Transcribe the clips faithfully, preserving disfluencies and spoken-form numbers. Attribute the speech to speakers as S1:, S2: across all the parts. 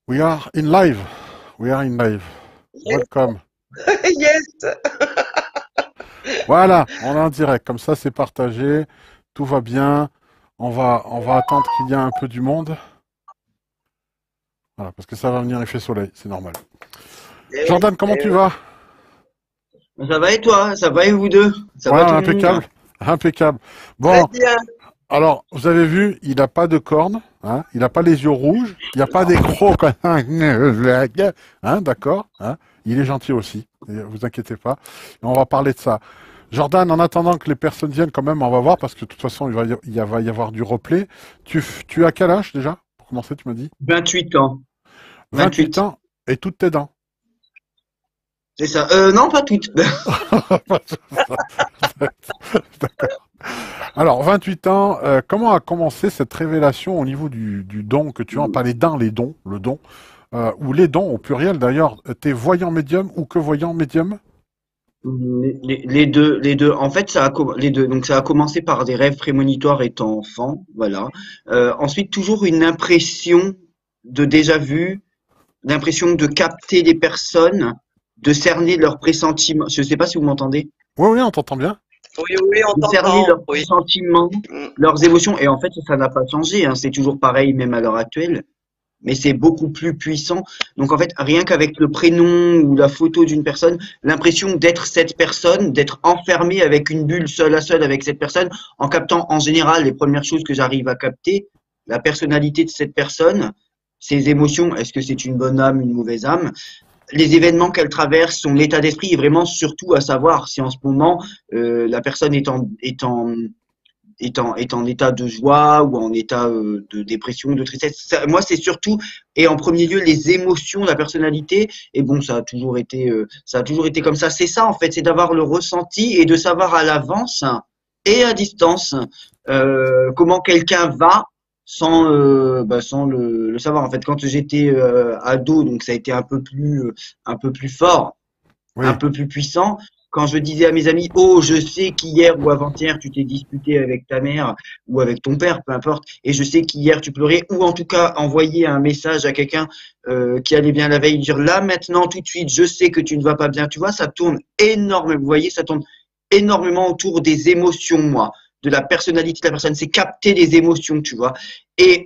S1: We are in live. We are in live.
S2: Yes,
S1: Welcome.
S2: yes.
S1: Voilà, on est en direct. Comme ça, c'est partagé. Tout va bien. On va, on va attendre qu'il y ait un peu du monde. Voilà, parce que ça va venir, il fait soleil, c'est normal.
S2: Eh oui,
S1: Jordan, comment
S2: eh
S1: tu
S2: oui.
S1: vas?
S2: Ça va et toi? Ça va et vous deux? Ça
S1: Ouais,
S2: va tout le monde?
S1: impeccable. Impeccable.
S2: Très
S1: Bon,
S2: bien.
S1: alors, vous avez vu, il n'a pas de cornes, hein, il n'a pas les yeux rouges, il n'y a pas des crocs. Hein, d'accord, hein, il est gentil aussi, et vous inquiétez pas. Et on va parler de ça. Jordan, en attendant que les personnes viennent quand même, on va voir, parce que de toute façon, il va y, il y a- va y avoir du replay. Tu, f- tu as quel âge déjà? Pour commencer, tu m'as dit?
S2: vingt-huit ans.
S1: vingt-huit
S2: vingt-huit.
S1: ans et toutes tes dents.
S2: C'est ça. Euh, non, pas toutes.
S1: D'accord. Alors, vingt-huit ans, euh, comment a commencé cette révélation au niveau du, du don que tu as? Pas les dents, les dons, le don. Euh, ou les dons au pluriel d'ailleurs. T'es voyant médium ou que voyant médium?
S2: Les, les- les deux, les deux. En fait, ça a comm- les deux. Donc, ça a commencé par des rêves prémonitoires étant enfant, voilà. Euh, ensuite, toujours une impression de déjà vu, l'impression de capter des personnes, de cerner leurs pressentiments. Je sais pas si vous m'entendez.
S1: Oui, oui, on t'entend bien.
S3: Oui, oui, on
S2: De cerner
S3: t'entend.
S2: leurs
S3: Oui.
S2: sentiments,
S3: Mm.
S2: leurs émotions. Et en fait, ça n'a pas changé, hein. C'est toujours pareil, même à l'heure actuelle. Mais c'est beaucoup plus puissant. Donc en fait, rien qu'avec le prénom ou la photo d'une personne, l'impression d'être cette personne, d'être enfermé avec une bulle seule à seule avec cette personne, en captant en général les premières choses que j'arrive à capter, la personnalité de cette personne, ses émotions, est-ce que c'est une bonne âme, une mauvaise âme, les événements qu'elle traverse, son état d'esprit, et vraiment surtout à savoir si en ce moment euh, la personne est en, est en est en, est en état de joie ou en état euh, de dépression, de tristesse. Ça, moi, c'est surtout et en premier lieu les émotions, la personnalité. Et bon, ça a toujours été, euh, ça a toujours été comme ça. C'est ça en fait, c'est d'avoir le ressenti et de savoir à l'avance et à distance euh, comment quelqu'un va sans, euh, bah, sans le, le savoir. En fait, quand j'étais euh, ado, donc ça a été un peu plus, euh, un peu plus fort, un
S1: Oui.
S2: peu plus puissant. Quand je disais à mes amis, oh, je sais qu'hier ou avant-hier, tu t'es disputé avec ta mère ou avec ton père, peu importe, et je sais qu'hier tu pleurais, ou en tout cas envoyer un message à quelqu'un euh, qui allait bien la veille, dire là maintenant, tout de suite, je sais que tu ne vas pas bien, tu vois, ça tourne énormément, vous voyez, ça tourne énormément autour des émotions, moi, de la personnalité de la personne, c'est capter les émotions, tu vois. Et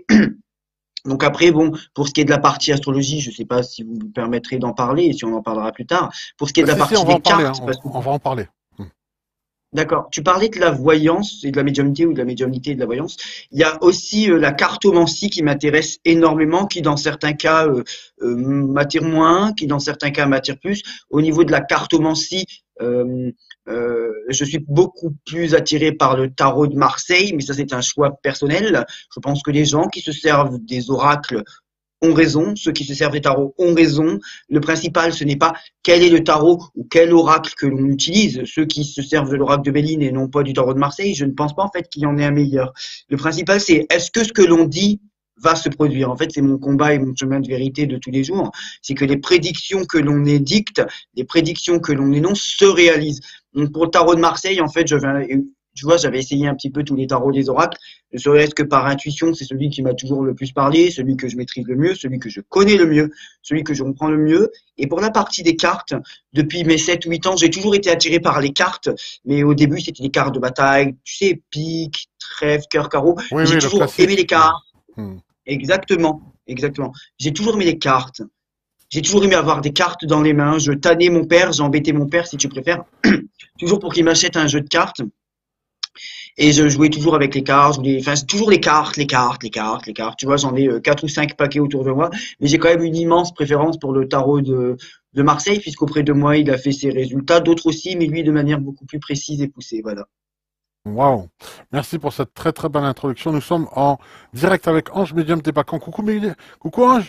S2: donc après, bon, pour ce qui est de la partie astrologie, je ne sais pas si vous me permettrez d'en parler et si on en parlera plus tard. Pour ce qui est
S1: Ah,
S2: de la
S1: si, si, on
S2: partie
S1: va en
S2: des
S1: parler, hein,
S2: cartes,
S1: on,
S2: parce que
S1: on va en parler. Hmm.
S2: d'accord, tu parlais de la voyance et de la médiumnité ou de la médiumnité et de la voyance. Il y a aussi euh, la cartomancie qui m'intéresse énormément, qui dans certains cas euh, euh, m'attire moins, qui dans certains cas m'attire plus. Au niveau de la cartomancie, euh, euh, je suis beaucoup plus attiré par le tarot de Marseille, mais ça c'est un choix personnel. Je pense que les gens qui se servent des oracles ont raison, ceux qui se servent des tarots ont raison. Le principal, ce n'est pas quel est le tarot ou quel oracle que l'on utilise. Ceux qui se servent de l'oracle de Béline et non pas du tarot de Marseille, je ne pense pas en fait qu'il y en ait un meilleur. Le principal, c'est est-ce que ce que l'on dit va se produire. En fait, c'est mon combat et mon chemin de vérité de tous les jours. C'est que les prédictions que l'on édicte, les prédictions que l'on énonce se réalisent. Donc, pour le tarot de Marseille, en fait, je vais, tu vois, j'avais essayé un petit peu tous les tarots des oracles, ne serait-ce que par intuition, c'est celui qui m'a toujours le plus parlé, celui que je maîtrise le mieux, celui que je connais le mieux, celui que je comprends le mieux. Et pour la partie des cartes, depuis mes sept ou huit ans, j'ai toujours été attiré par les cartes, mais au début, c'était des cartes de bataille, tu sais, pique, trèfle, cœur, carreau.
S1: Oui,
S2: Mais j'ai
S1: oui, le
S2: toujours aimé
S1: classique.
S2: les
S1: Hmm.
S2: cartes.
S1: Hmm.
S2: Exactement, exactement. J'ai toujours aimé les cartes. J'ai toujours aimé avoir des cartes dans les mains. Je tannais mon père, j'embêtais mon père, si tu préfères, toujours pour qu'il m'achète un jeu de cartes. Et je jouais toujours avec les cartes, je voulais, enfin, c'est toujours les cartes, les cartes, les cartes, les cartes. Tu vois, j'en ai euh, quatre ou cinq paquets autour de moi, mais j'ai quand même une immense préférence pour le tarot de, de Marseille, puisqu'auprès de moi, il a fait ses résultats, d'autres aussi, mais lui de manière beaucoup plus précise et poussée. Voilà.
S1: Waouh. Merci pour cette très très bonne introduction. Nous sommes en direct avec Ange Médium des Bacans. Coucou, Méli- Coucou Ange.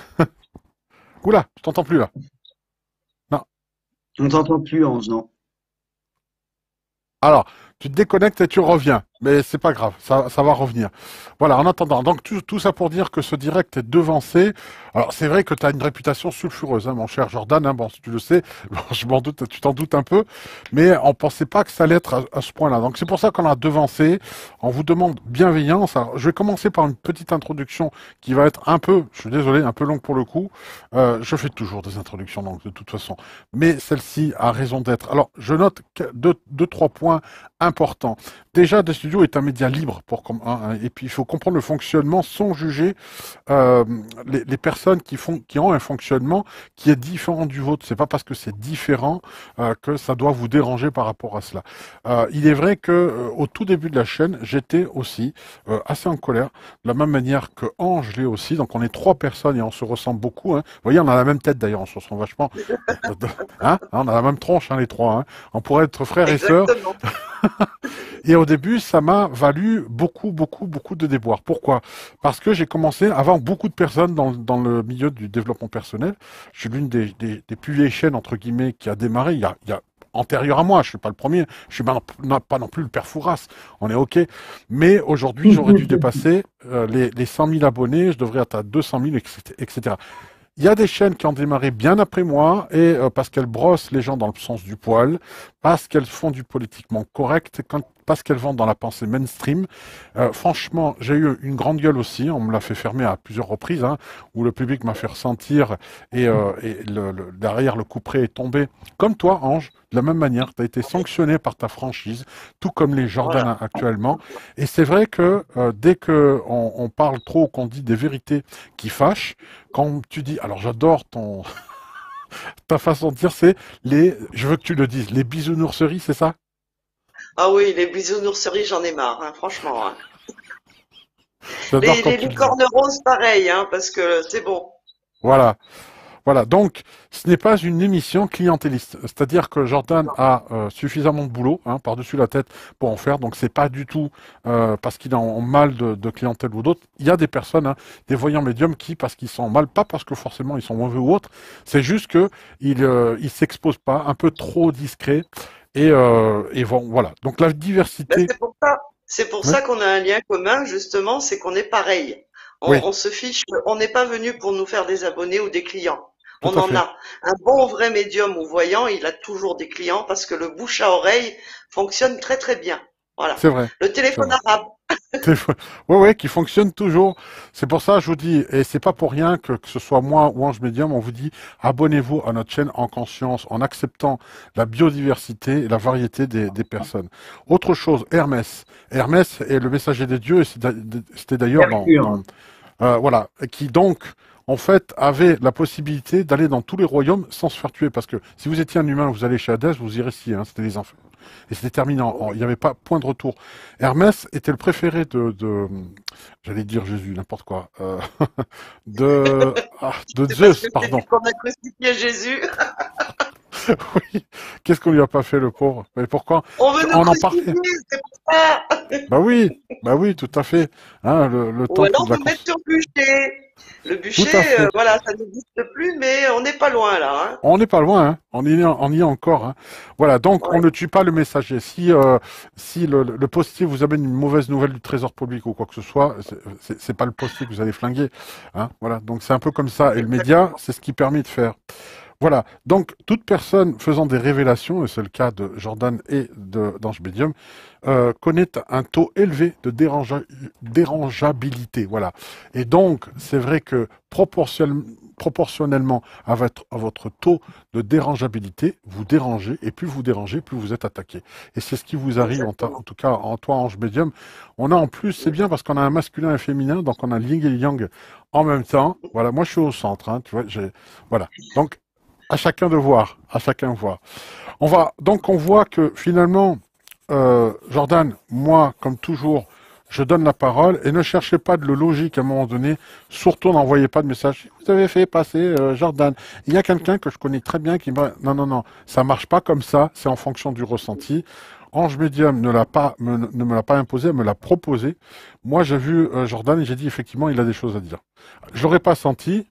S1: Oula, je t'entends plus là. Non.
S2: On t'entend plus, Ange, non?
S1: Alors, tu te déconnectes et tu reviens. Mais c'est pas grave, ça, ça va revenir. Voilà, en attendant, donc tout, tout ça pour dire que ce direct est devancé. Alors c'est vrai que tu as une réputation sulfureuse, hein, mon cher Jordan, hein, bon, si tu le sais, bon, je m'en doute, tu t'en doutes un peu, mais on pensait pas que ça allait être à, à ce point-là. Donc c'est pour ça qu'on a devancé. On vous demande bienveillance. Alors, je vais commencer par une petite introduction qui va être un peu, je suis désolé, un peu longue pour le coup. Euh, je fais toujours des introductions longues de toute façon, mais celle-ci a raison d'être. Alors je note que deux, deux, trois points importants. Déjà, The Studio est un média libre, pour, hein, hein, et puis il faut comprendre le fonctionnement sans juger euh, les, les personnes qui, font, qui ont un fonctionnement qui est différent du vôtre. C'est pas parce que c'est différent euh, que ça doit vous déranger par rapport à cela. Euh, il est vrai que euh, au tout début de la chaîne, j'étais aussi euh, assez en colère, de la même manière que Ange l'est aussi. Donc on est trois personnes et on se ressemble beaucoup. Hein. Vous voyez, on a la même tête d'ailleurs, on se ressemble vachement. Hein, on a la même tronche, hein, les trois. Hein. On pourrait être frères et sœurs. Et au début, ça m'a valu beaucoup, beaucoup, beaucoup de déboires. Pourquoi? Parce que j'ai commencé avant beaucoup de personnes dans, dans le milieu du développement personnel. Je suis l'une des, des, des plus vieilles chaînes, entre guillemets, qui a démarré il y a, il y a antérieur à moi. Je suis pas le premier. Je suis pas, non, pas non plus le père Fouras. On est OK. Mais aujourd'hui, j'aurais dû dépasser euh, les, les cent mille abonnés. Je devrais être à deux cent mille, et cetera. Il y a des chaînes qui ont démarré bien après moi, et euh, parce qu'elles brossent les gens dans le sens du poil, parce qu'elles font du politiquement correct, quand, parce qu'elles vont dans la pensée mainstream. Euh, franchement, j'ai eu une grande gueule aussi, on me l'a fait fermer à plusieurs reprises, hein, où le public m'a fait ressentir, et, euh, et le, le, derrière le couperet est tombé. Comme toi, Ange, de la même manière, tu as été sanctionné par ta franchise, tout comme les Jordan voilà. actuellement. Et c'est vrai que euh, dès qu'on on parle trop, qu'on dit des vérités qui fâchent, quand tu dis, alors j'adore ton ta façon de dire, c'est les, je veux que tu le dises, les bisounourseries, c'est ça?
S3: Ah oui, les bisounourseries, j'en ai marre, hein, franchement. Hein.
S1: J'adore
S3: Les,
S1: quand
S3: les
S1: tu le dis.
S3: licornes roses, pareil, hein, parce que c'est bon.
S1: Voilà. Voilà, donc ce n'est pas une émission clientéliste, c'est-à-dire que Jordan a euh, suffisamment de boulot hein, par-dessus la tête pour en faire, donc c'est pas du tout euh, parce qu'il est en, en mal de, de clientèle ou d'autres. Il y a des personnes, hein, des voyants médiums qui, parce qu'ils sont en mal, pas parce que forcément ils sont mauvais ou autres, c'est juste que ils euh, ils s'exposent pas, un peu trop discret et, euh, et bon, voilà. Donc la diversité.
S3: Ben, c'est pour ça, c'est pour
S1: Oui.
S3: ça qu'on a un lien commun justement, c'est qu'on est pareil. On,
S1: Oui.
S3: on se fiche, on n'est pas venu pour nous faire des abonnés ou des clients.
S1: Tout
S3: On
S1: à
S3: en
S1: fait.
S3: a. Un bon vrai médium ou voyant, il a toujours des clients parce que le bouche à oreille fonctionne très très bien. Voilà.
S1: C'est vrai.
S3: Le téléphone
S1: vrai.
S3: arabe.
S1: Ouais, ouais, qui fonctionne toujours. C'est pour ça, je vous dis, et c'est pas pour rien que, que ce soit moi ou Ange Médium, on vous dit, abonnez-vous à notre chaîne en conscience, en acceptant la biodiversité et la variété des, des personnes. Autre chose, Hermès. Hermès est le messager des dieux, et c'était d'ailleurs dans, dans euh, voilà, qui donc, en fait, avait la possibilité d'aller dans tous les royaumes sans se faire tuer. Parce que si vous étiez un humain, vous allez chez Hadès, vous irez ici, hein, c'était les enfers. Et c'était terminé. Il n'y avait pas point de retour. Hermès était le préféré de, de j'allais dire Jésus, n'importe quoi, euh, de, ah, de Zeus, pardon.
S3: On a crucifié Jésus.
S1: Oui. Qu'est-ce qu'on lui a pas fait, le pauvre? Mais pourquoi?
S3: On veut nous
S1: On en
S3: crucifier,
S1: parlait.
S3: c'est pour ça.
S1: Bah oui, bah oui, tout à fait. Hein, le, le
S3: Ou
S1: temps
S3: alors
S1: de la
S3: nous mettre sur le bûcher. Le bûcher,
S1: Tout à fait.
S3: euh, voilà, ça n'existe plus, mais on n'est pas loin là. Hein.
S1: On n'est pas loin, hein. On y est, on y est encore. Hein. Voilà, donc
S3: Ouais.
S1: on ne tue pas le messager. Si, euh, si le, le postier vous amène une mauvaise nouvelle du trésor public ou quoi que ce soit, c'est pas le postier que vous allez flinguer. Hein. Voilà, donc c'est un peu comme ça. Et le média, c'est ce qui permet de faire. Voilà, donc toute personne faisant des révélations, et c'est le cas de Jordan et d'Ange Médium, euh, connaît un taux élevé de déranga, dérangeabilité. Voilà. Et donc, c'est vrai que proportionnellement, proportionnellement à votre, à votre taux de dérangeabilité, vous dérangez, et plus vous dérangez, plus vous êtes attaqué. Et c'est ce qui vous arrive, en, en tout cas, en toi, Ange Médium. On a en plus, c'est bien parce qu'on a un masculin et un féminin, donc on a yin et yang en même temps. Voilà, moi je suis au centre, hein, tu vois, j'ai, voilà. Donc, à chacun de voir, à chacun de voir. On va, donc on voit que finalement, euh, Jordan, moi, comme toujours, je donne la parole et ne cherchez pas de le logique à un moment donné. Surtout, n'envoyez pas de message. Vous avez fait passer euh, Jordan. Il y a quelqu'un que je connais très bien qui m'a... Non, non, non, ça marche pas comme ça. C'est en fonction du ressenti. Ange Médium ne l'a pas, me, ne me l'a pas imposé, elle me l'a proposé. Moi, j'ai vu euh, Jordan et j'ai dit effectivement, il a des choses à dire. Je l'aurais pas senti.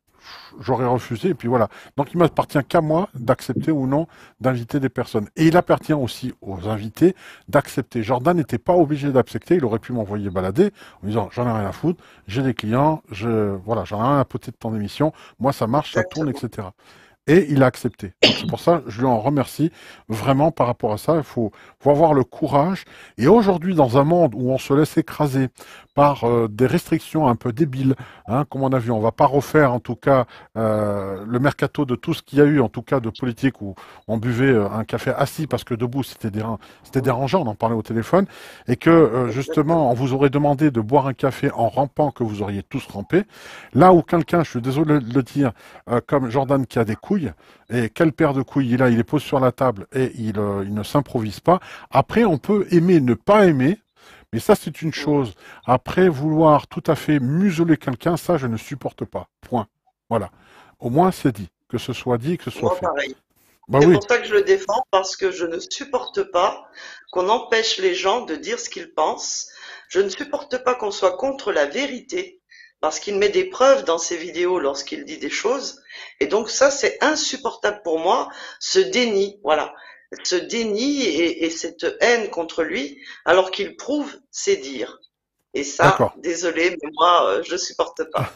S1: j'aurais refusé, et puis voilà. Donc il m'appartient qu'à moi d'accepter ou non d'inviter des personnes. Et il appartient aussi aux invités d'accepter. Jordan n'était pas obligé d'accepter, il aurait pu m'envoyer balader en me disant j'en ai rien à foutre, j'ai des clients, je voilà, j'en ai rien à poter de ton émission, moi ça marche, ça tourne, et cetera. Et il a accepté. Donc c'est pour ça, je lui en remercie vraiment par rapport à ça. Il faut, faut avoir le courage. Et aujourd'hui, dans un monde où on se laisse écraser par euh, des restrictions un peu débiles, hein, comme on a vu, on va pas refaire en tout cas euh, le mercato de tout ce qu'il y a eu, en tout cas de politique où on buvait euh, un café assis parce que debout c'était déra- c'était dérangeant, on en parlait au téléphone, et que euh, justement on vous aurait demandé de boire un café en rampant, que vous auriez tous rampé. Là où quelqu'un, je suis désolé de le dire, euh, comme Jordan qui a des couilles, et quelle paire de couilles il a, il les pose sur la table et il, euh, il ne s'improvise pas. Après, on peut aimer, ne pas aimer, mais ça c'est une chose. Après, vouloir tout à fait museler quelqu'un, ça je ne supporte pas. Point. Voilà. Au moins c'est dit. Que ce soit dit, que ce soit
S3: Moi,
S1: fait.
S3: pareil.
S1: Bah
S3: C'est
S1: oui,
S3: pour ça que je le défends, parce que je ne supporte pas qu'on empêche les gens de dire ce qu'ils pensent. Je ne supporte pas qu'on soit contre la vérité, parce qu'il met des preuves dans ses vidéos lorsqu'il dit des choses. Et donc ça, c'est insupportable pour moi, ce déni, voilà, ce déni et, et cette haine contre lui, alors qu'il prouve ses dires. Et ça,
S1: d'accord.
S3: désolé, mais moi, euh, je supporte pas.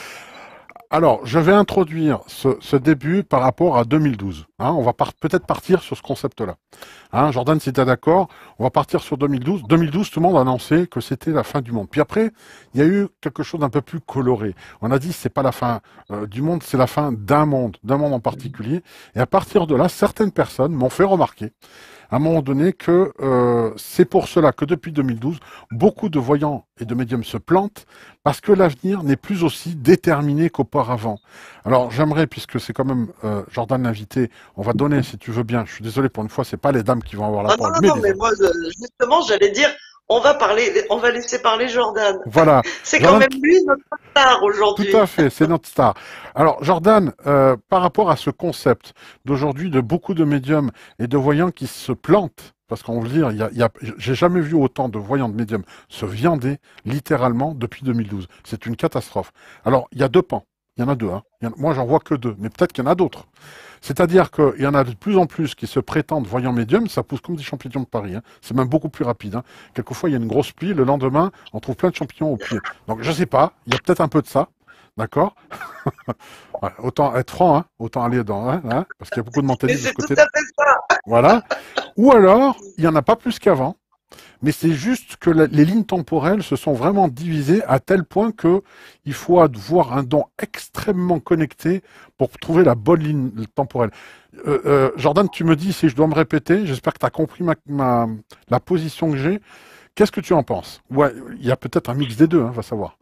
S1: Alors, je vais introduire ce, ce début par rapport à deux mille douze. Hein, on va par- peut-être partir sur ce concept-là. Hein, Jordan, si tu es d'accord, on va partir sur deux mille douze. deux mille douze, tout le monde a annoncé que c'était la fin du monde. Puis après, il y a eu quelque chose d'un peu plus coloré. On a dit c'est pas la fin euh, du monde, c'est la fin d'un monde, d'un monde en particulier. Et à partir de là, certaines personnes m'ont fait remarquer à un moment donné que euh, c'est pour cela que depuis deux mille douze, beaucoup de voyants et de médiums se plantent parce que l'avenir n'est plus aussi déterminé qu'auparavant. Alors j'aimerais, puisque c'est quand même euh, Jordan l'invité, on va donner, si tu veux bien, je suis désolé pour une fois, c'est pas les dames qui vont avoir la
S3: Ah non,
S1: parole,
S3: non,
S1: mais
S3: non,
S1: les
S3: mais
S1: hommes.
S3: moi, je- justement, j'allais dire, on va parler, on va laisser parler Jordan.
S1: Voilà,
S3: C'est quand
S1: Jordan,
S3: même lui notre star
S1: tout à
S3: aujourd'hui.
S1: fait, c'est notre star. Alors Jordan, euh, par rapport à ce concept d'aujourd'hui de beaucoup de médiums et de voyants qui se plantent, parce qu'on veut dire, il y a, il y a, j'ai jamais vu autant de voyants de médiums se viander littéralement depuis deux mille douze. C'est une catastrophe. Alors il y a deux pans, il y en a deux. Hein. Il y en- moi j'en vois que deux, mais peut-être qu'il y en a d'autres. C'est-à-dire qu'il y en a de plus en plus qui se prétendent voyants médiums, ça pousse comme des champignons de Paris. Hein. C'est même beaucoup plus rapide. Hein. Quelquefois, il y a une grosse pluie, le lendemain, on trouve plein de champignons au pied. Donc, je sais pas, il y a peut-être un peu de ça, d'accord. Ouais, autant être franc, hein, autant aller dans, hein, hein, parce qu'il y a beaucoup de
S3: Mais
S1: mentalisme de ce
S3: c'est tout
S1: côté-là.
S3: à fait ça.
S1: Voilà. Ou alors, il n'y en a pas plus qu'avant, mais c'est juste que la- les lignes temporelles se sont vraiment divisées à tel point que il faut avoir un don extrêmement connecté pour trouver la bonne ligne temporelle. Euh, euh, Jordan, tu me dis si je dois me répéter, j'espère que tu as compris ma, ma- la position que j'ai. Qu'est-ce que tu en penses? Ouais, il y a peut-être un mix des deux, hein, va savoir.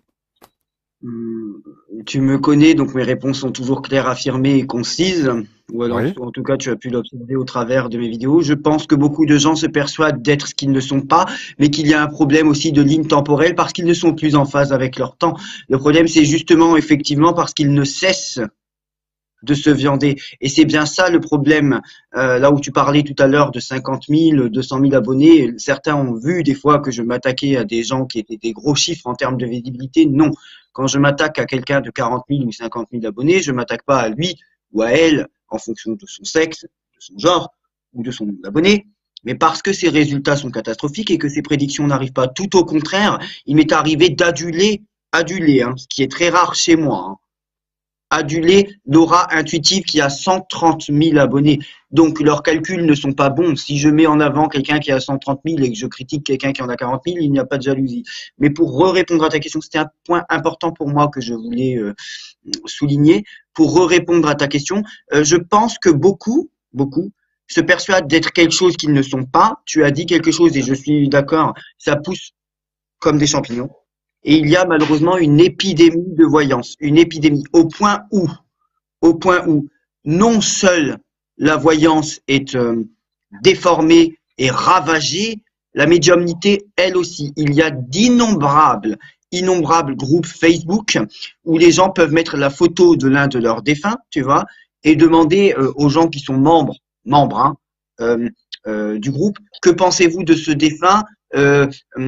S2: Hum, Tu me connais, donc mes réponses sont toujours claires, affirmées et concises. Ou alors,
S1: Oui,
S2: en tout cas, tu as pu l'observer au travers de mes vidéos. Je pense que beaucoup de gens se persuadent d'être ce qu'ils ne sont pas, mais qu'il y a un problème aussi de ligne temporelle parce qu'ils ne sont plus en phase avec leur temps. Le problème, c'est justement, effectivement, parce qu'ils ne cessent de se viander. Et c'est bien ça le problème. Euh, là où tu parlais tout à l'heure de cinquante mille, deux cent mille abonnés, certains ont vu des fois que je m'attaquais à des gens qui étaient des gros chiffres en termes de visibilité. Non. Quand je m'attaque à quelqu'un de quarante mille ou cinquante mille abonnés, je m'attaque pas à lui ou à elle en fonction de son sexe, de son genre ou de son nombre d'abonnés, mais parce que ses résultats sont catastrophiques et que ses prédictions n'arrivent pas. Tout au contraire, il m'est arrivé d'aduler, aduler, hein, ce qui est très rare chez moi, hein, aduler Laura Intuitive qui a cent trente mille abonnés. Donc leurs calculs ne sont pas bons. Si je mets en avant quelqu'un qui a cent trente mille et que je critique quelqu'un qui en a quarante mille, il n'y a pas de jalousie. Mais pour re-répondre à ta question, c'était un point important pour moi que je voulais euh, souligner. Pour re-répondre à ta question, euh, je pense que beaucoup, beaucoup se persuadent d'être quelque chose qu'ils ne sont pas. Tu as dit quelque chose et je suis d'accord, ça pousse comme des champignons. Et il y a malheureusement une épidémie de voyance, une épidémie au point où, au point où non seule la voyance est euh, déformée et ravagée, la médiumnité, elle aussi. Il y a d'innombrables, innombrables groupes Facebook où les gens peuvent mettre la photo de l'un de leurs défunts, tu vois, et demander euh, aux gens qui sont membres, membres hein, euh, euh, du groupe, que pensez-vous de ce défunt? Euh, hum,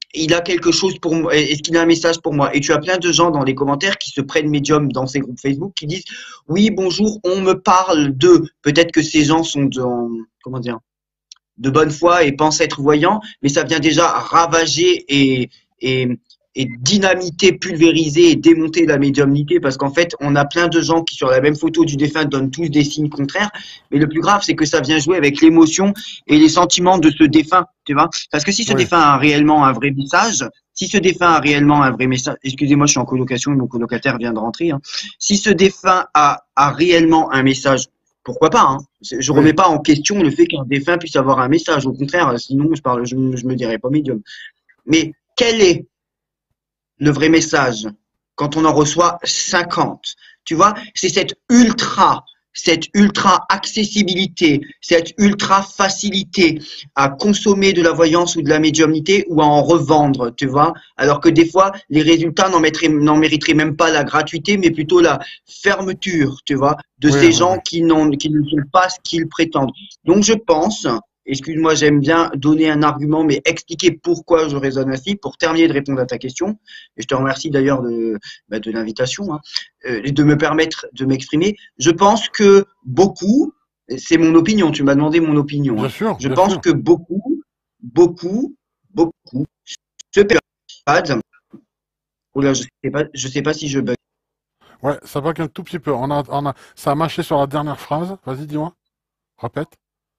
S2: il a quelque chose pour moi, est-ce qu'il a un message pour moi? Et tu as plein de gens dans les commentaires qui se prennent médium dans ces groupes Facebook qui disent oui, bonjour, on me parle de. Peut-être que ces gens sont dans, comment dire, de bonne foi et pensent être voyants, mais ça vient déjà ravager et, et, et dynamiter, pulvériser et démonter la médiumnité parce qu'en fait, on a plein de gens qui, sur la même photo du défunt, donnent tous des signes contraires. Mais le plus grave, c'est que ça vient jouer avec l'émotion et les sentiments de ce défunt, tu vois. Parce que si ce
S1: Oui.
S2: défunt a réellement un vrai message, si ce défunt a réellement un vrai message, excusez-moi, je suis en colocation et mon colocataire vient de rentrer, hein. Si ce défunt a, a réellement un message, pourquoi pas, hein. Je
S1: Oui.
S2: remets pas en question le fait qu'un défunt puisse avoir un message. Au contraire, sinon je parle, je, je me dirais pas médium. Mais quel est le vrai message quand on en reçoit cinquante? Tu vois, c'est cette ultra, cette ultra accessibilité, cette ultra facilité à consommer de la voyance ou de la médiumnité ou à en revendre, tu vois. Alors que des fois, les résultats n'en mettraient- n'en mériteraient même pas la gratuité, mais plutôt la fermeture, tu vois, de
S1: Oui,
S2: ces
S1: oui,
S2: gens
S1: oui.
S2: qui n'ont, qui ne sont pas ce qu'ils prétendent. Donc je pense, excuse-moi, j'aime bien donner un argument, mais expliquer pourquoi je raisonne ainsi, pour terminer de répondre à ta question. Et je te remercie d'ailleurs de, bah, de l'invitation, hein, euh, et de me permettre de m'exprimer. Je pense que beaucoup, c'est mon opinion, tu m'as demandé mon opinion,
S1: Bien
S2: hein.
S1: sûr,
S2: Je
S1: bien
S2: pense
S1: sûr.
S2: que beaucoup, beaucoup, beaucoup se persuadent. Oh là, je sais pas, je sais pas si je bug.
S1: Ouais, ça bug un tout petit peu. On a, on a, ça a mâché sur la dernière phrase. Vas-y, dis-moi. Répète.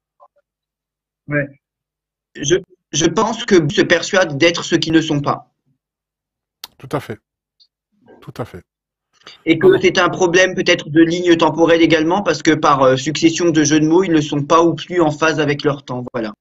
S2: Ouais. Je, je pense que se persuadent d'être ce qu'ils ne sont pas.
S1: Tout à fait. Tout à fait.
S2: Et que
S1: Non, non.
S2: c'est un problème peut-être de ligne temporelle également, parce que par euh, succession de jeux de mots, ils ne sont pas ou plus en phase avec leur temps. Voilà.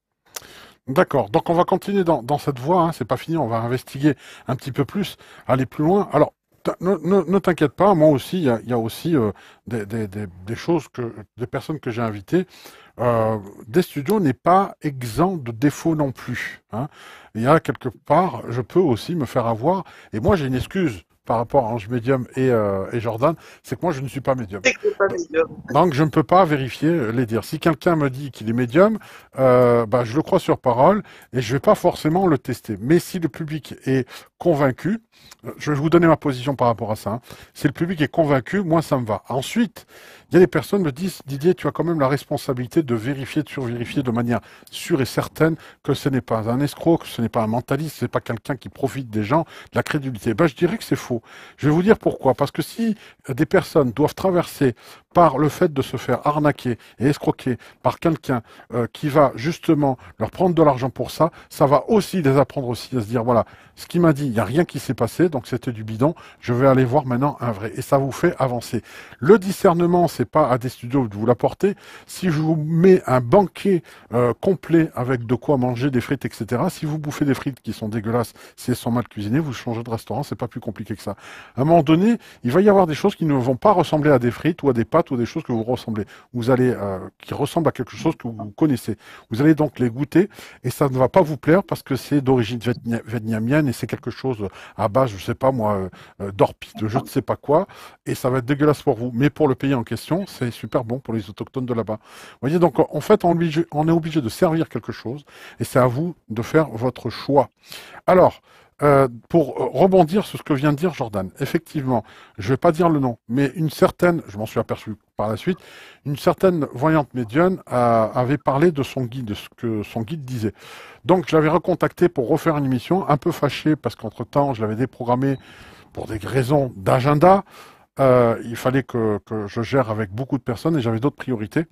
S1: D'accord. Donc on va continuer dans, dans cette voie, hein. C'est pas fini. On va investiguer un petit peu plus, aller plus loin. Alors, t'in- ne, ne- ne t'inquiète pas. Moi aussi, il y a, il y a aussi euh, des, des- des- des choses que des personnes que j'ai invitées. Euh, des studios n'est pas exempt de défauts non plus, hein. Il y a quelque part, je peux aussi me faire avoir. Et moi, j'ai une excuse par rapport à Ange Médium et, euh, et Jordan, c'est que moi, je ne suis pas médium.
S3: C'est que c'est pas médium.
S1: Donc, je ne peux pas vérifier les dires. Si quelqu'un me dit qu'il est médium, euh, bah, je le crois sur parole et je ne vais pas forcément le tester. Mais si le public est convaincu, euh, je vais vous donner ma position par rapport à ça, hein. Si le public est convaincu, moi, ça me va. Ensuite, il y a des personnes qui me disent, Didier, tu as quand même la responsabilité de vérifier, de survérifier de manière sûre et certaine que ce n'est pas un escroc, que ce n'est pas un mentaliste, ce n'est pas quelqu'un qui profite des gens, de la crédulité. Ben, je dirais que c'est faux. Je vais vous dire pourquoi. Parce que si des personnes doivent traverser par le fait de se faire arnaquer et escroquer par quelqu'un euh, qui va justement leur prendre de l'argent pour ça, ça va aussi les apprendre aussi à se dire, voilà, ce qu'il m'a dit, il n'y a rien qui s'est passé, donc c'était du bidon, je vais aller voir maintenant un vrai. Et ça vous fait avancer. Le discernement, c'est pas à des studios de vous l'apporter. Si je vous mets un banquet euh, complet avec de quoi manger, des frites, et cetera, si vous bouffez des frites qui sont dégueulasses, si elles sont mal cuisinées, vous changez de restaurant, c'est pas plus compliqué que ça. À un moment donné, il va y avoir des choses qui ne vont pas ressembler à des frites ou à des pâtes ou des choses que vous ressemblez. Vous allez, euh, qui ressemblent à quelque chose que vous connaissez. Vous allez donc les goûter et ça ne va pas vous plaire parce que c'est d'origine vietna- vietnamienne et c'est quelque chose à base, je sais pas moi, euh, euh, d'orpie, de je ne sais pas quoi, et ça va être dégueulasse pour vous. Mais pour le pays en question, c'est super bon pour les autochtones de là-bas. Vous voyez, donc en fait, on, obligé- on est obligé de servir quelque chose et c'est à vous de faire votre choix. Alors, euh, pour euh, rebondir sur ce que vient de dire Jordan, effectivement, je vais pas dire le nom, mais une certaine, je m'en suis aperçu par la suite, une certaine voyante médium a- avait parlé de son guide, de ce que son guide disait. Donc, je l'avais recontacté pour refaire une émission, un peu fâché parce qu'entre-temps, je l'avais déprogrammé pour des raisons d'agenda. Euh, il fallait que, que je gère avec beaucoup de personnes et j'avais d'autres priorités.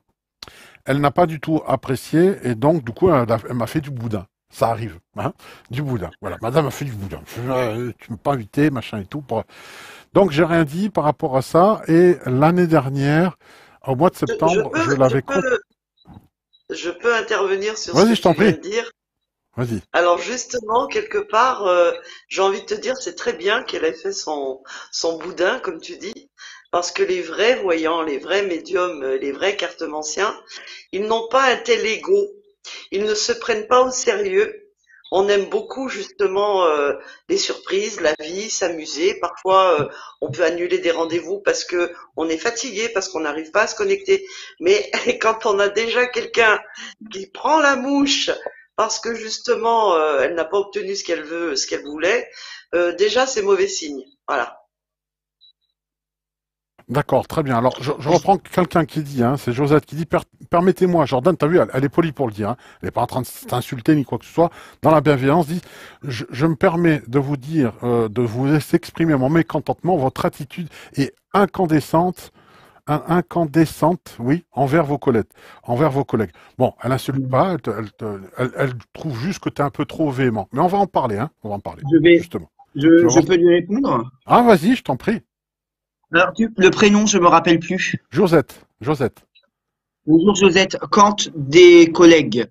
S1: Elle n'a pas du tout apprécié et donc, du coup, elle, a- elle m'a fait du boudin. Ça arrive, hein, du boudin. Voilà, madame a fait du boudin. Je, euh, tu m'as pas invité, machin et tout. pour- Donc, j'ai rien dit par rapport à ça. Et l'année dernière, au mois de
S3: Je, je
S1: septembre, je
S3: peux, je
S1: l'avais... con-
S3: peux, je peux intervenir sur ce que
S1: Vas-y, je t'en
S3: tu viens
S1: prie.
S3: de dire.
S1: Vas-y.
S3: Alors justement, quelque part, euh, j'ai envie de te dire, c'est très bien qu'elle ait fait son, son boudin, comme tu dis, parce que les vrais voyants, les vrais médiums, euh, les vrais cartomanciens, ils n'ont pas un tel ego, ils ne se prennent pas au sérieux. On aime beaucoup justement euh, les surprises, la vie, s'amuser. Parfois, euh, on peut annuler des rendez-vous parce que on est fatigué, parce qu'on n'arrive pas à se connecter. Mais quand on a déjà quelqu'un qui prend la mouche parce que justement, euh, elle n'a pas obtenu ce qu'elle veut, ce qu'elle voulait, euh, déjà c'est mauvais signe. Voilà.
S1: D'accord, très bien. Alors, je, je reprends quelqu'un qui dit, hein, c'est Josette qui dit, Per- permettez-moi, Jordan, t'as vu, elle, elle est polie pour le dire, hein, elle n'est pas en train de t'insulter ni quoi que ce soit, dans la bienveillance, dit, je, je me permets de vous dire, euh, de vous laisser exprimer mon mécontentement, votre attitude est incandescente, in- incandescente, oui, envers vos collègues, envers vos collègues. Bon, elle insulte pas, elle, te- elle, te- elle- elle trouve juste que tu es un peu trop véhément. Mais on va en parler, hein, on va en parler,
S2: Je vais,
S1: justement. Tu
S2: je,
S1: vas
S2: je
S1: voir.
S2: peux lui répondre?
S1: Ah, vas-y, je t'en prie.
S2: Alors, tu- le prénom, je me rappelle plus.
S1: Josette, Josette.
S2: Bonjour Josette. Quand des collègues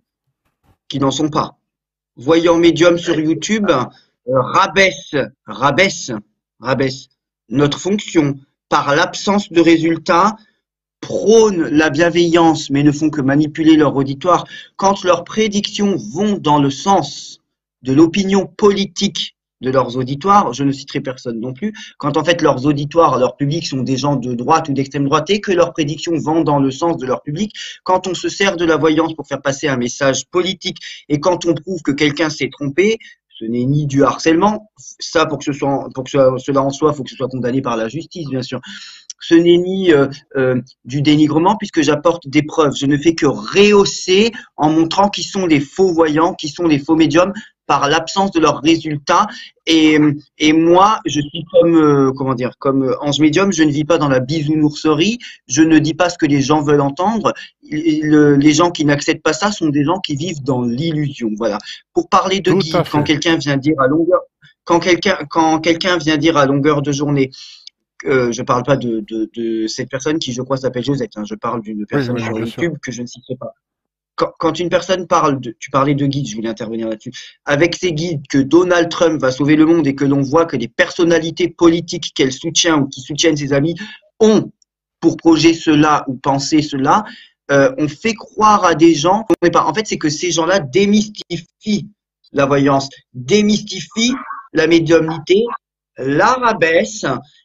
S2: qui n'en sont pas, voyant Medium sur YouTube, euh, rabaisse, rabaisse, rabaisse notre fonction par l'absence de résultats, prônent la bienveillance mais ne font que manipuler leur auditoire, quand leurs prédictions vont dans le sens de l'opinion politique de leurs auditoires, je ne citerai personne non plus, quand en fait leurs auditoires, leurs publics sont des gens de droite ou d'extrême droite et que leurs prédictions vont dans le sens de leur public, quand on se sert de la voyance pour faire passer un message politique et quand on prouve que quelqu'un s'est trompé, ce n'est ni du harcèlement, ça pour que, ce soit, pour que cela en soit, il faut que ce soit condamné par la justice bien sûr, ce n'est ni euh, euh, du dénigrement puisque j'apporte des preuves. Je ne fais que rehausser en montrant qui sont les faux voyants, qui sont les faux médiums par l'absence de leurs résultats. Et, et moi, je suis comme euh, comment dire, comme ange médium. Je ne vis pas dans la bisounourserie. Je ne dis pas ce que les gens veulent entendre. Le, les gens qui n'acceptent pas ça sont des gens qui vivent dans l'illusion. Voilà. Pour parler de
S1: Tout à
S2: guide, quand
S1: fait.
S2: quelqu'un vient dire à longueur, quand quelqu'un quand quelqu'un vient dire à longueur de journée euh, je parle pas de, de, de cette personne qui, je crois, s'appelle Josette. Hein. Je parle d'une
S1: Oui,
S2: personne
S1: oui,
S2: sur
S1: bien sûr.
S2: YouTube que je ne citerai pas. Quand, quand une personne parle de, tu parlais de guides, je voulais intervenir là-dessus, avec ces guides que Donald Trump va sauver le monde et que l'on voit que les personnalités politiques qu'elle soutient ou qui soutiennent ses amis ont pour projet cela ou penser cela, euh, on fait croire à des gens qu'on n'est pas. En fait, c'est que ces gens-là démystifient la voyance, démystifient la médiumnité, la rabaissent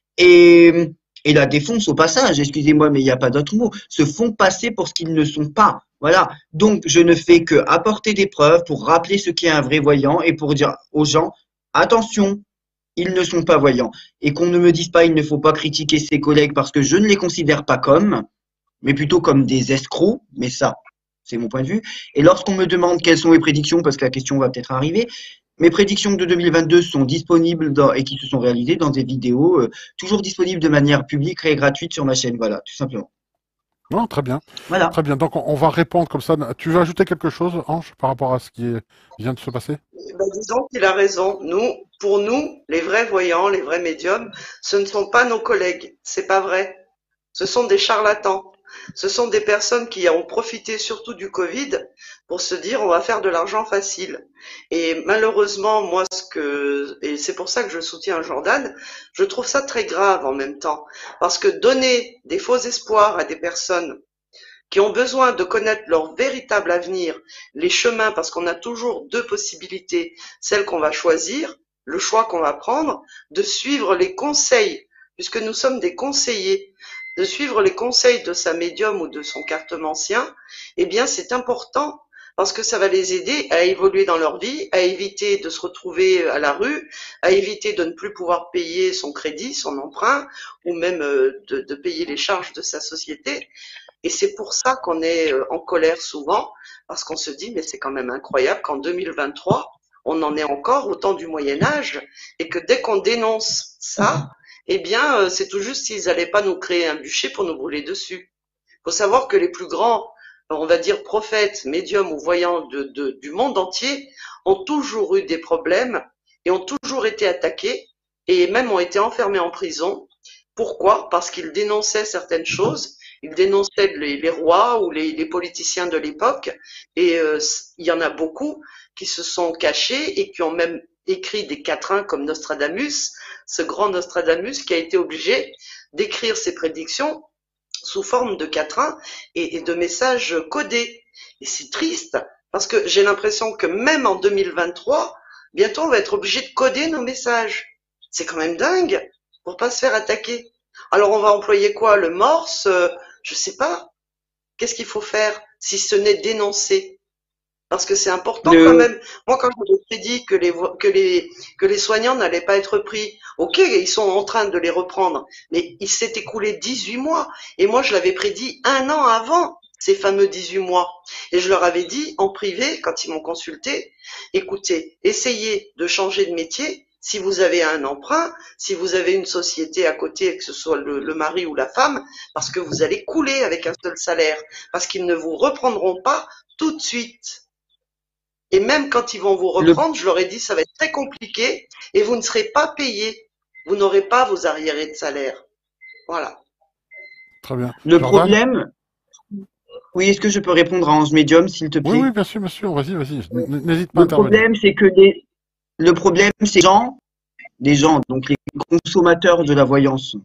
S2: et, et la défoncent au passage, excusez-moi, mais il n'y a pas d'autre mot, se font passer pour ce qu'ils ne sont pas. Voilà. Donc, je ne fais que apporter des preuves pour rappeler ce qu'est un vrai voyant et pour dire aux gens, attention, ils ne sont pas voyants. Et qu'on ne me dise pas, il ne faut pas critiquer ses collègues parce que je ne les considère pas comme, mais plutôt comme des escrocs, mais ça, c'est mon point de vue. Et lorsqu'on me demande quelles sont mes prédictions, parce que la question va peut-être arriver, mes prédictions de deux mille vingt-deux sont disponibles dans, et qui se sont réalisées dans des vidéos, euh, toujours disponibles de manière publique et gratuite sur ma chaîne. Voilà, tout simplement.
S1: Non, très bien.
S2: Voilà.
S1: Très bien. Donc, on, on va répondre comme ça. Tu veux ajouter quelque chose, Ange, par rapport à ce qui est- vient de se passer?
S3: Eh ben, disons qu'il a raison. Nous, pour nous, les vrais voyants, les vrais médiums, ce ne sont pas nos collègues. C'est pas vrai. Ce sont des charlatans. Ce sont des personnes qui ont profité surtout du Covid pour se dire on va faire de l'argent facile. Et malheureusement, moi, ce que, et c'est pour ça que je soutiens Jordan, je trouve ça très grave en même temps. Parce que donner des faux espoirs à des personnes qui ont besoin de connaître leur véritable avenir, les chemins, parce qu'on a toujours deux possibilités, celle qu'on va choisir, le choix qu'on va prendre, de suivre les conseils, puisque nous sommes des conseillers, de suivre les conseils de sa médium ou de son cartomancien, eh bien c'est important parce que ça va les aider à évoluer dans leur vie, à éviter de se retrouver à la rue, à éviter de ne plus pouvoir payer son crédit, son emprunt, ou même de, de payer les charges de sa société. Et c'est pour ça qu'on est en colère souvent, parce qu'on se dit, mais c'est quand même incroyable qu'en deux mille vingt-trois, on en est encore au temps du Moyen-Âge, et que dès qu'on dénonce ça, eh bien, c'est tout juste s'ils n'allaient pas nous créer un bûcher pour nous brûler dessus. Il faut savoir que les plus grands, on va dire prophètes, médiums ou voyants de, de, du monde entier, ont toujours eu des problèmes et ont toujours été attaqués, et même ont été enfermés en prison. Pourquoi? Parce qu'ils dénonçaient certaines choses. Ils dénonçaient les, les rois ou les, les politiciens de l'époque, et euh, il y en a beaucoup qui se sont cachés et qui ont même écrit des quatrains comme Nostradamus, ce grand Nostradamus qui a été obligé d'écrire ses prédictions sous forme de quatrains et, et de messages codés. Et c'est triste, parce que j'ai l'impression que même en deux mille vingt-trois, bientôt on va être obligé de coder nos messages. C'est quand même dingue, pour pas se faire attaquer. Alors on va employer quoi? Le morse? euh, Je sais pas. Qu'est-ce qu'il faut faire si ce n'est dénoncer? Parce que c'est important
S2: Le-
S3: quand même. Moi, quand je t'ai dit que les, vo- que les, que les soignants n'allaient pas être pris, ok, ils sont en train de les reprendre, mais il s'est écoulé dix-huit mois. Et moi, je l'avais prédit un an avant ces fameux dix-huit mois. Et je leur avais dit en privé, quand ils m'ont consulté, écoutez, essayez de changer de métier. Si vous avez un emprunt, si vous avez une société à côté, que ce soit le, le mari ou la femme, parce que vous allez couler avec un seul salaire, parce qu'ils ne vous reprendront pas tout de suite. Et même quand ils vont vous
S2: Le,
S3: reprendre, je leur ai dit, ça va être très compliqué et vous ne serez pas payé. Vous n'aurez pas vos arriérés de salaire. Voilà.
S1: Très bien.
S2: le
S1: Jordan?
S2: problème, oui, est-ce que je peux répondre à Ange Médium, s'il te
S1: Oui,
S2: plaît?
S1: oui, bien sûr, bien sûr. Vas-y, vas-y. N- N'hésite pas à
S2: Le
S1: intervenir.
S2: problème, c'est que les, le problème, c'est les gens, les gens, donc les consommateurs de la voyance,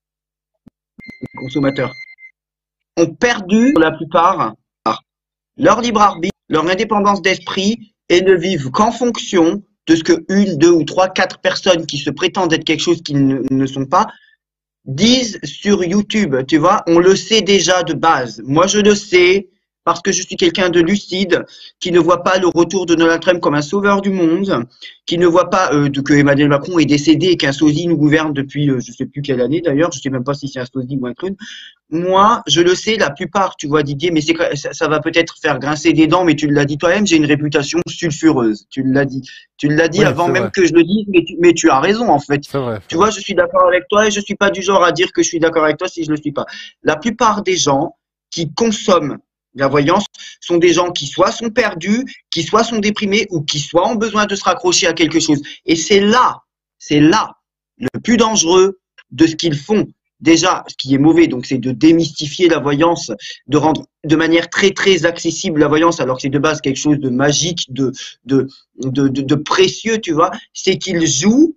S2: les consommateurs, ont perdu, pour la plupart, leur libre arbitre, leur indépendance d'esprit et ne vivent qu'en fonction de ce que une, deux ou trois, quatre personnes qui se prétendent être quelque chose qu'ils ne, ne sont pas disent sur YouTube. Tu vois, on le sait déjà de base. Moi, je le sais parce que je suis quelqu'un de lucide, qui ne voit pas le retour de Donald Trump comme un sauveur du monde, qui ne voit pas euh, que Emmanuel Macron est décédé et qu'un sosie nous gouverne depuis euh, je sais plus quelle année d'ailleurs, je sais même pas si c'est un sosie ou un clone. Moi, je le sais, la plupart, tu vois, Didier, mais c'est ça, ça va peut-être faire grincer des dents, mais tu l'as dit toi-même, j'ai une réputation sulfureuse. Tu l'as dit. Tu l'as dit
S1: Oui,
S2: avant
S1: c'est
S2: même
S1: vrai.
S2: que je le dise, mais tu, mais tu as raison, en fait.
S1: C'est vrai, c'est
S2: Tu vois,
S1: vrai.
S2: je suis d'accord avec toi et je suis pas du genre à dire que je suis d'accord avec toi si je le suis pas. La plupart des gens qui consomment la voyance sont des gens qui soit sont perdus, qui soit sont déprimés ou qui soit ont besoin de se raccrocher à quelque chose. Et c'est là, c'est là le plus dangereux de ce qu'ils font. Déjà, ce qui est mauvais, donc, c'est de démystifier la voyance, de rendre de manière très très accessible la voyance, alors que c'est de base quelque chose de magique, de de de, de, de précieux, tu vois. C'est qu'ils jouent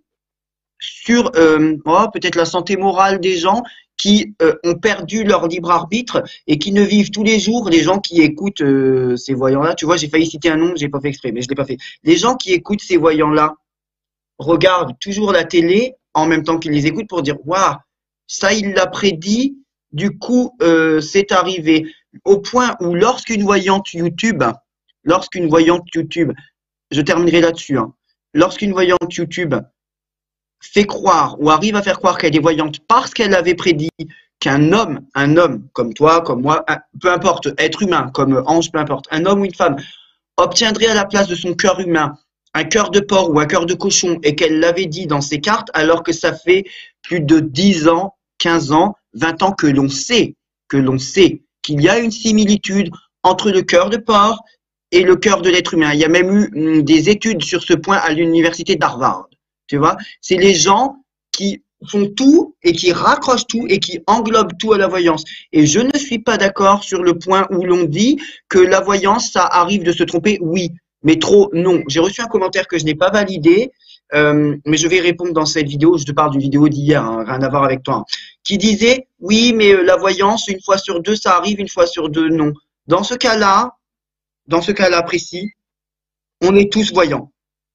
S2: sur euh, oh, peut-être la santé morale des gens qui euh, ont perdu leur libre arbitre et qui ne vivent tous les jours, les gens qui écoutent euh, ces voyants-là. Tu vois, j'ai failli citer un nom, j'ai pas fait exprès, mais je l'ai pas fait. Les gens qui écoutent ces voyants-là regardent toujours la télé en même temps qu'ils les écoutent pour dire waouh, ça il l'a prédit, du coup euh, c'est arrivé. Au point où lorsqu'une voyante YouTube, lorsqu'une voyante YouTube, je terminerai là-dessus, hein, lorsqu'une voyante YouTube fait croire ou arrive à faire croire qu'elle est voyante parce qu'elle avait prédit qu'un homme, un homme comme toi, comme moi, un- peu importe, être humain, comme Ange, peu importe, un homme ou une femme, obtiendrait à la place de son cœur humain un cœur de porc ou un cœur de cochon et qu'elle l'avait dit dans ses cartes alors que ça fait plus de dix ans, quinze ans, vingt ans que l'on sait, que l'on sait qu'il y a une similitude entre le cœur de porc et le cœur de l'être humain. Il y a même eu hum, des études sur ce point à l'université d'Harvard. Tu vois, c'est les gens qui font tout et qui raccrochent tout et qui englobent tout à la voyance. Et je ne suis pas d'accord sur le point où l'on dit que la voyance, ça arrive de se tromper, oui, mais trop, non. J'ai reçu un commentaire que je n'ai pas validé, euh, mais je vais répondre dans cette vidéo. Je te parle d'une vidéo d'hier, hein, rien à voir avec toi, hein, qui disait, oui, mais euh, la voyance, une fois sur deux, ça arrive, une fois sur deux, non. Dans ce cas-là, dans ce cas-là précis, on est tous voyants.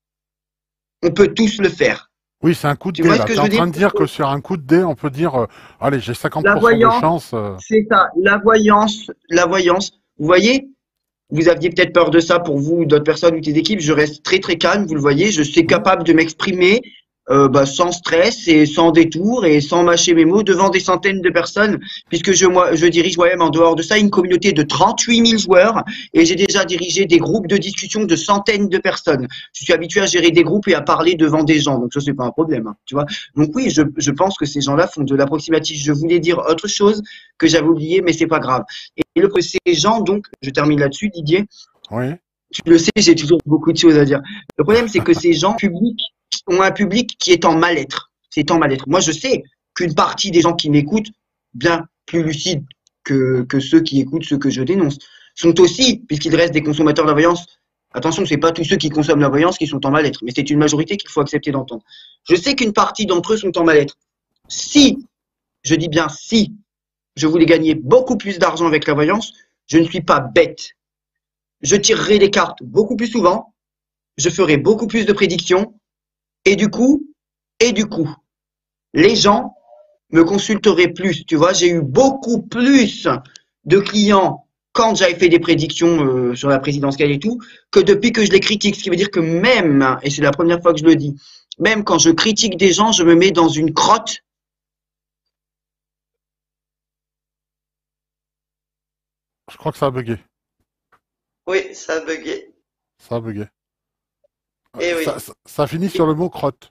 S2: On peut tous le faire.
S1: Oui, c'est un coup de
S2: Tu
S1: dé,
S2: vois ce
S1: là.
S2: que
S1: Tu es
S2: je
S1: en
S2: veux dire?
S1: train de dire que sur un coup de dé, on peut dire, euh, allez, j'ai cinquante
S2: La
S1: pour cent de
S2: voyance,
S1: chance. euh.
S2: c'est ça. La voyance, la voyance. Vous voyez, vous aviez peut-être peur de ça pour vous ou d'autres personnes ou tes équipes. Je reste très très calme, vous le voyez. Je suis
S1: Mhm.
S2: capable de m'exprimer euh, bah, sans stress et sans détour et sans mâcher mes mots devant des centaines de personnes, puisque je, moi, je dirige moi-même en dehors de ça une communauté de trente-huit mille joueurs et j'ai déjà dirigé des groupes de discussion de centaines de personnes. Je suis habitué à gérer des groupes et à parler devant des gens, donc ça c'est pas un problème, hein, tu vois. Donc oui, je, je pense que ces gens-là font de l'approximatif. Je voulais dire autre chose que j'avais oublié, mais c'est pas grave. Et le ces gens, donc, je termine là-dessus, Didier.
S1: Oui.
S2: Tu le sais, j'ai toujours beaucoup de choses à dire. Le problème, c'est que ces gens publics ont un public qui est en mal-être. C'est en mal-être. Moi, je sais qu'une partie des gens qui m'écoutent, bien plus lucides que, que ceux qui écoutent ce que je dénonce, sont aussi, puisqu'il reste des consommateurs de la voyance. Attention, c'est pas tous ceux qui consomment la voyance qui sont en mal-être, mais c'est une majorité qu'il faut accepter d'entendre. Je sais qu'une partie d'entre eux sont en mal-être. Si, je dis bien si, je voulais gagner beaucoup plus d'argent avec la voyance, je ne suis pas bête. Je tirerai les cartes beaucoup plus souvent, je ferai beaucoup plus de prédictions, et du coup, et du coup, les gens me consulteraient plus. Tu vois, j'ai eu beaucoup plus de clients quand j'avais fait des prédictions euh, sur la présidentielle et tout, que depuis que je les critique. Ce qui veut dire que même, et c'est la première fois que je le dis, même quand je critique des gens, je me mets dans une crotte.
S1: Je crois que ça a bugué.
S3: Oui, ça a bugué.
S1: Ça a bugué.
S3: Et oui.
S1: Ça, ça, ça finit sur le mot crotte.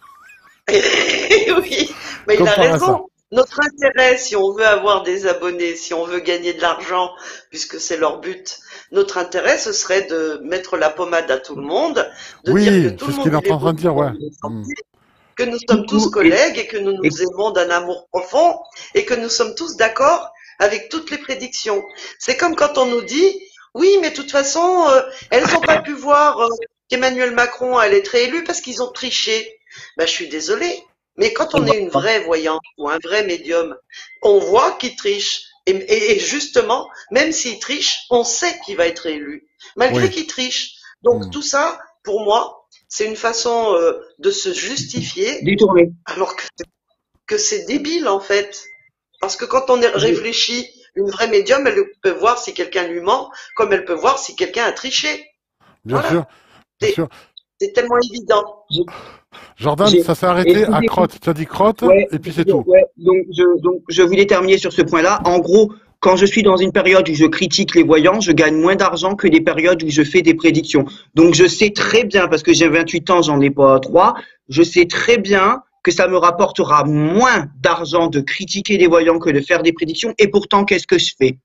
S3: Oui, mais
S1: Comme
S3: il a
S1: par hasard.
S3: raison. Notre intérêt, si on veut avoir des abonnés, si on veut gagner de l'argent, puisque c'est leur but, notre intérêt, ce serait de mettre la pommade à tout le monde, de dire
S1: Oui,
S3: que tout
S1: c'est
S3: le
S1: ce
S3: monde
S1: qu'il est
S3: il
S1: en train de dire, ouais.
S3: est
S1: Hmm.
S3: que nous sommes tous collègues et que nous nous aimons d'un amour profond et que nous sommes tous d'accord avec toutes les prédictions. C'est comme quand on nous dit, oui, mais de toute façon, euh, elles n'ont pas pu voir euh, qu'Emmanuel Macron allait être élu parce qu'ils ont triché. Ben, je suis désolée. Mais quand on est une vraie voyante ou un vrai médium, on voit qu'il triche. Et, et, et justement, même s'il triche, on sait qu'il va être élu, malgré
S1: Oui.
S3: qu'il triche. Donc
S1: Hmm.
S3: tout ça, pour moi, c'est une façon euh, de se justifier,
S2: Détourné.
S3: alors que, que c'est débile en fait. Parce que quand on est réfléchi, une vraie médium, elle peut voir si quelqu'un lui ment, comme elle peut voir si quelqu'un a triché.
S1: Bien
S3: Voilà.
S1: sûr, bien
S3: C'est
S1: sûr.
S3: c'est tellement évident.
S1: Jordan,
S2: J'ai-
S1: ça s'est arrêté à
S2: Écoutez-
S1: crotte. Tu as dit crotte,
S2: Ouais,
S1: et puis c'est tout.
S2: ouais, donc, je, donc je voulais terminer sur ce point-là. En gros, quand je suis dans une période où je critique les voyants, je gagne moins d'argent que les périodes où je fais des prédictions. Donc je sais très bien, parce que j'ai vingt-huit ans, j'en ai pas trois, je sais très bien que ça me rapportera moins d'argent de critiquer les voyants que de faire des prédictions. Et pourtant, qu'est-ce que je fais?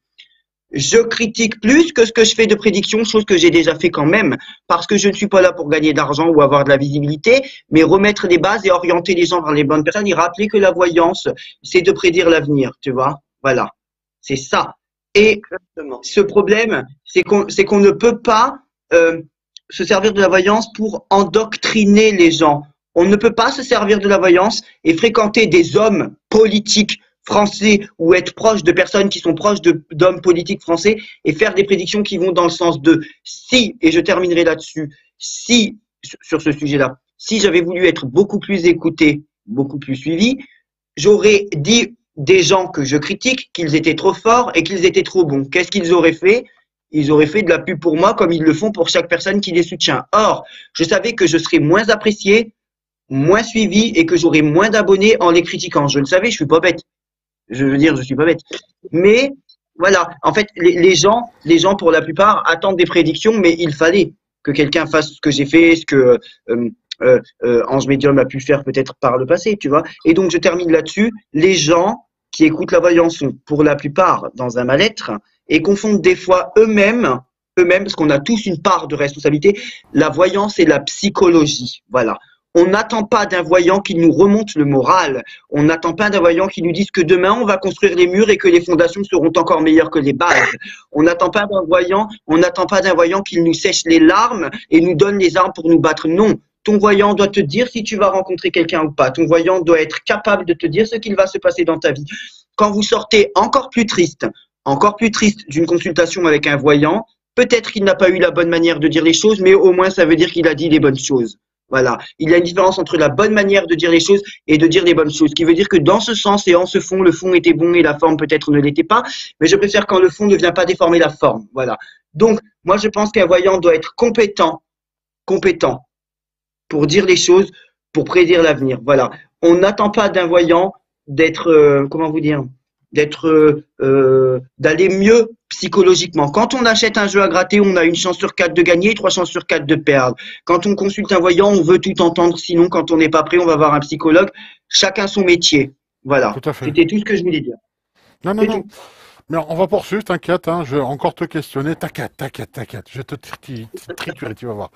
S2: Je critique plus que ce que je fais de prédictions, chose que j'ai déjà fait quand même, parce que je ne suis pas là pour gagner de l'argent ou avoir de la visibilité, mais remettre des bases et orienter les gens vers les bonnes personnes et rappeler que la voyance, c'est de prédire l'avenir, tu vois. Voilà, c'est ça. Et
S3: Exactement.
S2: ce problème, c'est qu'on c'est qu'on ne peut pas euh, se servir de la voyance pour endoctriner les gens. On ne peut pas se servir de la voyance et fréquenter des hommes politiques français ou être proche de personnes qui sont proches de- d'hommes politiques français et faire des prédictions qui vont dans le sens de si, et je terminerai là-dessus, si, sur sur ce sujet-là, si j'avais voulu être beaucoup plus écouté, beaucoup plus suivi, j'aurais dit des gens que je critique qu'ils étaient trop forts et qu'ils étaient trop bons. Qu'est-ce qu'ils auraient fait? Ils auraient fait de la pub pour moi comme ils le font pour chaque personne qui les soutient. Or, je savais que je serais moins apprécié, moins suivi et que j'aurais moins d'abonnés en les critiquant. Je le savais, je suis pas bête. Je veux dire, je suis pas bête. Mais voilà, en fait, les, les gens, les gens pour la plupart attendent des prédictions, mais il fallait que quelqu'un fasse ce que j'ai fait, ce que euh, euh, euh, Ange Medium a pu faire peut-être par le passé, tu vois. Et donc je termine là-dessus. Les gens qui écoutent la voyance sont pour la plupart dans un mal-être et confondent des fois eux-mêmes, eux-mêmes, parce qu'on a tous une part de responsabilité, la voyance et la psychologie. Voilà. On n'attend pas d'un voyant qui nous remonte le moral. On n'attend pas d'un voyant qui nous dise que demain on va construire les murs et que les fondations seront encore meilleures que les bases. On n'attend pas d'un voyant, on n'attend pas d'un voyant qui nous sèche les larmes et nous donne les armes pour nous battre. Non. Ton voyant doit te dire si tu vas rencontrer quelqu'un ou pas. Ton voyant doit être capable de te dire ce qu'il va se passer dans ta vie. Quand vous sortez encore plus triste, encore plus triste d'une consultation avec un voyant, peut-être qu'il n'a pas eu la bonne manière de dire les choses, mais au moins ça veut dire qu'il a dit les bonnes choses. Voilà. Il y a une différence entre la bonne manière de dire les choses et de dire les bonnes choses. Ce qui veut dire que dans ce sens et en ce fond, le fond était bon et la forme peut-être ne l'était pas. Mais je préfère quand le fond ne vient pas déformer la forme. Voilà. Donc, moi, je pense qu'un voyant doit être compétent, compétent pour dire les choses, pour prédire l'avenir. Voilà. On n'attend pas d'un voyant d'être, euh, comment vous dire, d'être, euh, euh, d'aller mieux psychologiquement. Quand on achète un jeu à gratter, on a une chance sur quatre de gagner, trois chances sur quatre de perdre. Quand on consulte un voyant, on veut tout entendre. Sinon, quand on n'est pas prêt, on va voir un psychologue. Chacun son métier. Voilà.
S1: Tout à fait.
S2: C'était tout ce que je voulais dire.
S1: Non, non,
S2: C'est
S1: non.
S2: tout.
S1: Mais on va poursuivre, t'inquiète, hein, je vais encore te questionner. T'inquiète, t'inquiète, t'inquiète. Je vais te tri- triturer, tu vas voir.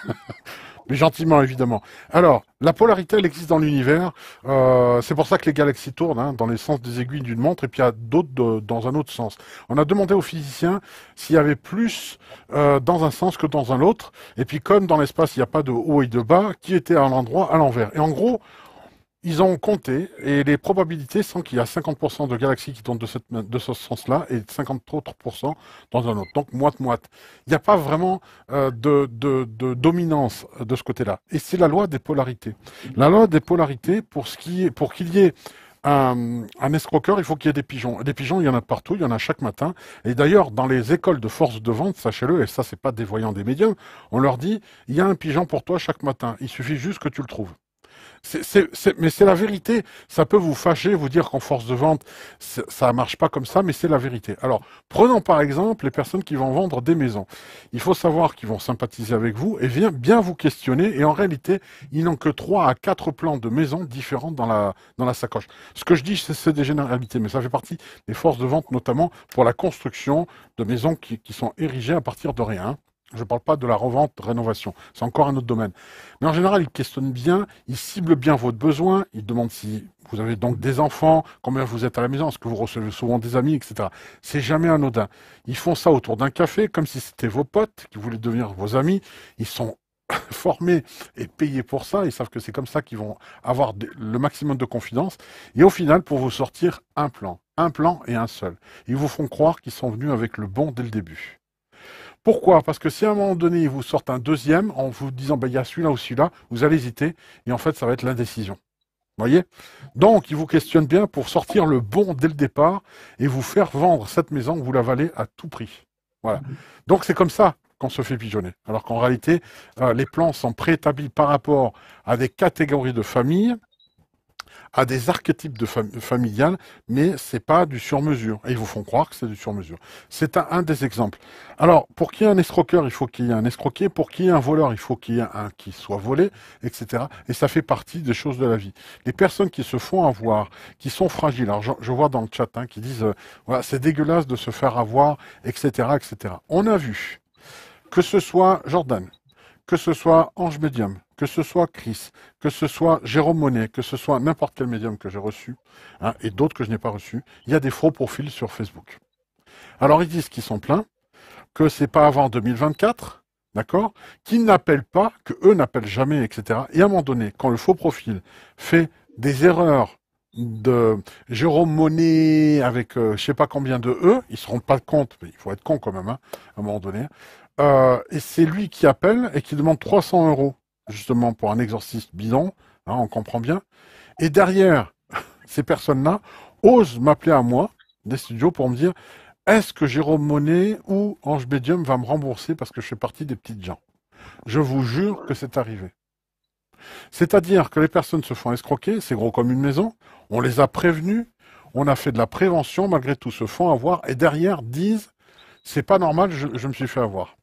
S1: Mais gentiment, évidemment. Alors, la polarité, elle existe dans l'univers. Euh, c'est pour ça que les galaxies tournent, hein, dans les sens des aiguilles d'une montre, et puis il y a d'autres de- dans un autre sens. On a demandé aux physiciens s'il y avait plus euh, dans un sens que dans un autre. Et puis, comme dans l'espace, il n'y a pas de haut et de bas, qui était à l'endroit, à l'envers. Et en gros, ils ont compté et les probabilités sont qu'il y a cinquante pour cent de galaxies qui tournent de, cette, de ce sens-là et cinquante autres pour cent dans un autre. Donc moite-moite. Il n'y a pas vraiment euh, de, de, de dominance de ce côté-là. Et c'est la loi des polarités. La loi des polarités, pour ce qui est, pour qu'il y ait un, un escroqueur, il faut qu'il y ait des pigeons. Des pigeons, il y en a partout, il y en a chaque matin. Et d'ailleurs, dans les écoles de force de vente, sachez-le, et ça, c'est pas dévoyant des médiums, on leur dit, il y a un pigeon pour toi chaque matin. Il suffit juste que tu le trouves. C'est, c'est, c'est, mais c'est la vérité. Ça peut vous fâcher, vous dire qu'en force de vente, ça marche pas comme ça, mais c'est la vérité. Alors, prenons par exemple les personnes qui vont vendre des maisons. Il faut savoir qu'ils vont sympathiser avec vous et bien, bien vous questionner. Et en réalité, ils n'ont que trois à quatre plans de maisons différentes dans la, dans la sacoche. Ce que je dis, c'est, c'est des généralités, mais ça fait partie des forces de vente, notamment pour la construction de maisons qui, qui sont érigées à partir de rien. Je ne parle pas de la revente, rénovation. C'est encore un autre domaine. Mais en général, ils questionnent bien, ils ciblent bien votre besoin, ils demandent si vous avez donc des enfants, combien vous êtes à la maison, est-ce que vous recevez souvent des amis, et cetera. C'est jamais anodin. Ils font ça autour d'un café, comme si c'était vos potes qui voulaient devenir vos amis. Ils sont formés et payés pour ça. Ils savent que c'est comme ça qu'ils vont avoir le maximum de confiance. Et au final, pour vous sortir un plan. Un plan et un seul. Ils vous font croire qu'ils sont venus avec le bon dès le début. Pourquoi? Parce que si à un moment donné, ils vous sortent un deuxième en vous disant, ben, il y a celui-là ou celui-là, vous allez hésiter, et en fait, ça va être l'indécision. Vous voyez? Donc, ils vous questionnent bien pour sortir le bon dès le départ et vous faire vendre cette maison que vous la valez à tout prix. Voilà. Donc, c'est comme ça qu'on se fait pigeonner. Alors qu'en réalité, euh, les plans sont préétablis par rapport à des catégories de familles, à des archétypes de fam familiales, mais c'est pas du sur-mesure. Et ils vous font croire que c'est du sur-mesure. C'est un, un des exemples. Alors, pour qu'il y ait un escroqueur, il faut qu'il y ait un escroqué. Pour qu'il y ait un voleur, il faut qu'il y ait un qui soit volé, et cetera. Et ça fait partie des choses de la vie. Les personnes qui se font avoir, qui sont fragiles, alors je, je vois dans le chat, hein, qui disent, euh, voilà, c'est dégueulasse de se faire avoir, et cetera, et cetera. On a vu que ce soit Jordan, que ce soit Ange Médium, que ce soit Chris, que ce soit Jérôme Monet, que ce soit n'importe quel médium que j'ai reçu, hein, et d'autres que je n'ai pas reçus, il y a des faux profils sur Facebook. Alors ils disent qu'ils sont pleins, que c'est pas avant deux mille vingt-quatre, d'accord, qu'ils n'appellent pas, que eux n'appellent jamais, et cetera. Et à un moment donné, quand le faux profil fait des erreurs de Jérôme Monet avec euh, je sais pas combien de E, ils se rendent pas compte, mais il faut être con quand même, hein, à un moment donné. Euh, et c'est lui qui appelle et qui demande trois cents euros, justement, pour un exorciste bidon, hein, on comprend bien. Et derrière, ces personnes-là osent m'appeler à moi, des studios, pour me dire, est-ce que Jérôme Monet ou Ange Médium va me rembourser parce que je fais partie des petites gens? Je vous jure que c'est arrivé. C'est-à-dire que les personnes se font escroquer, c'est gros comme une maison, on les a prévenus, on a fait de la prévention, malgré tout se font avoir, et derrière disent, c'est pas normal, je, je me suis fait avoir.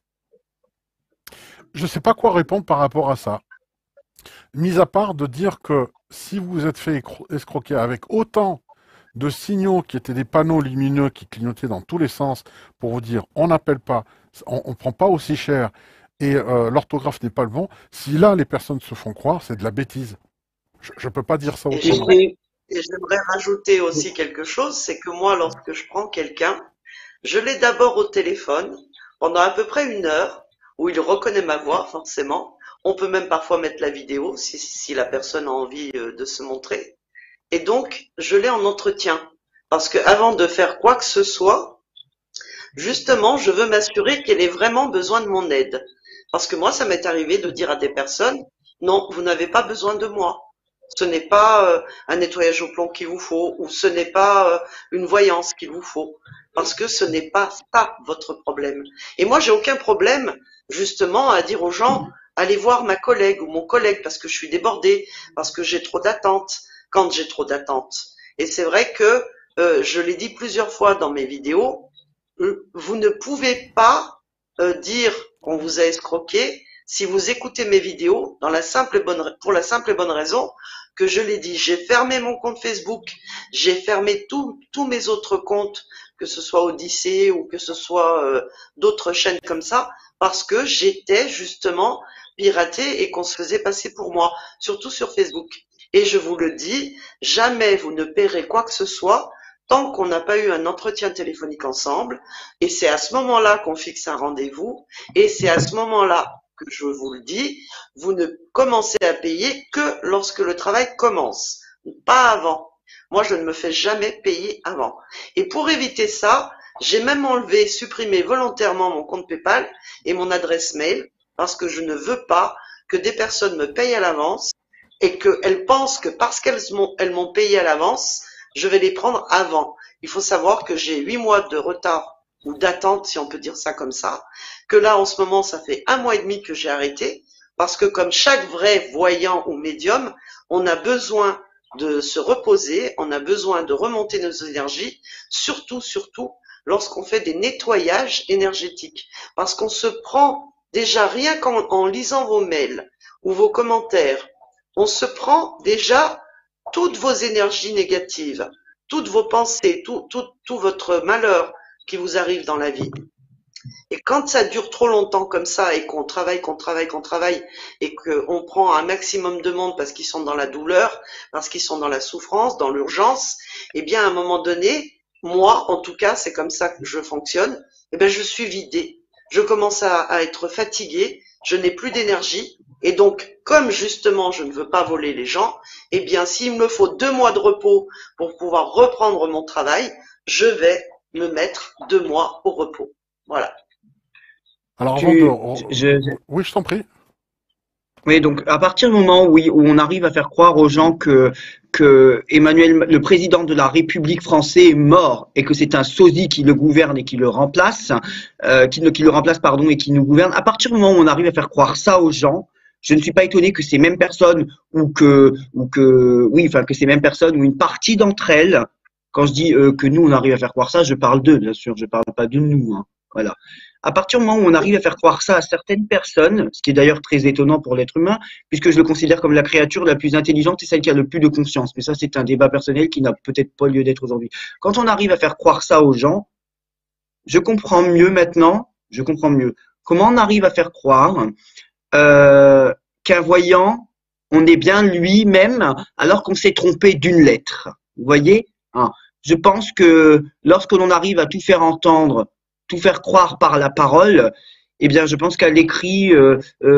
S1: Je ne sais pas quoi répondre par rapport à ça. Mis à part de dire que si vous vous êtes fait escroquer avec autant de signaux qui étaient des panneaux lumineux qui clignotaient dans tous les sens pour vous dire on n'appelle pas, on ne prend pas aussi cher et euh, l'orthographe n'est pas le bon, si là les personnes se font croire, c'est de la bêtise. Je ne peux pas dire ça autrement.
S3: Et j'aimerais rajouter aussi quelque chose, c'est que moi, lorsque je prends quelqu'un, je l'ai d'abord au téléphone pendant à peu près une heure, où il reconnaît ma voix, forcément. On peut même parfois mettre la vidéo, si, si la personne a envie de se montrer. Et donc, je l'ai en entretien. Parce que avant de faire quoi que ce soit, justement, je veux m'assurer qu'elle ait vraiment besoin de mon aide. Parce que moi, ça m'est arrivé de dire à des personnes, non, vous n'avez pas besoin de moi. Ce n'est pas euh, un nettoyage au plomb qu'il vous faut, ou ce n'est pas euh, une voyance qu'il vous faut, parce que ce n'est pas ça votre problème. Et moi, j'ai aucun problème, justement, à dire aux gens, allez voir ma collègue ou mon collègue, parce que je suis débordée, parce que j'ai trop d'attentes, quand j'ai trop d'attentes. Et c'est vrai que, euh, je l'ai dit plusieurs fois dans mes vidéos, euh, vous ne pouvez pas euh, dire qu'on vous a escroqué si vous écoutez mes vidéos dans la simple bonne, pour la simple et bonne raison que je l'ai dit, j'ai fermé mon compte Facebook, j'ai fermé tous tous mes autres comptes, que ce soit Odyssée ou que ce soit euh, d'autres chaînes comme ça, parce que j'étais justement piratée et qu'on se faisait passer pour moi, surtout sur Facebook. Et je vous le dis, jamais vous ne paierez quoi que ce soit tant qu'on n'a pas eu un entretien téléphonique ensemble, et c'est à ce moment-là qu'on fixe un rendez-vous, et c'est à ce moment-là que je vous le dis, vous ne commencez à payer que lorsque le travail commence, pas avant. Moi, je ne me fais jamais payer avant. Et pour éviter ça, j'ai même enlevé, supprimé volontairement mon compte PayPal et mon adresse mail, parce que je ne veux pas que des personnes me payent à l'avance et qu'elles pensent que parce qu'elles m'ont elles m'ont payé à l'avance, je vais les prendre avant. Il faut savoir que j'ai huit mois de retard ou d'attente, si on peut dire ça comme ça, que là, en ce moment, ça fait un mois et demi que j'ai arrêté, parce que comme chaque vrai voyant ou médium, on a besoin de se reposer, on a besoin de remonter nos énergies, surtout, surtout, lorsqu'on fait des nettoyages énergétiques. Parce qu'on se prend, déjà rien qu'en en lisant vos mails ou vos commentaires, on se prend déjà toutes vos énergies négatives, toutes vos pensées, tout, tout, tout votre malheur qui vous arrive dans la vie. Et quand ça dure trop longtemps comme ça et qu'on travaille, qu'on travaille, qu'on travaille et qu'on prend un maximum de monde parce qu'ils sont dans la douleur, parce qu'ils sont dans la souffrance, dans l'urgence, eh bien à un moment donné, moi en tout cas, c'est comme ça que je fonctionne, eh bien je suis vidée. Je commence à, à être fatiguée, je n'ai plus d'énergie et donc comme justement je ne veux pas voler les gens, eh bien s'il me faut deux mois de repos pour pouvoir reprendre mon travail, je vais me mettre deux mois au repos. Voilà.
S1: Alors, avant
S2: Tu,
S1: de...
S2: je, je-
S1: Oui, je t'en prie.
S2: Oui, donc à partir du moment où, où on arrive à faire croire aux gens que, que Emmanuel, le président de la République française est mort et que c'est un sosie qui le gouverne et qui le remplace, euh, qui, le- qui le remplace pardon et qui nous gouverne, à partir du moment où on arrive à faire croire ça aux gens, je ne suis pas étonné que ces mêmes personnes ou que, ou que, oui, enfin que ces mêmes personnes ou une partie d'entre elles, quand je dis euh, que nous on arrive à faire croire ça, je parle d'eux bien sûr, je parle pas de nous, hein, voilà. À partir du moment où on arrive à faire croire ça à certaines personnes, ce qui est d'ailleurs très étonnant pour l'être humain, puisque je le considère comme la créature la plus intelligente et celle qui a le plus de conscience. Mais ça, c'est un débat personnel qui n'a peut-être pas lieu d'être aujourd'hui. Quand on arrive à faire croire ça aux gens, je comprends mieux maintenant, je comprends mieux comment on arrive à faire croire euh, qu'un voyant, on est bien lui-même alors qu'on s'est trompé d'une lettre. Vous voyez, hein, je pense que lorsque l'on arrive à tout faire entendre, tout faire croire par la parole, eh bien, je pense qu'à l'écrit, euh,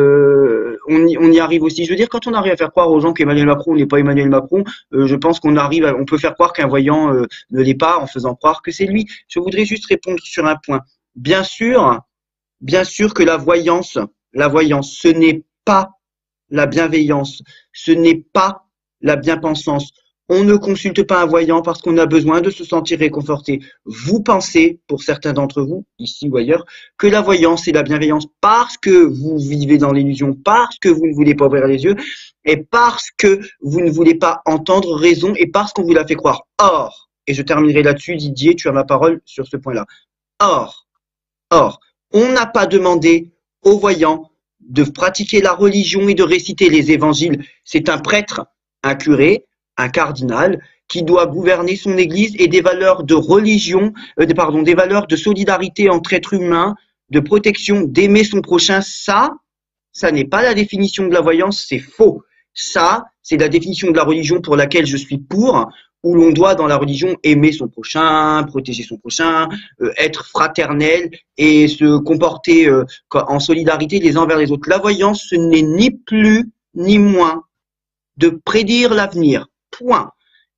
S2: euh, on, y, on y arrive aussi. Je veux dire, quand on arrive à faire croire aux gens qu'Emmanuel Macron n'est pas Emmanuel Macron, euh, je pense qu'on arrive, à, on peut faire croire qu'un voyant euh, ne l'est pas en faisant croire que c'est lui. Je voudrais juste répondre sur un point. Bien sûr, bien sûr que la voyance, la voyance, ce n'est pas la bienveillance, ce n'est pas la bien-pensance. On ne consulte pas un voyant parce qu'on a besoin de se sentir réconforté. Vous pensez, pour certains d'entre vous, ici ou ailleurs, que la voyance et la bienveillance parce que vous vivez dans l'illusion, parce que vous ne voulez pas ouvrir les yeux, et parce que vous ne voulez pas entendre raison et parce qu'on vous l'a fait croire. Or, et je terminerai là-dessus, Didier, tu as ma parole sur ce point-là. Or, or, on n'a pas demandé aux voyants de pratiquer la religion et de réciter les évangiles. C'est un prêtre, un curé, un cardinal qui doit gouverner son église et des valeurs de religion, euh, pardon, des valeurs de solidarité entre êtres humains, de protection, d'aimer son prochain. Ça, ça n'est pas la définition de la voyance, c'est faux. Ça, c'est la définition de la religion pour laquelle je suis pour, où l'on doit dans la religion aimer son prochain, protéger son prochain, euh, être fraternel et se comporter euh, en solidarité les uns envers les autres. La voyance, ce n'est ni plus ni moins de prédire l'avenir. Point.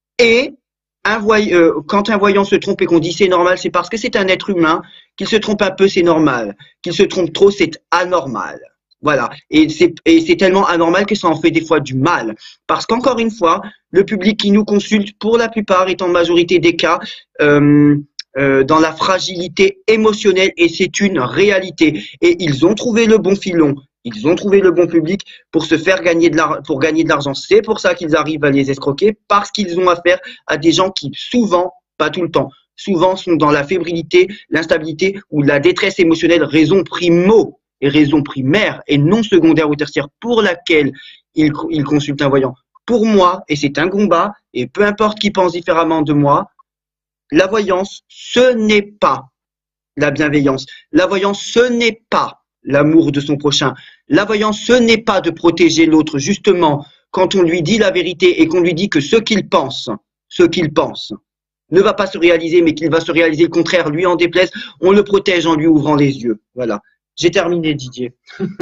S2: Et un voy euh, quand un voyant se trompe et qu'on dit c'est normal, c'est parce que c'est un être humain. Qu'il se trompe un peu, c'est normal. Qu'il se trompe trop, c'est anormal. Voilà. Et c'est et c'est tellement anormal que ça en fait des fois du mal. Parce qu'encore une fois, le public qui nous consulte, pour la plupart, est en majorité des cas euh, euh, dans la fragilité émotionnelle et c'est une réalité. Et ils ont trouvé le bon filon. Ils ont trouvé le bon public pour se faire gagner de l'argent, pour gagner de l'argent. C'est pour ça qu'ils arrivent à les escroquer, parce qu'ils ont affaire à des gens qui souvent, pas tout le temps, souvent sont dans la fébrilité, l'instabilité ou la détresse émotionnelle, raison primo et raison primaire et non secondaire ou tertiaire pour laquelle ils, ils consultent un voyant. Pour moi, et c'est un combat, et peu importe qui pense différemment de moi, la voyance, ce n'est pas la bienveillance. La voyance, ce n'est pas l'amour de son prochain. La voyance, ce n'est pas de protéger l'autre. Justement, quand on lui dit la vérité et qu'on lui dit que ce qu'il pense, ce qu'il pense, ne va pas se réaliser, mais qu'il va se réaliser le contraire, lui en déplaise, on le protège en lui ouvrant les yeux. Voilà. J'ai terminé, Didier.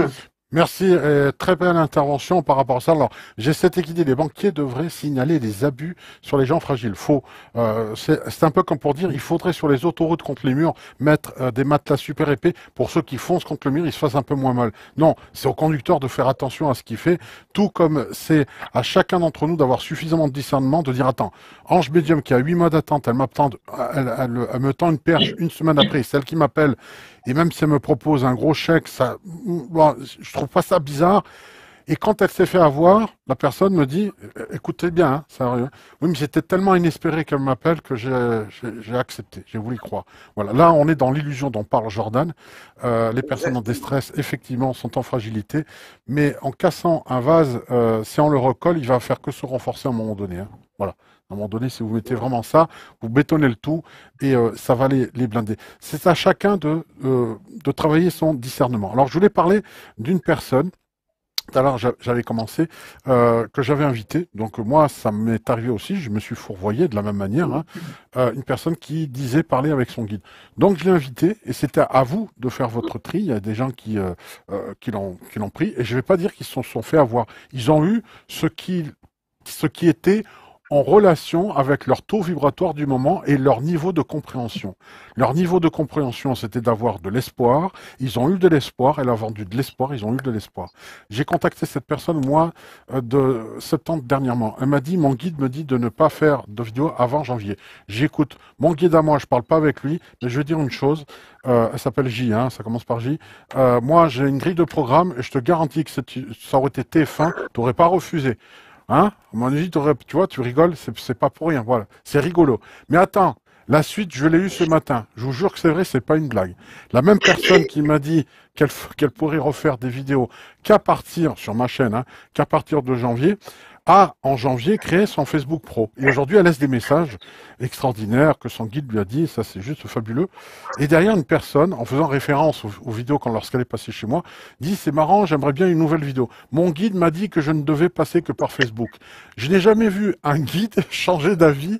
S1: Merci, euh, très belle intervention par rapport à ça. Alors, j'ai cette idée, les banquiers devraient signaler les abus sur les gens fragiles. Faux. Euh, c'est c'est un peu comme pour dire, il faudrait sur les autoroutes contre les murs mettre euh, des matelas super épais pour ceux qui foncent contre le mur, ils se fassent un peu moins mal. Non, c'est au conducteur de faire attention à ce qu'il fait, tout comme c'est à chacun d'entre nous d'avoir suffisamment de discernement, de dire, attends, Ange Médium qui a huit mois d'attente, elle m'attend, elle, elle- elle me tend une perche une semaine après, celle qui m'appelle, et même si elle me propose un gros chèque, ça, bon, je trouve pas ça bizarre. Et quand elle s'est fait avoir, la personne me dit, euh, écoutez bien, hein, sérieux. Oui, mais c'était tellement inespéré qu'elle m'appelle que j'ai j'ai- j'ai accepté, j'ai voulu y croire. Voilà, là on est dans l'illusion dont parle Jordan. Euh, les personnes en détresse, effectivement, sont en fragilité, mais en cassant un vase, euh, si on le recolle, il va faire que se renforcer à un moment donné. Hein. Voilà. À un moment donné, si vous mettez vraiment ça, vous bétonnez le tout et euh, ça va les, les blinder. C'est à chacun de, euh, de travailler son discernement. Alors, je voulais parler d'une personne. Tout à l'heure, j'a- j'avais commencé, euh, que j'avais invité. Donc, moi, ça m'est arrivé aussi. Je me suis fourvoyé de la même manière. Hein, euh, une personne qui disait parler avec son guide. Donc, je l'ai invité et c'était à vous de faire votre tri. Il y a des gens qui, euh, euh, qui l'ont qui l'ont pris. Et je ne vais pas dire qu'ils se sont, sont fait avoir. Ils ont eu ce qui, ce qui était en relation avec leur taux vibratoire du moment et leur niveau de compréhension. Leur niveau de compréhension, c'était d'avoir de l'espoir. Ils ont eu de l'espoir. Elle a vendu de l'espoir. Ils ont eu de l'espoir. J'ai contacté cette personne, moi, euh, de septembre dernièrement. Elle m'a dit, mon guide me dit de ne pas faire de vidéo avant janvier. J'écoute. Mon guide à moi, je parle pas avec lui, mais je vais dire une chose. Euh, elle s'appelle J, hein, ça commence par J. Euh, moi, j'ai une grille de programme et je te garantis que c'est- ça aurait été T F un, t'aurais pas refusé. Hein? À mon avis, t'aurais- tu vois, tu rigoles, c'est c'est pas pour rien, voilà. C'est rigolo. Mais attends, la suite, je l'ai eu ce matin. Je vous jure que c'est vrai, c'est pas une blague. La même personne qui m'a dit qu'elle f- qu'elle pourrait refaire des vidéos qu'à partir, sur ma chaîne, hein, qu'à partir de janvier, a, en janvier, créé son Facebook Pro. Et aujourd'hui, elle laisse des messages extraordinaires que son guide lui a dit, ça c'est juste fabuleux. Et derrière, une personne, en faisant référence aux, aux vidéos quand lorsqu'elle est passée chez moi, dit, c'est marrant, j'aimerais bien une nouvelle vidéo. Mon guide m'a dit que je ne devais passer que par Facebook. Je n'ai jamais vu un guide changer d'avis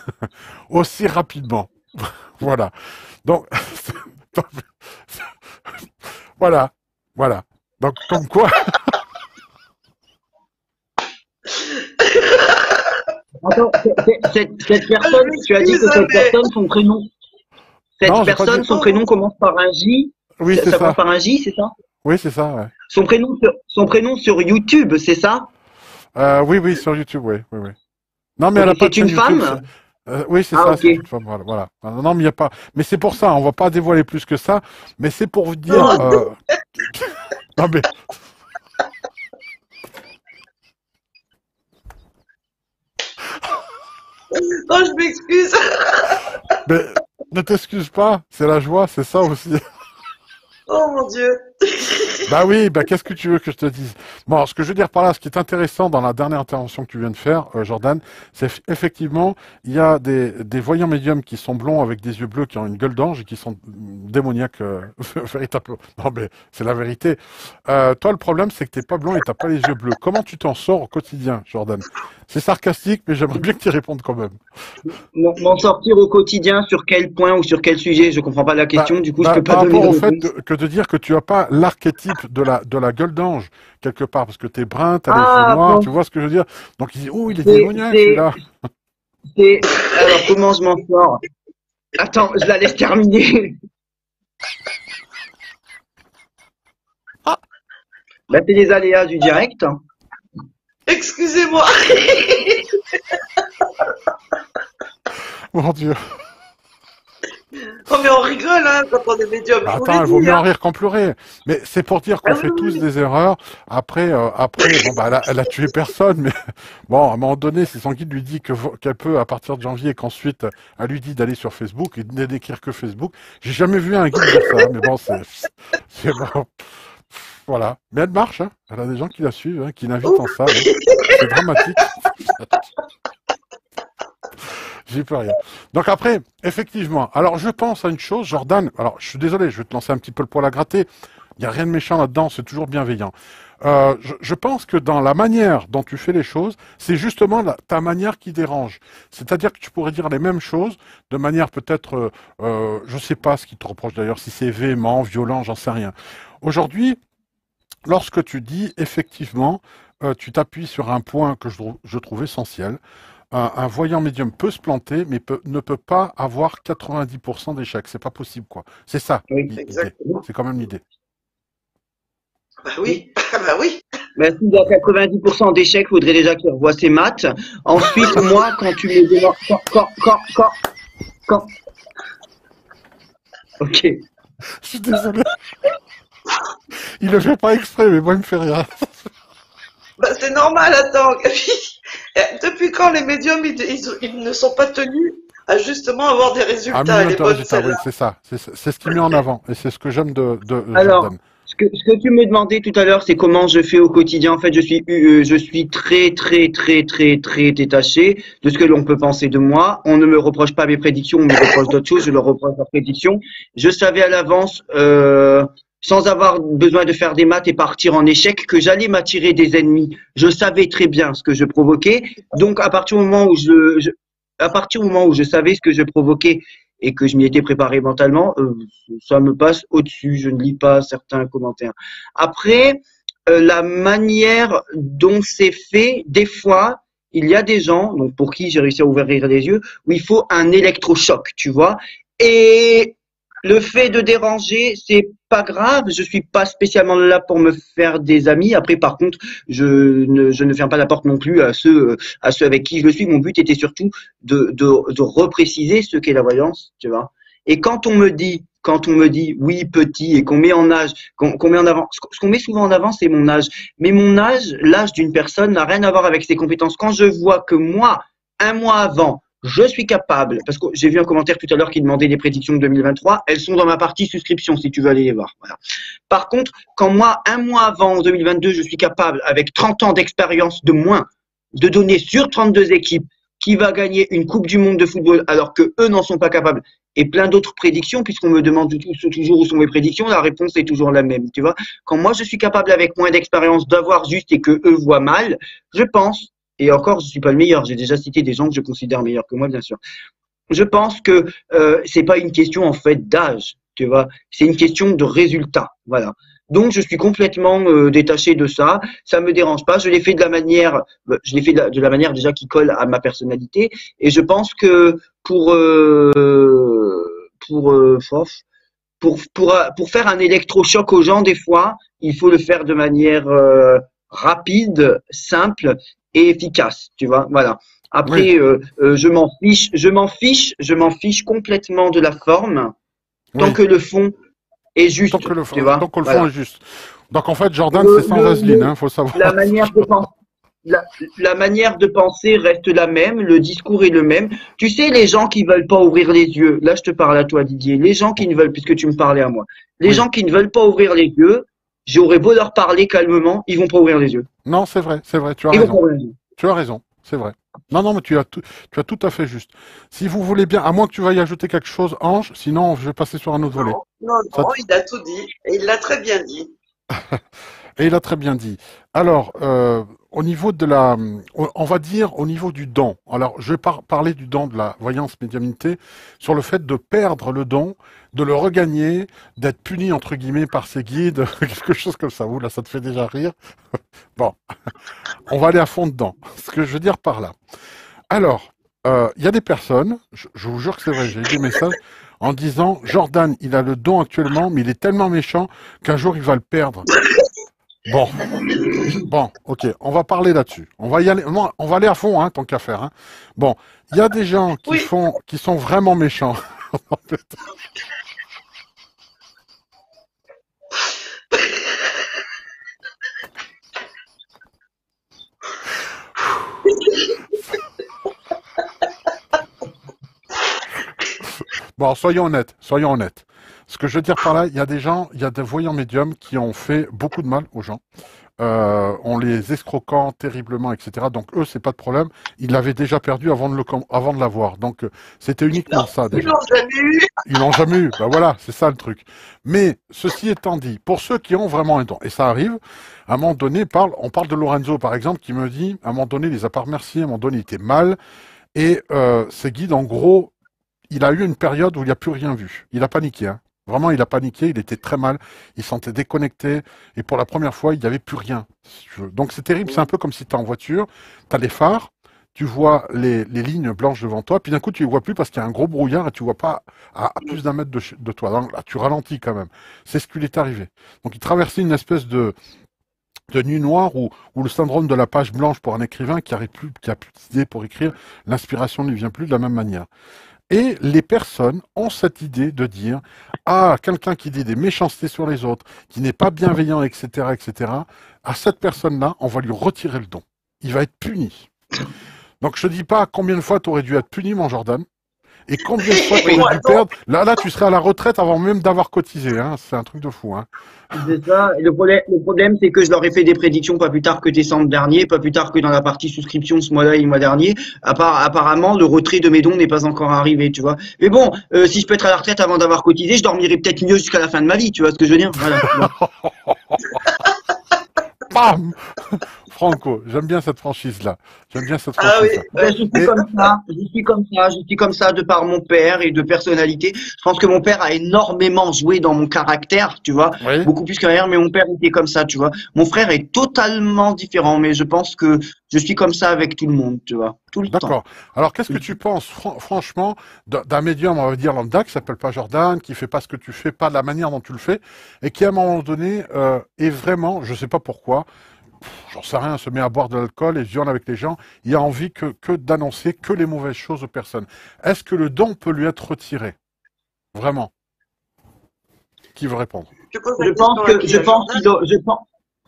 S1: aussi rapidement. Voilà. Donc, voilà. Voilà. Donc, comme quoi,
S2: Attends, c'est- c'est- cette, cette
S3: Ah,
S2: personne,
S3: je
S2: tu as dit que
S3: m'excuse, hein,
S2: cette
S3: mais
S2: personne, son prénom, cette
S1: non, j'ai pas dit.
S2: personne, son prénom commence par un J,
S1: Oui,
S2: ça,
S1: c'est
S2: ça commence
S1: ça.
S2: par un J, c'est ça?
S1: Oui, c'est ça, ouais.
S2: Son prénom sur, son prénom sur YouTube, c'est ça?
S1: Euh, oui, oui, sur YouTube, oui, oui, oui. Non, mais
S2: Ok,
S1: elle a pas de
S2: c'est
S1: chaîne
S2: une
S1: YouTube. c'est-
S2: femme?
S1: euh, oui, c'est
S2: Ah,
S1: ça,
S2: ok.
S1: c'est une femme. Voilà, voilà. Euh, Non, mais il y a pas. Mais c'est pour ça. On va pas dévoiler plus que ça. Mais c'est pour vous dire.
S3: non,
S1: Euh... non, mais,
S3: non, je m'excuse.
S1: mais ne t'excuse pas. C'est la joie, c'est ça aussi.
S3: Oh mon Dieu.
S1: Bah oui, bah qu'est-ce que tu veux que je te dise? Bon, ce que je veux dire par là, ce qui est intéressant dans la dernière intervention que tu viens de faire, euh, Jordan, c'est eff- effectivement, il y a des, des voyants médiums qui sont blonds avec des yeux bleus, qui ont une gueule d'ange et qui sont mm, démoniaques, euh, véritablement. Non, mais c'est la vérité. Euh, toi, le problème, c'est que t'es pas blond et t'as pas les yeux bleus. Comment tu t'en sors au quotidien, Jordan? C'est sarcastique, mais j'aimerais bien que tu y répondes quand même.
S2: M'en m'en sortir au quotidien sur quel point ou sur quel sujet? Je comprends pas la
S1: Bah,
S2: question, du coup, je
S1: bah,
S2: peux pas
S1: par
S2: donner
S1: rapport
S2: de
S1: au fait
S2: réponse.
S1: de- que de dire que tu as pas l'archétype de la, de la gueule d'ange, quelque part, parce que t'es brun, t'as les cheveux
S2: Ah,
S1: noirs, tu
S2: bon,
S1: vois ce que je veux dire? Donc il dit, oh, il est
S2: c'est,
S1: démoniaque,
S2: c'est,
S1: celui-là.
S2: c'est, alors comment je m'en sors? Attends, je la laisse terminer. Bah, c'est les aléas du direct.
S3: Excusez-moi.
S1: Mon Dieu.
S3: Non, mais on rigole, hein, quand on est médium.
S1: Bah,
S3: Je vous
S1: attends,
S3: l'ai
S1: il vaut
S3: dit,
S1: mieux en
S3: hein.
S1: rire qu'en pleurer. Mais c'est pour dire
S3: Ah
S1: qu'on
S3: oui,
S1: fait
S3: oui,
S1: tous
S3: oui.
S1: des erreurs. Après, euh, après, bon, bah, elle a, elle a tué personne, mais bon, à un moment donné, si son guide lui dit que vo- qu'elle peut à partir de janvier, et qu'ensuite, elle lui dit d'aller sur Facebook et de d'écrire que Facebook. J'ai jamais vu un guide dire ça, mais bon, c'est, c'est bon. Voilà. Mais elle marche, hein. Elle a des gens qui la suivent, hein, qui l'invitent en salle, hein. C'est dramatique. J'y peux rien. Donc après, effectivement, alors je pense à une chose, Jordan, alors je suis désolé, je vais te lancer un petit peu le poil à gratter, il n'y a rien de méchant là-dedans, c'est toujours bienveillant. Euh, je, je pense que dans la manière dont tu fais les choses, c'est justement la- ta manière qui dérange. C'est-à-dire que tu pourrais dire les mêmes choses de manière peut-être, euh, euh, je sais pas ce qui te reproche d'ailleurs, si c'est véhément, violent, j'en sais rien. Aujourd'hui, lorsque tu dis, effectivement, euh, tu t'appuies sur un point que je, trou- je trouve essentiel. Un, un voyant médium peut se planter, mais peut- ne peut pas avoir quatre-vingt-dix pour cent d'échecs. C'est pas possible, quoi. C'est ça,
S2: Oui,
S1: l'i- l'idée.
S3: Exactement.
S1: C'est quand même l'idée.
S3: Bah
S2: oui.
S3: oui, bah oui.
S2: Ben, s'il a quatre-vingt-dix pour cent d'échecs, faudrait déjà qu'il revoie ses maths. Ensuite, moi, quand tu me demandes, quand, quand, quand, quand, quand, ok.
S1: Je suis désolé. Il le fait pas exprès, mais moi, il me fait rire.
S3: Bah c'est normal, attends. Eh, depuis quand les médiums, ils, ils- ils ne sont pas tenus à justement avoir des
S1: Un
S3: résultats? Elle
S1: minimum
S3: est
S1: de
S3: bonne
S1: résultats, oui,
S3: celle-là.
S1: c'est ça. C'est c'est ce qu'il met en avant. Et c'est ce que j'aime de, de euh,
S2: Alors,
S1: Jordan.
S2: ce que, ce que tu me demandais tout à l'heure, c'est comment je fais au quotidien. En fait, je suis, euh, je suis très, très, très, très, très détaché de ce que l'on peut penser de moi. On ne me reproche pas mes prédictions, on me reproche d'autres choses, je leur reproche leurs prédictions. Je savais à l'avance, euh, sans avoir besoin de faire des maths et partir en échec, que j'allais m'attirer des ennemis. Je savais très bien ce que je provoquais. Donc, à partir du moment où je, je- à partir du moment où je savais ce que je provoquais et que je m'y étais préparé mentalement, euh, ça me passe au-dessus. Je ne lis pas certains commentaires. Après, euh, la manière dont c'est fait, des fois, il y a des gens, donc pour qui j'ai réussi à ouvrir les yeux, où il faut un électrochoc, tu vois. Et le fait de déranger, c'est pas grave. Je suis pas spécialement là pour me faire des amis. Après, par contre, je ne, je ne ferme pas la porte non plus à ceux, à ceux avec qui je le suis. Mon but était surtout de, de, de repréciser ce qu'est la voyance, tu vois. Et quand on me dit, quand on me dit oui petit et qu'on met en âge, qu'on qu'on met en avant, ce qu'on met souvent en avant, c'est mon âge. Mais mon âge, l'âge d'une personne n'a rien à voir avec ses compétences. Quand je vois que moi, un mois avant, je suis capable, parce que j'ai vu un commentaire tout à l'heure qui demandait des prédictions de deux mille vingt-trois, elles sont dans ma partie souscription si tu veux aller les voir. Voilà. Par contre, quand moi, un mois avant, en deux mille vingt-deux, je suis capable, avec trente ans d'expérience de moins, de donner sur trente-deux équipes qui va gagner une Coupe du Monde de football alors que eux n'en sont pas capables, et plein d'autres prédictions, puisqu'on me demande toujours où sont mes prédictions, la réponse est toujours la même, tu vois. Quand moi je suis capable avec moins d'expérience d'avoir juste et que eux voient mal, je pense, et encore je suis pas le meilleur, j'ai déjà cité des gens que je considère meilleurs que moi, bien sûr. Je pense que euh, c'est pas une question en fait d'âge, tu vois, c'est une question de résultat, voilà. Donc je suis complètement euh, détaché de ça, ça me dérange pas. Je l'ai fait de la manière, je l'ai fait de la, de la manière déjà qui colle à ma personnalité, et je pense que pour euh, pour euh, pour pour pour faire un électrochoc aux gens des fois, il faut le faire de manière euh, rapide, simple et efficace, tu vois. Voilà.
S1: Oui,
S2: Après, euh, euh, je m'en fiche, je m'en fiche, je m'en fiche complètement de la forme tant
S1: oui.
S2: que le fond est
S1: Tant
S2: juste,
S1: que le,
S2: tu
S1: fond- tant
S2: vois.
S1: que le fond est
S2: Voilà.
S1: juste. Donc en fait, Jordan, c'est
S2: Le,
S1: sans
S2: le,
S1: vaseline,
S2: le-
S1: hein, faut
S2: la
S1: savoir.
S2: manière de penser, la, la manière de penser reste la même, le discours est le même. Tu sais, les gens qui veulent pas ouvrir les yeux, là je te parle à toi Didier, les gens qui ne veulent, puisque tu me parlais à moi, les
S1: Oui.
S2: gens qui ne veulent pas ouvrir les yeux, j'aurais beau leur parler calmement, ils vont pas ouvrir les yeux.
S1: Non, c'est vrai, c'est vrai, tu as
S2: Ils vont pas
S1: raison.
S2: ouvrir les yeux.
S1: Tu as raison, c'est vrai. Non, non, mais tu as tout, tu as tout à fait juste. Si vous voulez bien, à moins que tu veuilles ajouter quelque chose, Ange, sinon je vais passer sur un autre volet.
S3: Non, non,
S1: Ça
S3: non,
S1: te-
S3: il a tout dit. Et il l'a très bien dit.
S1: Et il a très bien dit. Alors, euh, au niveau de la, on on va dire au niveau du don. Alors, je vais par- parler du don de la voyance médiumnité sur le fait de perdre le don, de le regagner, d'être puni entre guillemets par ses guides, quelque chose comme ça. Ouh, là, ça te fait déjà rire. Bon, on va aller à fond dedans. Ce que je veux dire par là. Alors, euh, il y a des personnes, je, je vous jure que c'est vrai, j'ai eu des messages en disant Jordan, il a le don actuellement, mais il est tellement méchant qu'un jour il va le perdre. Bon, bon, ok, on va parler là-dessus. On va y aller, non, on va aller à fond, hein, tant qu'à faire. Hein. Bon, il y a des gens qui
S3: Oui,
S1: font, qui sont vraiment méchants. Bon, soyons honnêtes, soyons honnêtes. Ce que je veux dire par là, il y a des gens, il y a des voyants médiums qui ont fait beaucoup de mal aux gens. Euh, en les escroquant terriblement, et cetera. Donc eux, c'est pas de problème. Ils l'avaient déjà perdu avant de le, com- avant de l'avoir. Donc euh, c'était
S3: non,
S1: uniquement ça
S3: ils
S1: déjà.
S3: l'ont jamais eu.
S1: Ils l'ont jamais eu. Ben voilà, c'est ça le truc. Mais ceci étant dit, pour ceux qui ont vraiment un don, et ça arrive, à un moment donné, parle, on parle de Lorenzo par exemple, qui me dit, à un moment donné, il les a pas remerciés, à un moment donné, il était mal, et euh, ses guides, en gros, il a eu une période où il n'a plus rien vu. Il a paniqué. Hein. Vraiment, il a paniqué, il était très mal, il se sentait déconnecté, et pour la première fois, il n'y avait plus rien. Si tu veux. Donc c'est terrible, c'est un peu comme si tu es en voiture, tu as les phares, tu vois les, les lignes blanches devant toi, puis d'un coup tu les vois plus parce qu'il y a un gros brouillard et tu vois pas à, à plus d'un mètre de, de toi. Donc là, tu ralentis quand même. C'est ce qui lui est arrivé. Donc il traversait une espèce de, de nuit noire où, où le syndrome de la page blanche pour un écrivain qui arrive plus, qui a plus d'idées pour écrire, l'inspiration ne lui vient plus de la même manière. Et les personnes ont cette idée de dire, ah, quelqu'un qui dit des méchancetés sur les autres, qui n'est pas bienveillant, et cetera, et cetera, à cette personne-là, on va lui retirer le don. Il va être puni. Donc je te dis pas combien de fois tu aurais dû être puni, mon Jordan, et combien de fois tu
S2: Oui,
S1: aurais dû
S2: attends.
S1: perdre. Là, là, tu serais à la retraite avant même d'avoir cotisé. Hein. C'est un truc de fou. Hein.
S2: C'est ça. Et le problème, le problème, c'est que je leur ai fait des prédictions pas plus tard que décembre dernier, pas plus tard que dans la partie souscription ce mois-là et le mois dernier. Appar- apparemment, le retrait de mes dons n'est pas encore arrivé, tu vois. Mais bon, euh, si je peux être à la retraite avant d'avoir cotisé, je dormirai peut-être mieux jusqu'à la fin de ma vie, tu vois ce que je veux dire? Voilà. Tu vois.
S1: Bam Franco, j'aime bien cette franchise-là. J'aime bien cette
S3: Ah oui,
S1: franchise-là.
S2: Ben, je suis
S1: Et
S2: comme ça, je suis comme ça, je suis comme ça de par mon père et de personnalité. Je pense que mon père a énormément joué dans mon caractère, tu vois,
S1: oui,
S2: beaucoup plus que ma mère, mais mon père était comme ça, tu vois. Mon frère est totalement différent, mais je pense que je suis comme ça avec tout le monde, tu vois, tout le temps.
S1: d'accord. Alors, qu'est-ce que tu penses, fran- franchement, d'un d'un médium, on va dire lambda, qui s'appelle pas Jordan, qui fait pas ce que tu fais, pas de la manière dont tu le fais, et qui à un moment donné euh, est vraiment, je sais pas pourquoi, j'en sais rien, se met à boire de l'alcool et se viande avec les gens, il a envie que, que d'annoncer que les mauvaises choses aux personnes. Est-ce que le don peut lui être retiré? Vraiment? Qui veut répondre?
S3: tu poses
S2: Je
S3: la
S2: pense
S3: question à
S2: que,
S3: qui?
S2: je
S3: À
S2: pense
S3: Jordan?
S2: qu'il, a- je pense,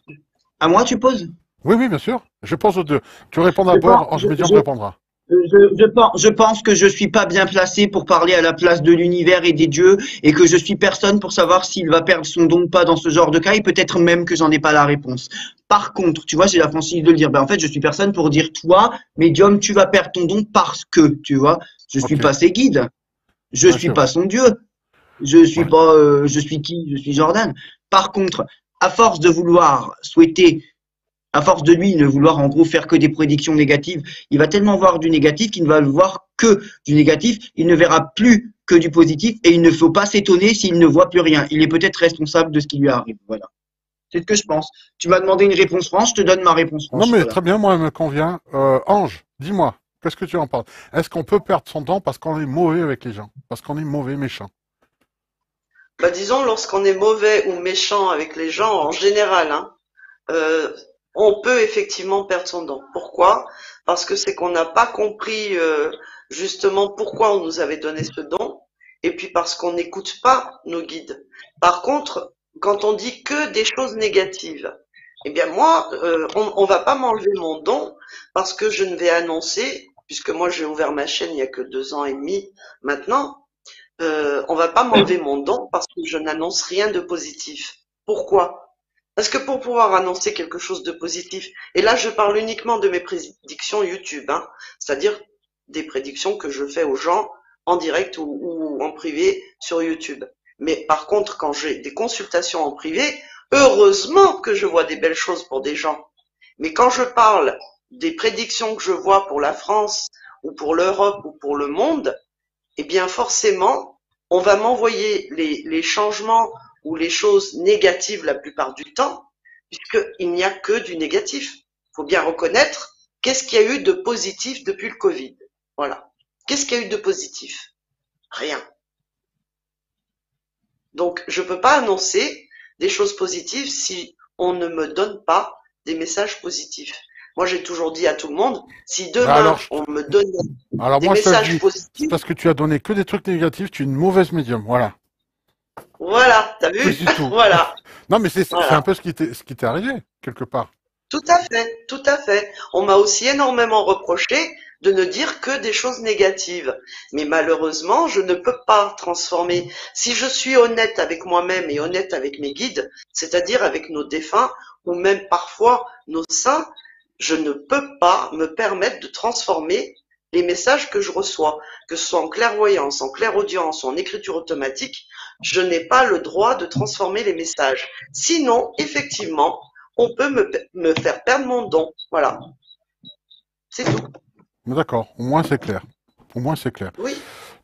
S2: à moi tu poses?
S1: Oui, oui, bien sûr. Je pense aux deux. Tu réponds
S2: Je pense,
S1: d'abord, Ange
S2: je,
S1: Médium
S2: je,
S1: répondra.
S2: Je, je pense, je pense que je suis pas bien placé pour parler à la place de l'univers et des dieux et que je suis personne pour savoir s'il va perdre son don ou pas dans ce genre de cas et peut-être même que j'en ai pas la réponse. Par contre, tu vois, j'ai la franchise de le dire. Ben, en fait, je suis personne pour dire toi, médium, tu vas perdre ton don parce que, tu vois, je suis
S1: Ok,
S2: pas ses guides. Je
S1: ouais,
S2: suis
S1: c'est vrai.
S2: pas son dieu. Je suis
S1: Ouais.
S2: pas, euh, je suis qui? Je suis Jordan. Par contre, à force de vouloir souhaiter à force de lui ne vouloir en gros faire que des prédictions négatives, il va tellement voir du négatif qu'il ne va voir que du négatif, il ne verra plus que du positif et il ne faut pas s'étonner s'il ne voit plus rien. Il est peut-être responsable de ce qui lui arrive. Voilà. C'est ce que je pense. Tu m'as demandé une réponse franche, je te donne ma réponse
S1: Non,
S2: franche.
S1: mais
S2: Voilà.
S1: très bien, moi, elle me convient. Euh, Ange, dis-moi, qu'est-ce que tu en penses? Est-ce qu'on peut perdre son temps parce qu'on est mauvais avec les gens? Parce qu'on est mauvais, méchant?
S3: Bah, disons, lorsqu'on est mauvais ou méchant avec les gens, en général, hein, euh, on peut effectivement perdre son don. Pourquoi? Parce que c'est qu'on n'a pas compris euh, justement pourquoi on nous avait donné ce don, et puis parce qu'on n'écoute pas nos guides. Par contre, quand on dit que des choses négatives, eh bien moi, euh, on, on va pas m'enlever mon don parce que je ne vais annoncer, puisque moi j'ai ouvert ma chaîne il y a que deux ans et demi maintenant, euh, on va pas m'enlever mon don parce que je n'annonce rien de positif. Pourquoi? Parce que pour pouvoir annoncer quelque chose de positif, et là je parle uniquement de mes prédictions YouTube, hein, c'est-à-dire des prédictions que je fais aux gens en direct ou, ou en privé sur YouTube. Mais par contre, quand j'ai des consultations en privé, heureusement que je vois des belles choses pour des gens. Mais quand je parle des prédictions que je vois pour la France ou pour l'Europe ou pour le monde, eh bien forcément, on va m'envoyer les, les changements ou les choses négatives la plupart du temps, puisqu'il n'y a que du négatif. Il faut bien reconnaître qu'est-ce qu'il y a eu de positif depuis le Covid. Voilà. Qu'est-ce qu'il y a eu de positif? Rien. Donc, je ne peux pas annoncer des choses positives si on ne me donne pas des messages positifs. Moi, j'ai toujours dit à tout le monde, si
S1: Bah alors,
S3: demain
S1: je te-
S3: on me donne
S1: alors
S3: des
S1: moi, je te le
S3: messages
S1: dis, c'est
S3: positifs,
S1: parce que tu as donné que des trucs négatifs, tu es une mauvaise médium, voilà.
S3: voilà, t'as vu?
S1: Plus du tout.
S3: Voilà,
S1: Non, mais c'est c'est un
S3: voilà.
S1: peu ce qui t'est ce qui t'est arrivé, quelque part.
S3: Tout à fait, tout à fait. On m'a aussi énormément reproché de ne dire que des choses négatives. Mais malheureusement, je ne peux pas transformer. Si je suis honnête avec moi-même et honnête avec mes guides, c'est-à-dire avec nos défunts ou même parfois nos saints, je ne peux pas me permettre de transformer les messages que je reçois, que ce soit en clairvoyance, en clairaudience ou en écriture automatique. Je n'ai pas le droit de transformer les messages. Sinon, effectivement, on peut me, me faire perdre mon don. Voilà, c'est tout.
S1: Mais d'accord, au moins c'est clair. Au moins c'est clair.
S3: Oui,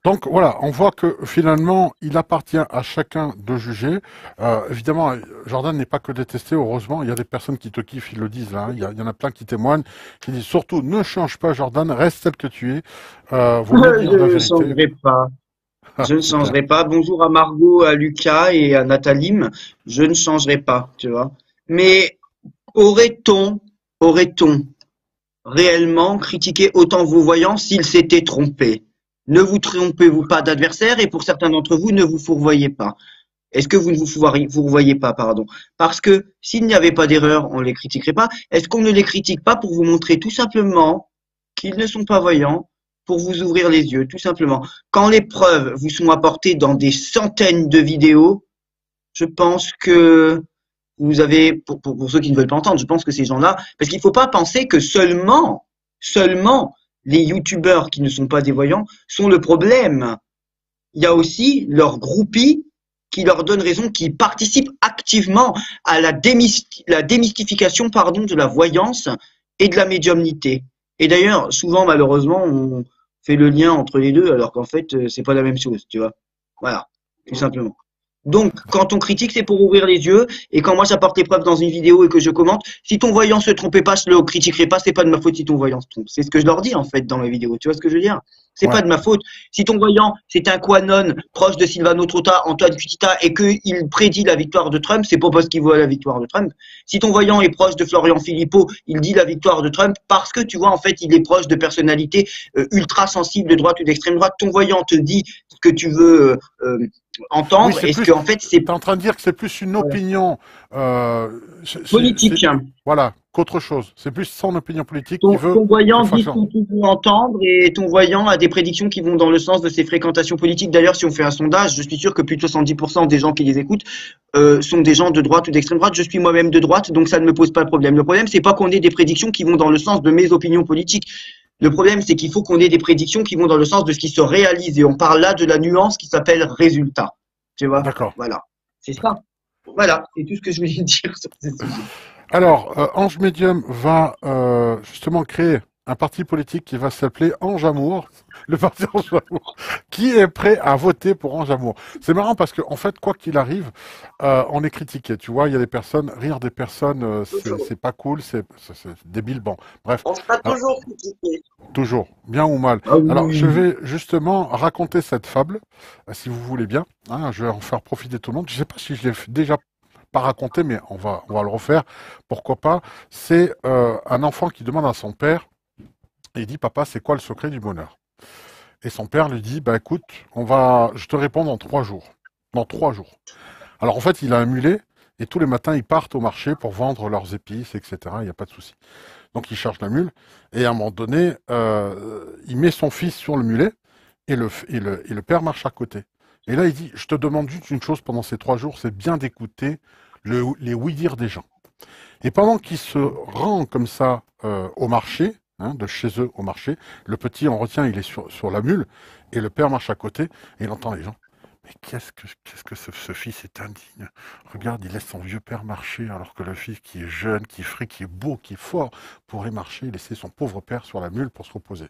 S1: Donc voilà, on voit que finalement, il appartient à chacun de juger. Euh, évidemment, Jordan n'est pas que détesté, heureusement. Il y a des personnes qui te kiffent, ils le disent là. Hein. Il y a- il y en a plein qui témoignent, qui disent surtout ne change pas, Jordan, reste tel que tu es. Euh, vaut mieux dire
S2: Je
S1: la
S2: ne
S1: vérité.
S2: changerai pas.
S1: Ah,
S2: Je ne
S1: c'est clair.
S2: changerai pas. Bonjour à Margot, à Lucas et à Nathalie. Je ne changerai pas, tu vois. Mais aurait-on, aurait-on réellement critiqué autant vos voyants s'ils s'étaient trompés? Ne vous trompez-vous pas d'adversaire et pour certains d'entre vous, ne vous fourvoyez pas. Est-ce que vous ne vous fourvoyez fourvoyez pas, pardon? Parce que s'il n'y avait pas d'erreur, on ne les critiquerait pas. Est-ce qu'on ne les critique pas pour vous montrer tout simplement qu'ils ne sont pas voyants, pour vous ouvrir les yeux, tout simplement? Quand les preuves vous sont apportées dans des centaines de vidéos, je pense que vous avez, pour, pour, pour ceux qui ne veulent pas entendre, je pense que ces gens-là, parce qu'il ne faut pas penser que seulement, seulement les youtubeurs qui ne sont pas des voyants sont le problème. Il y a aussi leurs groupies qui leur donnent raison, qui participent activement à la, démysti la démystification pardon, de la voyance et de la médiumnité. Et d'ailleurs, souvent, malheureusement, on fait le lien entre les deux, alors qu'en fait, euh, c'est pas la même chose, tu vois. Voilà, tout simplement. Donc, quand on critique, c'est pour ouvrir les yeux. Et quand moi, j'apporte les preuves dans une vidéo et que je commente, si ton voyant se trompait pas, je le critiquerai pas. C'est pas de ma faute si ton voyant se trompe. C'est ce que je leur dis en fait dans la vidéo. Tu vois ce que je veux dire? C'est
S1: Ouais.
S2: pas de ma faute. Si ton voyant c'est un Quanon proche de Silvano Trota, Antoine Cutita et qu'il prédit la victoire de Trump, c'est pas parce qu'il voit la victoire de Trump. Si ton voyant est proche de Florian Philippot, il dit la victoire de Trump parce que tu vois en fait il est proche de personnalités euh, ultra sensibles de droite ou d'extrême droite. Ton voyant te dit ce que tu veux euh, euh,
S1: Oui,
S2: entendre.
S1: c'est
S2: Est-ce
S1: plus.
S2: qu'en fait c'est
S1: T'es en train de dire que c'est plus une opinion, euh, c'est- c'est- c'est-
S2: politique?
S1: voilà, qu'autre chose. C'est plus son opinion politique qui
S2: Ton,
S1: veut
S2: ton
S1: te
S2: voyant dit
S1: faire.
S2: ce que tu veux entendre et ton voyant a des prédictions qui vont dans le sens de ses fréquentations politiques. D'ailleurs, si on fait un sondage, je suis sûr que plus de soixante-dix pour cent des gens qui les écoutent euh, sont des gens de droite ou d'extrême droite. Je suis moi-même de droite, donc ça ne me pose pas de problème. Le problème, c'est pas qu'on ait des prédictions qui vont dans le sens de mes opinions politiques. Le problème, c'est qu'il faut qu'on ait des prédictions qui vont dans le sens de ce qui se réalise. Et on parle là de la nuance qui s'appelle résultat. Tu vois?
S1: D'accord.
S2: Voilà. C'est ça. Voilà. C'est tout ce que je voulais dire sur ce sujet.
S1: Alors, euh, Ange Medium va euh, justement créer un parti politique qui va s'appeler Ange Amour, le parti Ange Amour, qui est prêt à voter pour Ange Amour. C'est marrant parce qu'en en fait, quoi qu'il arrive, euh, on est critiqué. Tu vois, il y a des personnes, rire des personnes, euh, c'est c'est pas cool, c'est c'est débile. Bon, bref.
S3: On sera
S1: Alors,
S3: toujours critiqué.
S1: toujours, bien ou mal.
S2: Ah
S1: Alors, je
S2: oui.
S1: vais justement raconter cette fable, euh, si vous voulez bien. Hein, je vais en faire profiter tout le monde. Je ne sais pas si je l'ai déjà pas raconté, mais on va, on va le refaire. Pourquoi pas? C'est euh, un enfant qui demande à son père, et il dit, papa, c'est quoi le secret du bonheur? Et son père lui dit, bah écoute, on va, je te réponds dans trois jours. Dans trois jours. Alors en fait, il a un mulet, et tous les matins, ils partent au marché pour vendre leurs épices, et cetera. Il n'y a pas de souci. Donc il charge la mule, et à un moment donné, euh, il met son fils sur le mulet, et le, et, le, et le père marche à côté. Et là, il dit, je te demande juste une chose pendant ces trois jours, c'est bien d'écouter le, les oui-dire des gens. Et pendant qu'il se rend comme ça euh, au marché, hein, de chez eux au marché, le petit, on retient, il est sur, sur la mule, et le père marche à côté, et il entend les gens. Mais qu'est-ce que, qu'est-ce que ce, ce fils est indigne. Regarde, il laisse son vieux père marcher, alors que le fils qui est jeune, qui est frais, qui est beau, qui est fort, pourrait marcher et laisser son pauvre père sur la mule pour se reposer.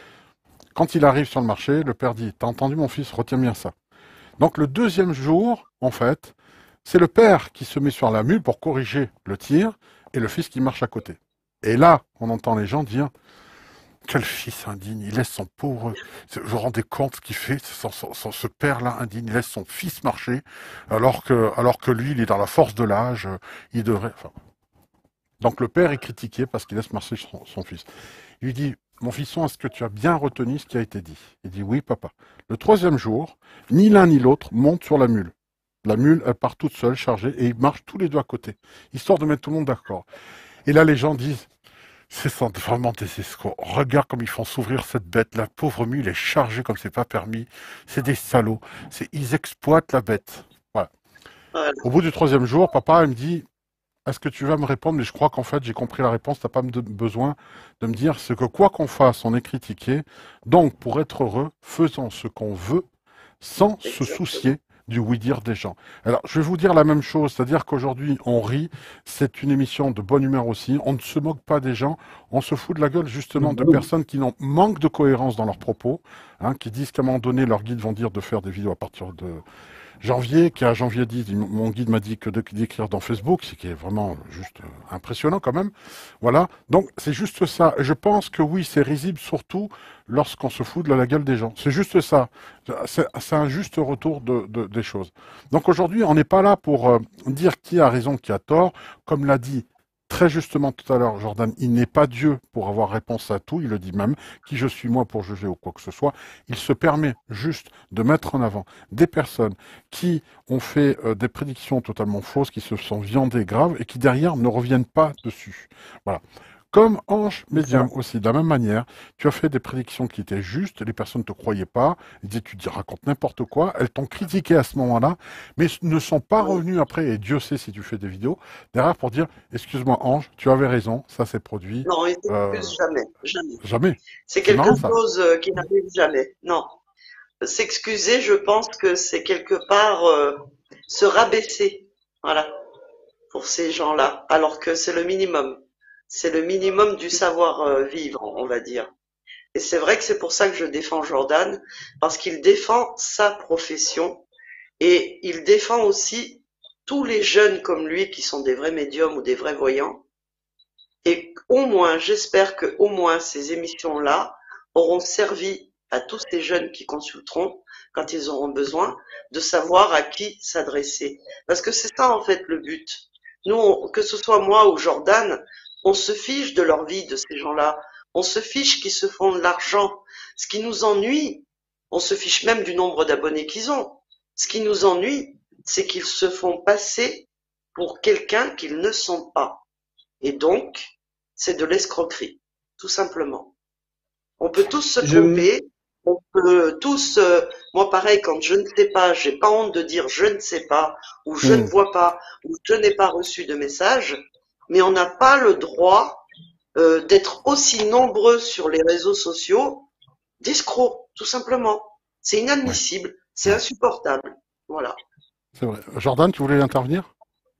S1: Quand il arrive sur le marché, le père dit, t'as entendu mon fils, retiens bien ça. Donc le deuxième jour, en fait, c'est le père qui se met sur la mule pour corriger le tir, et le fils qui marche à côté. Et là, on entend les gens dire, quel fils indigne, il laisse son pauvre... Vous vous rendez compte ce qu'il fait, son, son, son- ce père-là indigne, il laisse son fils marcher, alors que, alors que lui, il est dans la force de l'âge, euh, il devrait... Enfin, donc le père est critiqué parce qu'il laisse marcher son, son fils. Il lui dit, mon fiston, est-ce que tu as bien retenu ce qui a été dit? Il dit, oui, papa. Le troisième jour, ni l'un ni l'autre monte sur la mule. La mule, elle part toute seule, chargée, et ils marchent tous les deux à côté, histoire de mettre tout le monde d'accord. Et là, les gens disent, c'est vraiment des escrocs. Regarde comme ils font s'ouvrir cette bête. La pauvre mule est chargée comme c'est pas permis. C'est des salauds. C'est, ils exploitent la bête. Voilà.
S3: Voilà.
S1: Au bout du troisième jour, papa, il me dit, est-ce que tu vas me répondre? Mais je crois qu'en fait, j'ai compris la réponse. T'as pas de- besoin de me dire ce que quoi qu'on fasse, on est critiqué. Donc, pour être heureux, faisons ce qu'on veut sans se
S3: Exactement.
S1: soucier du oui-dire des gens. Alors, je vais vous dire la même chose, c'est-à-dire qu'aujourd'hui, on rit, c'est une émission de bonne humeur aussi, on ne se moque pas des gens, on se fout de la gueule justement de personnes qui n'ont manque de cohérence dans leurs propos, hein, qui disent qu'à un moment donné, leurs guides vont dire de faire des vidéos à partir de janvier, qui à janvier dit, mon guide m'a dit que de- d'écrire dans Facebook, ce qui est vraiment juste euh, impressionnant quand même. Voilà, donc c'est juste ça. Je pense que oui, c'est risible surtout lorsqu'on se fout de la gueule des gens. C'est juste ça. C'est c'est un juste retour de, de- des choses. Donc aujourd'hui, on n'est pas là pour euh, dire qui a raison, qui a tort. Comme l'a dit très justement tout à l'heure Jordan, il n'est pas Dieu pour avoir réponse à tout. Il le dit même, qui je suis moi pour juger ou quoi que ce soit. Il se permet juste de mettre en avant des personnes qui ont fait euh, des prédictions totalement fausses, qui se sont viandées graves et qui derrière ne reviennent pas dessus. Voilà. Comme Ange Médium aussi, de la même manière, tu as fait des prédictions qui étaient justes, les personnes ne te croyaient pas, ils disaient tu dis, racontes n'importe quoi, elles t'ont critiqué à ce moment-là, mais ne sont pas revenues après, et Dieu sait si tu fais des vidéos, derrière pour dire, excuse-moi Ange, tu avais raison, ça s'est produit.
S3: Non, ils
S1: Euh,
S3: s'excusent jamais, jamais.
S1: jamais.
S3: C'est
S1: C'est
S3: quelque
S1: marrant ça.
S3: chose euh, qui n'arrive jamais. Non. S'excuser, je pense que c'est quelque part euh, se rabaisser. Voilà. Pour ces gens-là, alors que c'est le minimum. C'est le minimum du savoir-vivre, on va dire. Et c'est vrai que c'est pour ça que je défends Jordan, parce qu'il défend sa profession et il défend aussi tous les jeunes comme lui qui sont des vrais médiums ou des vrais voyants. Et au moins, j'espère que au moins ces émissions-là auront servi à tous ces jeunes qui consulteront, quand ils auront besoin, de savoir à qui s'adresser. Parce que c'est ça en fait le but. Nous, on- que ce soit moi ou Jordan, on se fiche de leur vie, de ces gens-là. On se fiche qu'ils se font de l'argent. Ce qui nous ennuie, on se fiche même du nombre d'abonnés qu'ils ont. Ce qui nous ennuie, c'est qu'ils se font passer pour quelqu'un qu'ils ne sont pas. Et donc, c'est de l'escroquerie, tout simplement. On peut tous se
S2: Je,
S3: tromper, on peut tous, euh, moi pareil, quand je ne sais pas, j'ai pas honte de dire je ne sais pas, ou je ne
S1: Hmm.
S3: vois pas, ou je n'ai pas reçu de message, mais on n'a pas le droit euh, d'être aussi nombreux sur les réseaux sociaux d'escrocs, tout simplement. C'est
S1: Ouais,
S3: inadmissible, c'est
S1: ouais,
S3: insupportable. Voilà.
S1: c'est vrai. Jordan, tu voulais intervenir?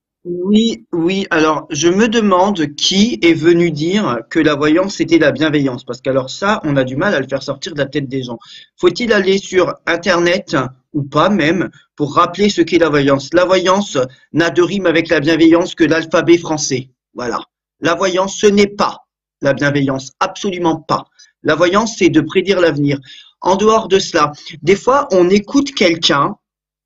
S2: Oui, oui. Alors, je me demande qui est venu dire que la voyance c'était la bienveillance, parce qu'alors ça, on a du mal à le faire sortir de la tête des gens. Faut-il aller sur Internet ou pas même pour rappeler ce qu'est la voyance? La voyance n'a de rime avec la bienveillance que l'alphabet français. Voilà. La voyance, ce n'est pas la bienveillance, absolument pas. La voyance, c'est de prédire l'avenir. En dehors de cela, des fois, on écoute quelqu'un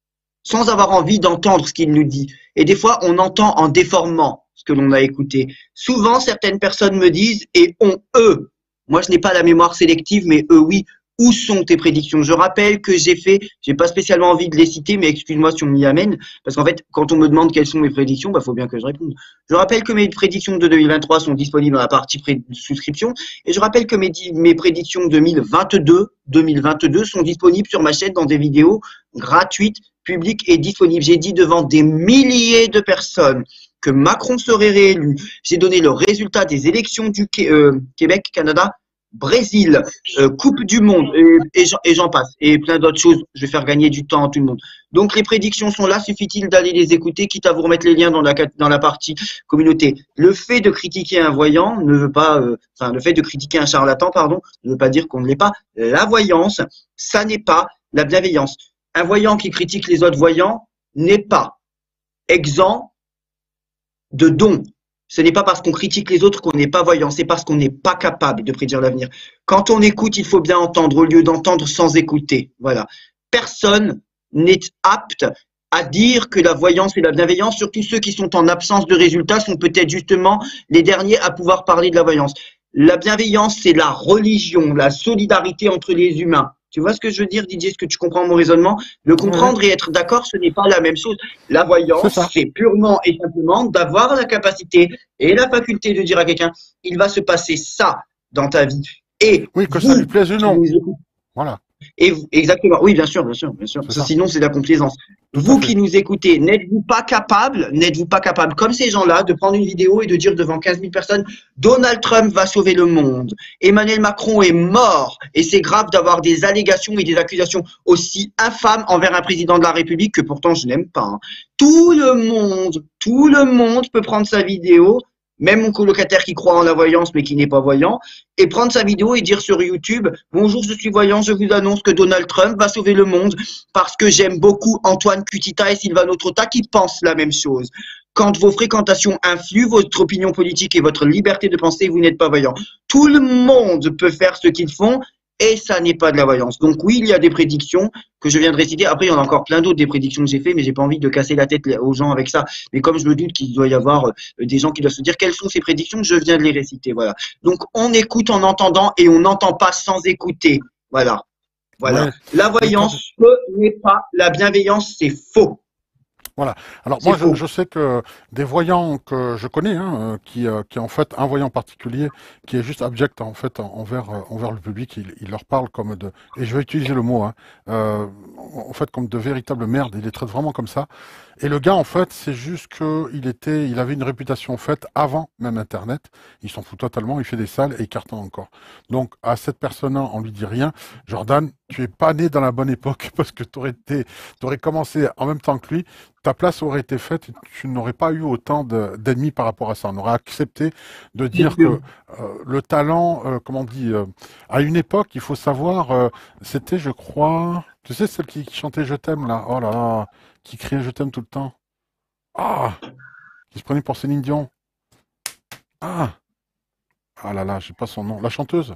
S2: sans avoir envie d'entendre ce qu'il nous dit. Et des fois, on entend en déformant ce que l'on a écouté. Souvent, certaines personnes me disent, et ont eux, moi je n'ai pas la mémoire sélective, mais eux oui, où sont tes prédictions? Je rappelle que j'ai fait, j'ai pas spécialement envie de les citer, mais excuse-moi si on m'y amène, parce qu'en fait, quand on me demande quelles sont mes prédictions, bah faut bien que je réponde. Je rappelle que mes prédictions de deux mille vingt-trois sont disponibles dans la partie pré- souscription, et je rappelle que mes, mes prédictions deux mille vingt-deux, deux mille vingt-deux sont disponibles sur ma chaîne dans des vidéos gratuites, publiques et disponibles. J'ai dit devant des milliers de personnes que Macron serait réélu. J'ai donné le résultat des élections du euh, Québec, Canada, Brésil, euh, Coupe du Monde, et, et j'en passe, et plein d'autres choses. Je vais faire gagner du temps à tout le monde. Donc les prédictions sont là, suffit-il d'aller les écouter, quitte à vous remettre les liens dans la, dans la partie communauté. Le fait de critiquer un voyant ne veut pas, euh, enfin le fait de critiquer un charlatan, pardon, ne veut pas dire qu'on ne l'est pas. La voyance, ça n'est pas la bienveillance. Un voyant qui critique les autres voyants n'est pas exempt de dons. Ce n'est pas parce qu'on critique les autres qu'on n'est pas voyant, c'est parce qu'on n'est pas capable de prédire l'avenir. Quand on écoute, il faut bien entendre au lieu d'entendre sans écouter. Voilà. Personne n'est apte à dire que la voyance et la bienveillance, surtout ceux qui sont en absence de résultats, sont peut-être justement les derniers à pouvoir parler de la voyance. La bienveillance, c'est la religion, la solidarité entre les humains. Tu vois ce que je veux dire, Didier? Est-ce que tu comprends mon raisonnement? Le comprendre et être d'accord, ce n'est pas la même chose. La voyance, c'est purement et simplement d'avoir la capacité et la faculté de dire à quelqu'un, il va se passer ça dans ta vie. Et
S1: oui, que
S2: vous,
S1: ça lui plaise ou non.
S2: Vous,
S1: voilà.
S2: Et vous, exactement. Oui, bien sûr, bien sûr, bien sûr. Ça, sinon, c'est de la complaisance.
S1: Tout à
S2: Vous
S1: fait.
S2: qui nous écoutez, n'êtes-vous pas capable, n'êtes-vous pas capable, comme ces gens-là, de prendre une vidéo et de dire devant quinze mille personnes, Donald Trump va sauver le monde, Emmanuel Macron est mort, et c'est grave d'avoir des allégations et des accusations aussi infâmes envers un président de la République que pourtant je n'aime pas. Hein. Tout le monde, tout le monde peut prendre sa vidéo, même mon colocataire qui croit en la voyance mais qui n'est pas voyant, et prendre sa vidéo et dire sur YouTube, bonjour, je suis voyant, je vous annonce que Donald Trump va sauver le monde parce que j'aime beaucoup Antoine Cutita et Sylvano Trotta qui pensent la même chose. Quand vos fréquentations influent votre opinion politique et votre liberté de penser, vous n'êtes pas voyant. Tout le monde peut faire ce qu'ils font et ça n'est pas de la voyance. Donc oui, il y a des prédictions que je viens de réciter. Après, il y en a encore plein d'autres des prédictions que j'ai fait, mais j'ai pas envie de casser la tête aux gens avec ça. Mais comme je me doute qu'il doit y avoir des gens qui doivent se dire quelles sont ces prédictions, je viens de les réciter. Voilà. Donc on écoute en entendant et on n'entend pas sans écouter. Voilà. Voilà.
S1: Ouais.
S2: La
S1: Mais quand,
S2: voyance, ce n'est pas la bienveillance, c'est faux.
S1: voilà. Alors
S2: C'est
S1: moi, je,
S2: faux.
S1: je sais que des voyants que je connais, hein, euh, qui, euh, qui en fait un voyant particulier, qui est juste abject en fait en- envers euh, envers le public, il, il leur parle comme de, et je vais utiliser le mot, hein, euh, en fait comme de véritables merdes. Il les traite vraiment comme ça. Et le gars, en fait, c'est juste que il était, il avait une réputation faite avant même Internet. Il s'en fout totalement. Il fait des salles et il cartonne encore. Donc à cette personne-là, on lui dit rien. Jordan, tu es pas né dans la bonne époque parce que tu aurais été, t'aurais commencé en même temps que lui. Ta place aurait été faite et tu n'aurais pas eu autant de- d'ennemis par rapport à ça. On aurait accepté de
S2: Bien
S1: dire que
S2: sûr.
S1: euh, le talent, euh, comment on dit, euh, à une époque, il faut savoir, euh, c'était, je crois, tu sais, celle qui, qui chantait Je t'aime là, oh là là, qui criait Je t'aime tout le temps. Ah, qui se prenait pour Céline Dion. Ah, ah là là, j'ai pas son nom. La chanteuse.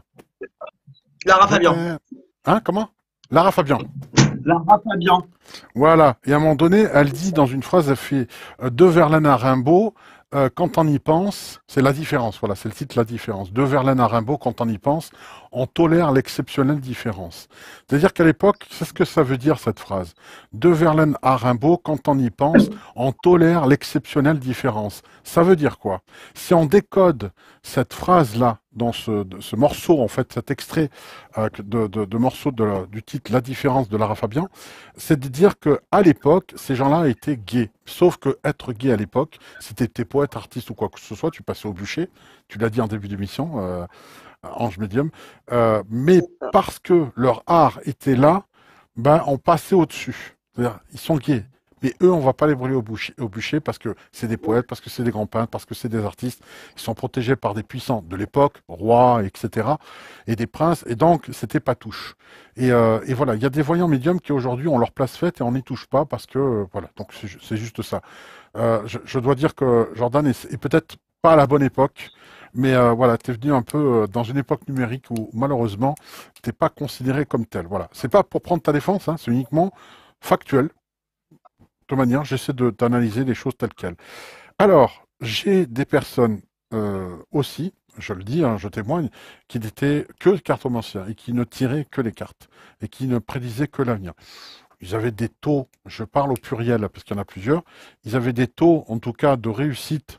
S2: Lara
S1: Je
S2: Fabian.
S1: t'aime. Hein, comment? Lara Fabian.
S2: Lara Fabian.
S1: Voilà. Et à un moment donné, elle dit dans une phrase, elle fait euh, de Verlaine à Rimbaud, euh, quand on y pense, c'est la différence. Voilà, c'est le titre La différence. De Verlaine à Rimbaud, quand on y pense, on tolère l'exceptionnelle différence. C'est-à-dire qu'à l'époque, c'est ce que ça veut dire cette phrase. De Verlaine à Rimbaud, quand on y pense, on tolère l'exceptionnelle différence. Ça veut dire quoi? Si on décode cette phrase-là dans ce, de- ce morceau, en fait, cet extrait euh, de, de, de morceau de la- du titre La différence de Lara Fabian, c'est de dire que à l'époque, ces gens-là étaient gays. Sauf que être gay à l'époque, si tu étais poète, artiste ou quoi que ce soit, tu passais au bûcher. Tu l'as dit en début d'émission, euh, Ange Médium. Euh, mais
S3: C'est ça.
S1: parce que leur art était là, ben on passait au-dessus. C'est-à-dire, ils sont gays. Mais eux, on va pas les brûler au bûcher, au bûcher parce que c'est des poètes, parce que c'est des grands peintres, parce que c'est des artistes. Ils sont protégés par des puissants de l'époque, rois, et cetera, et des princes. Et donc, c'était pas touche. Et, euh, et voilà, il y a des voyants médiums qui aujourd'hui ont leur place faite et on n'y touche pas parce que euh, voilà. Donc c'est ju- c'est juste ça. Euh, je, je dois dire que Jordan est, est peut-être pas à la bonne époque, mais euh, voilà, t'es venu un peu euh, dans une époque numérique où malheureusement t'es pas considéré comme tel. Voilà, c'est pas pour prendre ta défense, hein, c'est uniquement factuel. De toute manière, j'essaie de- d'analyser les choses telles quelles. Alors, j'ai des personnes euh, aussi, je le dis, hein, je témoigne, qui n'étaient que cartomanciens et qui ne tiraient que les cartes et qui ne prédisaient que l'avenir. Ils avaient des taux, je parle au pluriel parce qu'il y en a plusieurs, ils avaient des taux en tout cas de réussite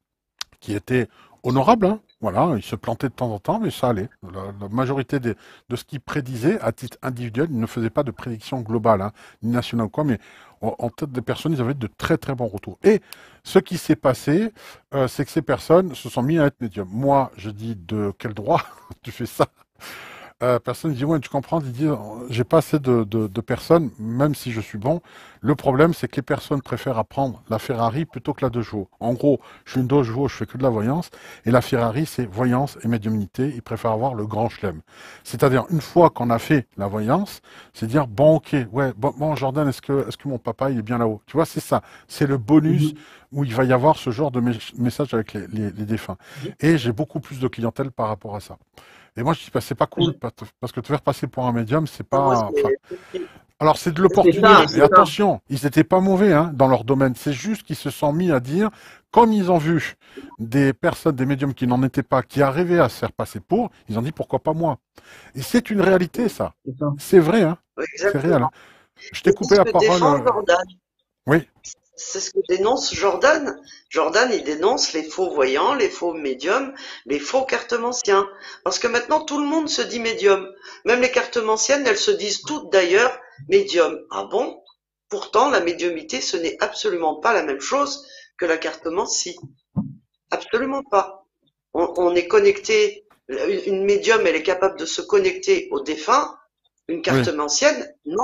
S1: qui étaient honorables, hein. Voilà, ils se plantaient de temps en temps, mais ça allait. La, la majorité des- de ce qu'ils prédisaient à titre individuel, ils ne faisaient pas de prédiction globale, hein, ni nationale ou quoi, mais en, en tête des personnes, ils avaient de très très bons retours. Et ce qui s'est passé, euh, c'est que ces personnes se sont mis à être médiums. Moi, je dis de quel droit tu fais ça? Euh, personne dit, ouais, tu comprends, Didier, euh, j'ai pas assez de, de, de personnes, même si je suis bon. Le problème, c'est que les personnes préfèrent apprendre la Ferrari plutôt que la deux chevaux. En gros, je suis une deux chevaux, je fais que de la voyance, et la Ferrari, c'est voyance et médiumnité. Ils préfèrent avoir le grand chelem. C'est-à-dire, une fois qu'on a fait la voyance, c'est dire, bon, ok, ouais, bon, bon Jordan, est-ce que, est-ce que mon papa, il est bien là-haut? Tu vois, c'est ça. C'est le bonus
S2: Mhm.
S1: où il va y avoir ce genre de mes- message avec les, les, les défunts. Et j'ai beaucoup plus de clientèle par rapport à ça. Et moi, je dis, bah, c'est pas cool, parce parce que te faire passer pour un médium, c'est
S3: Non, moi,
S1: pas. Enfin,
S3: c'est c'est-
S1: alors, c'est de
S2: C'est ça,
S1: l'opportunisme. Et
S2: c'est ça.
S1: attention, ils n'étaient pas mauvais hein, dans leur domaine. C'est juste qu'ils se sont mis à dire, comme ils ont vu des personnes, des médiums qui n'en étaient pas, qui arrivaient à se faire passer pour, ils ont dit pourquoi pas moi. Et c'est une réalité, ça.
S2: C'est ça.
S1: C'est vrai, hein.
S3: oui,
S1: C'est réel. Hein.
S3: exactement.
S1: Je
S3: Et
S1: t'ai
S3: c'est
S1: coupé
S3: ce
S1: la
S3: que
S1: parole.
S3: défend
S1: euh,
S3: Jordan.
S1: Oui,
S3: C'est ce que dénonce Jordan. Jordan, il dénonce les faux voyants, les faux médiums, les faux cartomanciens. Parce que maintenant, tout le monde se dit médium. Même les cartomanciennes, elles se disent toutes d'ailleurs médium. Ah bon? Pourtant, la médiumnité, ce n'est absolument pas la même chose que la cartomancie. Absolument pas. On, on est connecté, une médium, elle est capable de se connecter aux défunts, une cartomancienne, non.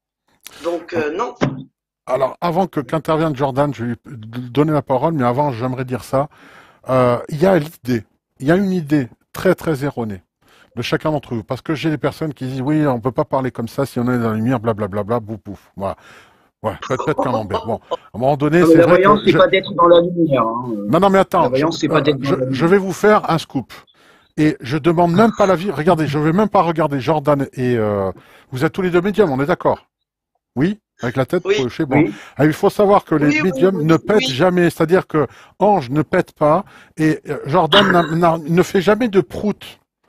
S3: Donc, euh, non.
S1: Alors, avant que qu'intervienne Jordan, je vais lui donner la parole, mais avant, j'aimerais dire ça. Euh, Il y a l'idée, il y a une idée très très erronée de chacun d'entre vous, parce que j'ai des personnes qui disent oui, on peut pas parler comme ça si on est dans la lumière, blablabla, bouf bouf. Voilà. Ouais, peut-être qu'un embête. Bon, à un moment donné,
S2: Non, mais
S1: c'est
S2: la
S1: vrai
S2: voyance,
S1: que
S2: c'est
S1: je...
S2: pas d'être dans la lumière. Hein.
S1: Non, non, mais
S2: La
S1: attends,
S2: voyance,
S1: je,
S2: c'est pas
S1: euh,
S2: d'être dans
S1: je,
S2: la
S1: je
S2: lumière.
S1: vais vous faire un scoop. Et je demande même pas l'avis. Regardez, je vais même pas regarder Jordan et euh, vous êtes tous les deux médiums, on est d'accord? Oui? Avec la tête
S3: Oui.
S1: hochée. Bon.
S2: Oui.
S1: Ah, il faut savoir que les
S3: Oui, oui,
S1: médiums
S3: oui,
S1: ne pètent
S3: oui.
S1: jamais. C'est-à-dire que Ange ne pète pas et euh, Jordan n'a- n'a- ne fait jamais de prout.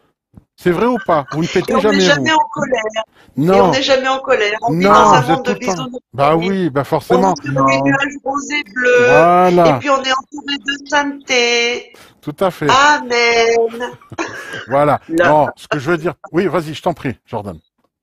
S1: C'est vrai ou pas? Vous ne
S3: Et
S1: pétez
S3: on n'est
S1: jamais, vous?
S3: jamais en colère. Et on
S1: Non,
S3: n'est jamais en colère. On vit dans
S1: non,
S3: un
S1: vous êtes
S3: monde
S1: tout
S3: de
S1: le temps.
S3: bisounours.
S1: Bah oui, bah
S3: On
S1: forcément.
S3: vit sur des
S2: Non.
S3: nuages roses et bleus. Et
S1: Voilà,
S3: puis on est entouré de sainteté.
S1: tout à fait.
S3: Amen.
S1: Voilà.
S2: La,
S1: Non, ce que je veux dire. Oui, vas-y, je t'en prie, Jordan.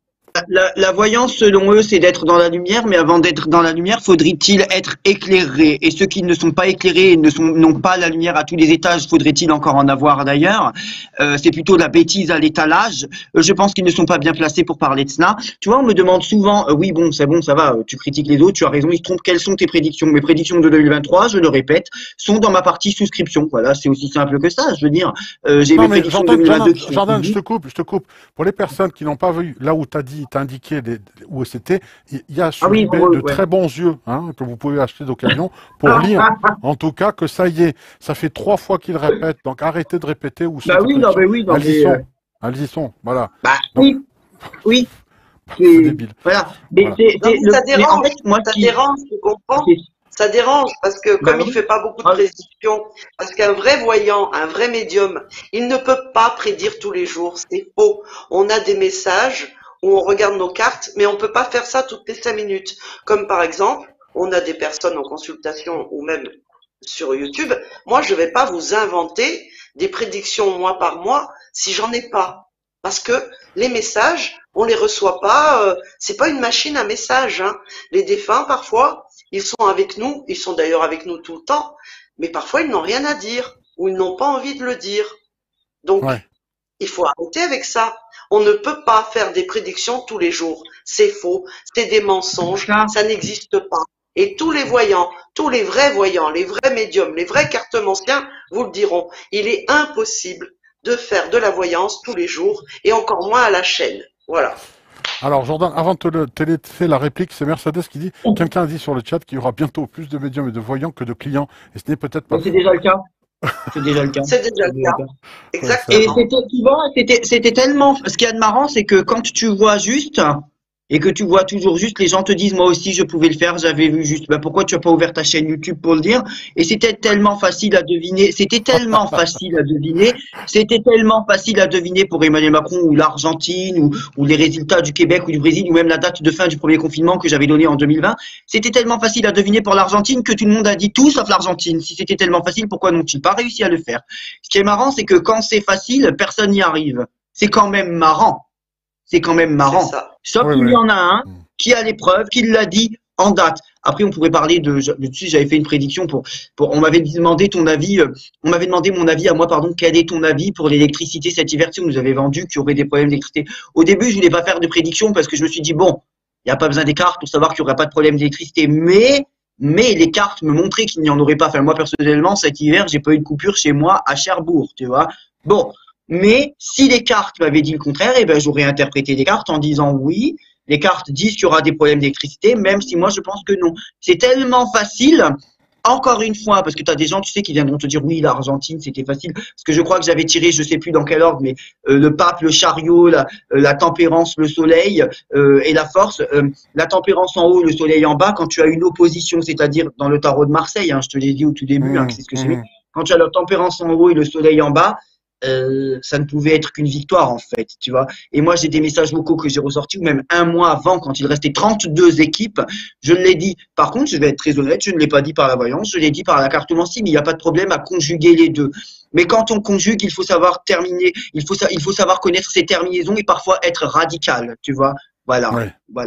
S2: la, la voyance, selon eux, c'est d'être dans la lumière, mais avant d'être dans la lumière, faudrait-il être éclairé? Et ceux qui ne sont pas éclairés et ne sont, n'ont pas la lumière à tous les étages, faudrait-il encore en avoir d'ailleurs? Euh, c'est plutôt de la bêtise à l'étalage. Euh, je pense qu'ils ne sont pas bien placés pour parler de cela. Tu vois, on me demande souvent, euh, oui, bon, c'est bon, ça va, euh, tu critiques les autres, tu as raison, ils se trompent. Quelles sont tes prédictions? Mes prédictions de deux mille vingt-trois, je le répète, sont dans ma partie souscription. Voilà, c'est aussi simple que ça, je veux dire. Euh, j'ai
S1: Non,
S2: mes
S1: mais
S2: prédictions de
S1: Jordan, Jordan,
S2: deux mille vingt-deux qui sont
S1: Jordan, je te
S2: publiques.
S1: coupe, je te coupe. Pour les personnes qui n'ont pas vu là où t'as dit, t'as indiqué les- où c'était, il y a
S2: Ah
S1: sur
S2: oui,
S1: eBay
S2: pour eux,
S1: de
S2: ouais.
S1: très bons yeux, hein, que vous pouvez acheter d'occasion pour lire. En tout cas, que ça y est, ça fait trois fois qu'ils répètent, donc arrêtez de répéter où sont
S2: Bah
S1: tes
S2: oui, non,
S1: prédictions.
S2: mais oui, non,
S1: Elles y
S2: mais, euh,
S1: sont, elles y sont, voilà.
S2: bah
S1: Donc,
S2: oui, oui,
S1: c'est
S2: c'est,
S1: débile.
S2: voilà. Mais
S1: Voilà.
S2: c'est,
S3: Non,
S2: c'est
S3: mais
S2: le,
S3: ça
S2: mais en
S3: dérange.
S2: fait, moi,
S3: Ça
S2: qui,
S3: dérange, tu comprends?
S2: c'est,
S3: Ça dérange parce que
S2: bah
S3: comme il
S2: oui,
S3: fait pas beaucoup de
S2: ah,
S3: prédictions, parce qu'un vrai voyant, un vrai médium, il ne peut pas prédire tous les jours. C'est faux. On a des messages où on regarde nos cartes, mais on peut pas faire ça toutes les cinq minutes. Comme par exemple, on a des personnes en consultation ou même sur YouTube. Moi, je vais pas vous inventer des prédictions mois par mois si j'en ai pas. Parce que les messages, on les reçoit pas, euh, c'est pas une machine à messages, hein. Les défunts, parfois, ils sont avec nous, ils sont d'ailleurs avec nous tout le temps, mais parfois ils n'ont rien à dire, ou ils n'ont pas envie de le dire. Donc,
S1: Ouais.
S3: il faut arrêter avec ça. On ne peut pas faire des prédictions tous les jours. C'est faux, c'est des mensonges,
S2: ça,
S3: ça n'existe pas. Et tous les voyants, tous les vrais voyants, les vrais médiums, les vrais cartomanciens vous le diront. Il est impossible de faire de la voyance tous les jours et encore moins à la chaîne. Voilà.
S1: Alors, Jordan, avant de te, le- te laisser la réplique, c'est Mercedes qui dit, quelqu'un a dit sur le chat qu'il y aura bientôt plus de médiums et de voyants que de clients, et ce n'est peut-être pas
S2: mais c'est
S1: faux.
S2: déjà le cas. C'est déjà le cas.
S3: C'est déjà
S2: C'est
S3: le
S2: déjà
S3: cas.
S2: le cas.
S1: Ouais, ça,
S2: Et
S3: Exactement.
S2: c'était, tu vois, c'était, c'était tellement, ce qu'il y a de marrant, c'est que quand tu vois juste, et que tu vois toujours juste, les gens te disent, moi aussi, je pouvais le faire, j'avais vu juste. Ben, pourquoi tu as pas ouvert ta chaîne YouTube pour le dire? Et c'était tellement facile à deviner, c'était tellement facile à deviner, c'était tellement facile à deviner pour Emmanuel Macron ou l'Argentine ou, ou les résultats du Québec ou du Brésil ou même la date de fin du premier confinement que j'avais donné en deux mille vingt. C'était tellement facile à deviner pour l'Argentine que tout le monde a dit tout sauf l'Argentine. Si c'était tellement facile, pourquoi n'ont-ils pas réussi à le faire? Ce qui est marrant, c'est que quand c'est facile, personne n'y arrive. C'est quand même marrant. C'est quand même
S3: C'est
S2: marrant.
S3: ça.
S2: Sauf
S1: Oui,
S2: qu'il
S1: oui.
S2: y en a un
S1: Mm.
S2: qui a les preuves, qui l'a dit en date. Après, on pourrait parler de, je- dessus, j'avais fait une prédiction pour, pour, on m'avait demandé ton avis, euh, on m'avait demandé mon avis à moi, pardon, quel est ton avis pour l'électricité cet hiver, si on nous avait vendu qu'il y aurait des problèmes d'électricité. Au début, je voulais pas faire de prédiction parce que je me suis dit, bon, il n'y a pas besoin des cartes pour savoir qu'il n'y aurait pas de problème d'électricité, mais, mais les cartes me montraient qu'il n'y en aurait pas. Enfin, moi, personnellement, cet hiver, j'ai pas eu de coupure chez moi à Cherbourg, tu vois. Bon. Mais si les cartes m'avaient dit le contraire, eh ben, j'aurais interprété les cartes en disant oui, les cartes disent qu'il y aura des problèmes d'électricité, même si moi je pense que non. C'est tellement facile, encore une fois, parce que tu as des gens, tu sais, qui viendront te dire oui, l'Argentine, c'était facile, parce que je crois que j'avais tiré, je sais plus dans quel ordre, mais euh, le pape, le chariot, la, euh, la tempérance, le soleil euh, et la force. Euh, la tempérance en haut, le soleil en bas, quand tu as une opposition, c'est-à-dire dans le tarot de Marseille, hein, je te l'ai dit au tout début, hein,
S1: Mm,
S2: c'est ce que j'ai mis,
S1: mm.
S2: quand tu as la tempérance en haut et le soleil en bas, euh, ça ne pouvait être qu'une victoire en fait, tu vois. Et moi j'ai des messages vocaux que j'ai ressortis, ou même un mois avant, quand il restait trente-deux équipes, je ne l'ai dit. Par contre, je vais être très honnête, je ne l'ai pas dit par la voyance, je l'ai dit par la cartomancie, mais il n'y a pas de problème à conjuguer les deux. Mais quand on conjugue, il faut savoir terminer, il faut, il faut savoir connaître ses terminaisons et parfois être radical, tu vois. Voilà,
S1: Ouais,
S2: voilà.
S1: ouais.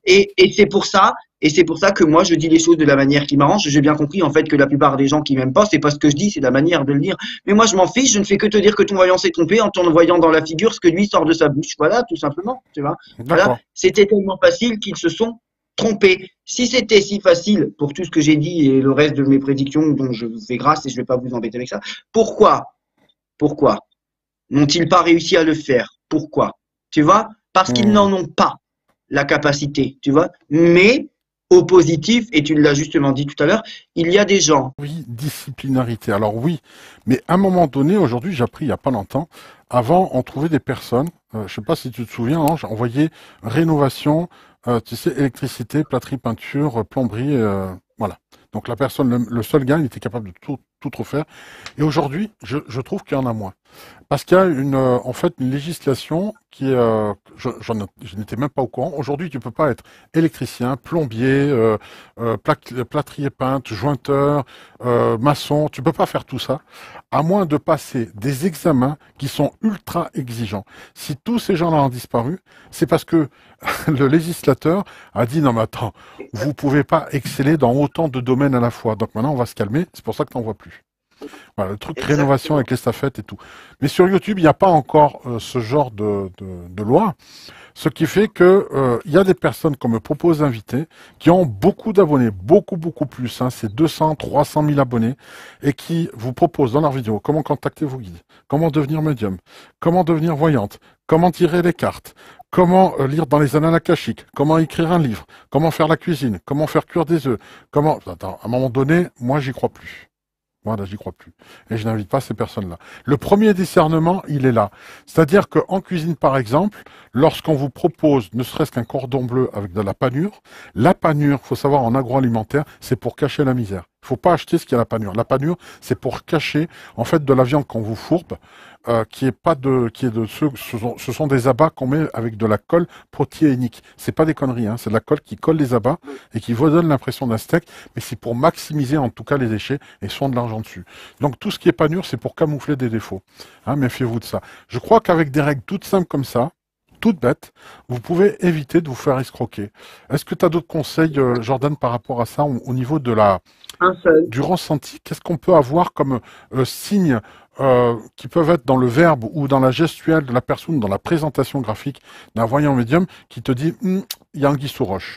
S2: Et, et c'est pour ça, et c'est pour ça que moi je dis les choses de la manière qui m'arrange. J'ai bien compris en fait que la plupart des gens qui m'aiment pas, c'est pas ce que je dis, c'est la manière de le dire. Mais moi je m'en fiche, je ne fais que te dire que ton voyant s'est trompé en t'en voyant dans la figure ce que lui sort de sa bouche. Voilà, tout simplement, tu vois. Voilà, c'était tellement facile qu'ils se sont trompés. Si c'était si facile pour tout ce que j'ai dit et le reste de mes prédictions dont je vous fais grâce et je vais pas vous embêter avec ça, pourquoi, pourquoi n'ont-ils pas réussi à le faire? Pourquoi? Tu vois? Parce qu'ils
S1: Mmh.
S2: n'en ont pas la capacité, tu vois. Mais au positif, et tu l'as justement dit tout à l'heure, il y a des gens.
S1: Oui, disciplinarité. Alors oui, mais à un moment donné, aujourd'hui, j'ai appris il n'y a pas longtemps, avant, on trouvait des personnes, euh, je sais pas si tu te souviens, Ange, on voyait rénovation, euh, tu sais, électricité, plâtrerie, peinture, euh, plomberie, euh, voilà. Donc la personne, le, le seul gars, il était capable de tout, tout refaire. Et aujourd'hui, je, je trouve qu'il y en a moins. Parce qu'il y a une, euh, en fait, une législation qui est, euh, je, j'en ai- je n'étais même pas au courant. Aujourd'hui, tu peux pas être électricien, plombier, euh, euh, plaque- plâtrier peintre, jointeur, euh, maçon. Tu peux pas faire tout ça, à moins de passer des examens qui sont ultra exigeants. Si tous ces gens-là ont disparu, c'est parce que le législateur a dit non mais attends, vous pouvez pas exceller dans autant de domaines à la fois. Donc maintenant, on va se calmer. C'est pour ça que t'en vois plus. Voilà, le truc
S3: Exactement.
S1: rénovation avec les staffettes et tout. Mais sur YouTube, il n'y a pas encore euh, ce genre de, de, de loi. Ce qui fait que euh, il y a des personnes qu'on me propose d'inviter qui ont beaucoup d'abonnés, beaucoup, beaucoup plus. Hein, c'est deux cents, trois cent mille abonnés et qui vous proposent dans leurs vidéos comment contacter vos guides, comment devenir médium, comment devenir voyante, comment tirer les cartes, comment euh, lire dans les annales akashiques, comment écrire un livre, comment faire la cuisine, comment faire cuire des œufs, comment... Attends, à un moment donné, moi, j'y crois plus. Voilà, j'y crois plus. Et je n'invite pas ces personnes-là. Le premier discernement, il est là. C'est-à-dire qu'en cuisine, par exemple, lorsqu'on vous propose ne serait-ce qu'un cordon bleu avec de la panure, la panure, faut savoir, en agroalimentaire, c'est pour cacher la misère. Il faut pas acheter ce qu'il y a à la panure. La panure, c'est pour cacher, en fait, de la viande qu'on vous fourbe, euh, qui est pas de, qui est de ce, ce sont, ce sont des abats qu'on met avec de la colle protéinique. C'est pas des conneries, hein. C'est de la colle qui colle les abats et qui vous donne l'impression d'un steak, mais c'est pour maximiser, en tout cas, les déchets et soin de l'argent dessus. Donc, tout ce qui est panure, c'est pour camoufler des défauts. Hein, méfiez-vous de ça. Je crois qu'avec des règles toutes simples comme ça, toutes bêtes, vous pouvez éviter de vous faire escroquer. Est-ce que tu as d'autres conseils, euh, Jordan, par rapport à ça, au, au niveau de la,
S2: Un seul.
S1: du ressenti? Qu'est-ce qu'on peut avoir comme euh, signes euh, qui peuvent être dans le verbe ou dans la gestuelle de la personne, dans la présentation graphique d'un voyant médium qui te dit Hum, il y a anguille sous roche?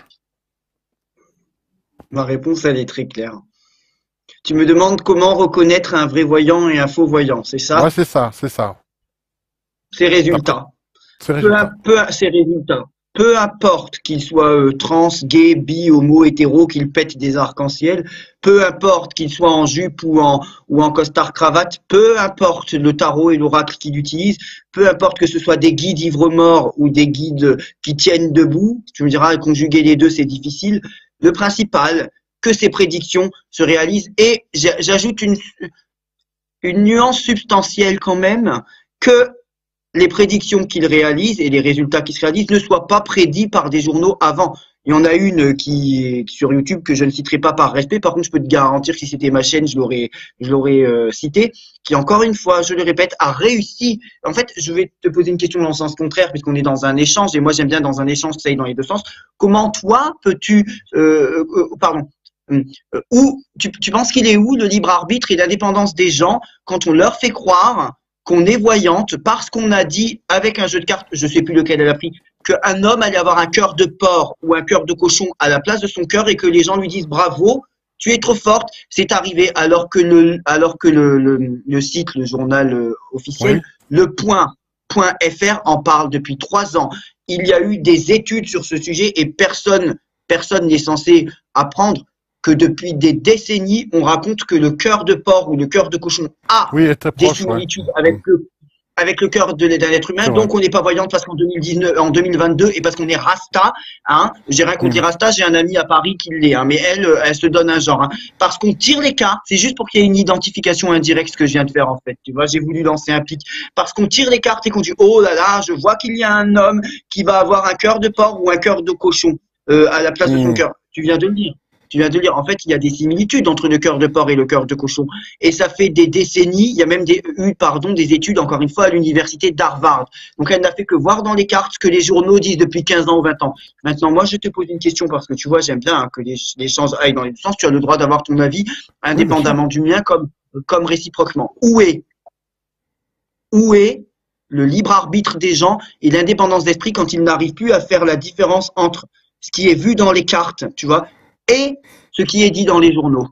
S2: Ma réponse, elle est très claire. Tu me demandes comment reconnaître un vrai voyant et un faux voyant, c'est
S1: Ouais,
S2: ça?
S1: c'est ça, c'est ça.
S2: Ces
S1: D'après
S2: résultats.
S1: ces
S2: Peu,
S1: résultats.
S2: peu, ces résultats. Peu importe qu'il soit euh, trans, gay, bi, homo, hétéro, qu'il pète des arcs-en-ciel, peu importe qu'il soit en jupe ou en, ou en costard cravate, peu importe le tarot et l'oracle qu'il utilise, peu importe que ce soit des guides ivres-morts ou des guides qui tiennent debout, tu me diras, conjuguer les deux, c'est difficile. Le principal, que ces prédictions se réalisent. Et j'ajoute une, une nuance substantielle quand même, que les prédictions qu'il réalise et les résultats qui se réalisent ne soient pas prédits par des journaux avant. Il y en a une qui sur YouTube que je ne citerai pas par respect. Par contre, je peux te garantir que si c'était ma chaîne, je l'aurais, je l'aurais euh, cité. Qui encore une fois, je le répète, a réussi. En fait, je vais te poser une question dans le sens contraire puisqu'on est dans un échange et moi j'aime bien dans un échange que ça aille dans les deux sens. Comment toi peux-tu, euh, euh, pardon, euh, où tu, tu penses qu'il est où le libre arbitre et l'indépendance des gens quand on leur fait croire qu'on est voyante parce qu'on a dit avec un jeu de cartes, je sais plus lequel elle a pris, qu'un homme allait avoir un cœur de porc ou un cœur de cochon à la place de son cœur et que les gens lui disent bravo, tu es trop forte, c'est arrivé alors que le alors que le, le, le site, le journal euh, officiel,
S1: Oui.
S2: le point, point .fr en parle depuis trois ans. Il y a eu des études sur ce sujet et personne personne n'est censé apprendre que depuis des décennies, on raconte que le cœur de porc ou le cœur de cochon a
S1: Oui, elle est très
S2: des
S1: proche, ouais.
S2: similitudes avec le avec le cœur de- d'un être humain,
S1: C'est vrai.
S2: donc on n'est pas voyante parce qu'en deux mille dix-neuf, en deux mille vingt-deux et parce qu'on est rasta, hein. J'ai rien contre
S1: Mm.
S2: les rastas, j'ai un ami à Paris qui l'est, hein, mais elle, euh, elle se donne un genre, hein. Parce qu'on tire les cartes, c'est juste pour qu'il y ait une identification indirecte ce que je viens de faire en fait. Tu vois, j'ai voulu lancer un pic parce qu'on tire les cartes et qu'on dit oh là là, je vois qu'il y a un homme qui va avoir un cœur de porc ou un cœur de cochon euh, à la place de son
S1: Mm.
S2: cœur. Tu viens de le dire. Tu viens de lire. En fait, il y a des similitudes entre le cœur de porc et le cœur de cochon. Et ça fait des décennies, il y a même des, eu, pardon, des études, encore une fois, à l'université d'Harvard. Donc, elle n'a fait que voir dans les cartes ce que les journaux disent depuis quinze ans ou vingt ans. Maintenant, moi, je te pose une question parce que tu vois, j'aime bien hein, que les, les choses aillent dans les deux sens. Tu as le droit d'avoir ton avis, indépendamment du mien, comme, comme réciproquement. Où est, où est le libre arbitre des gens et l'indépendance d'esprit quand ils n'arrivent plus à faire la différence entre ce qui est vu dans les cartes, tu vois, et ce qui est dit dans les journaux.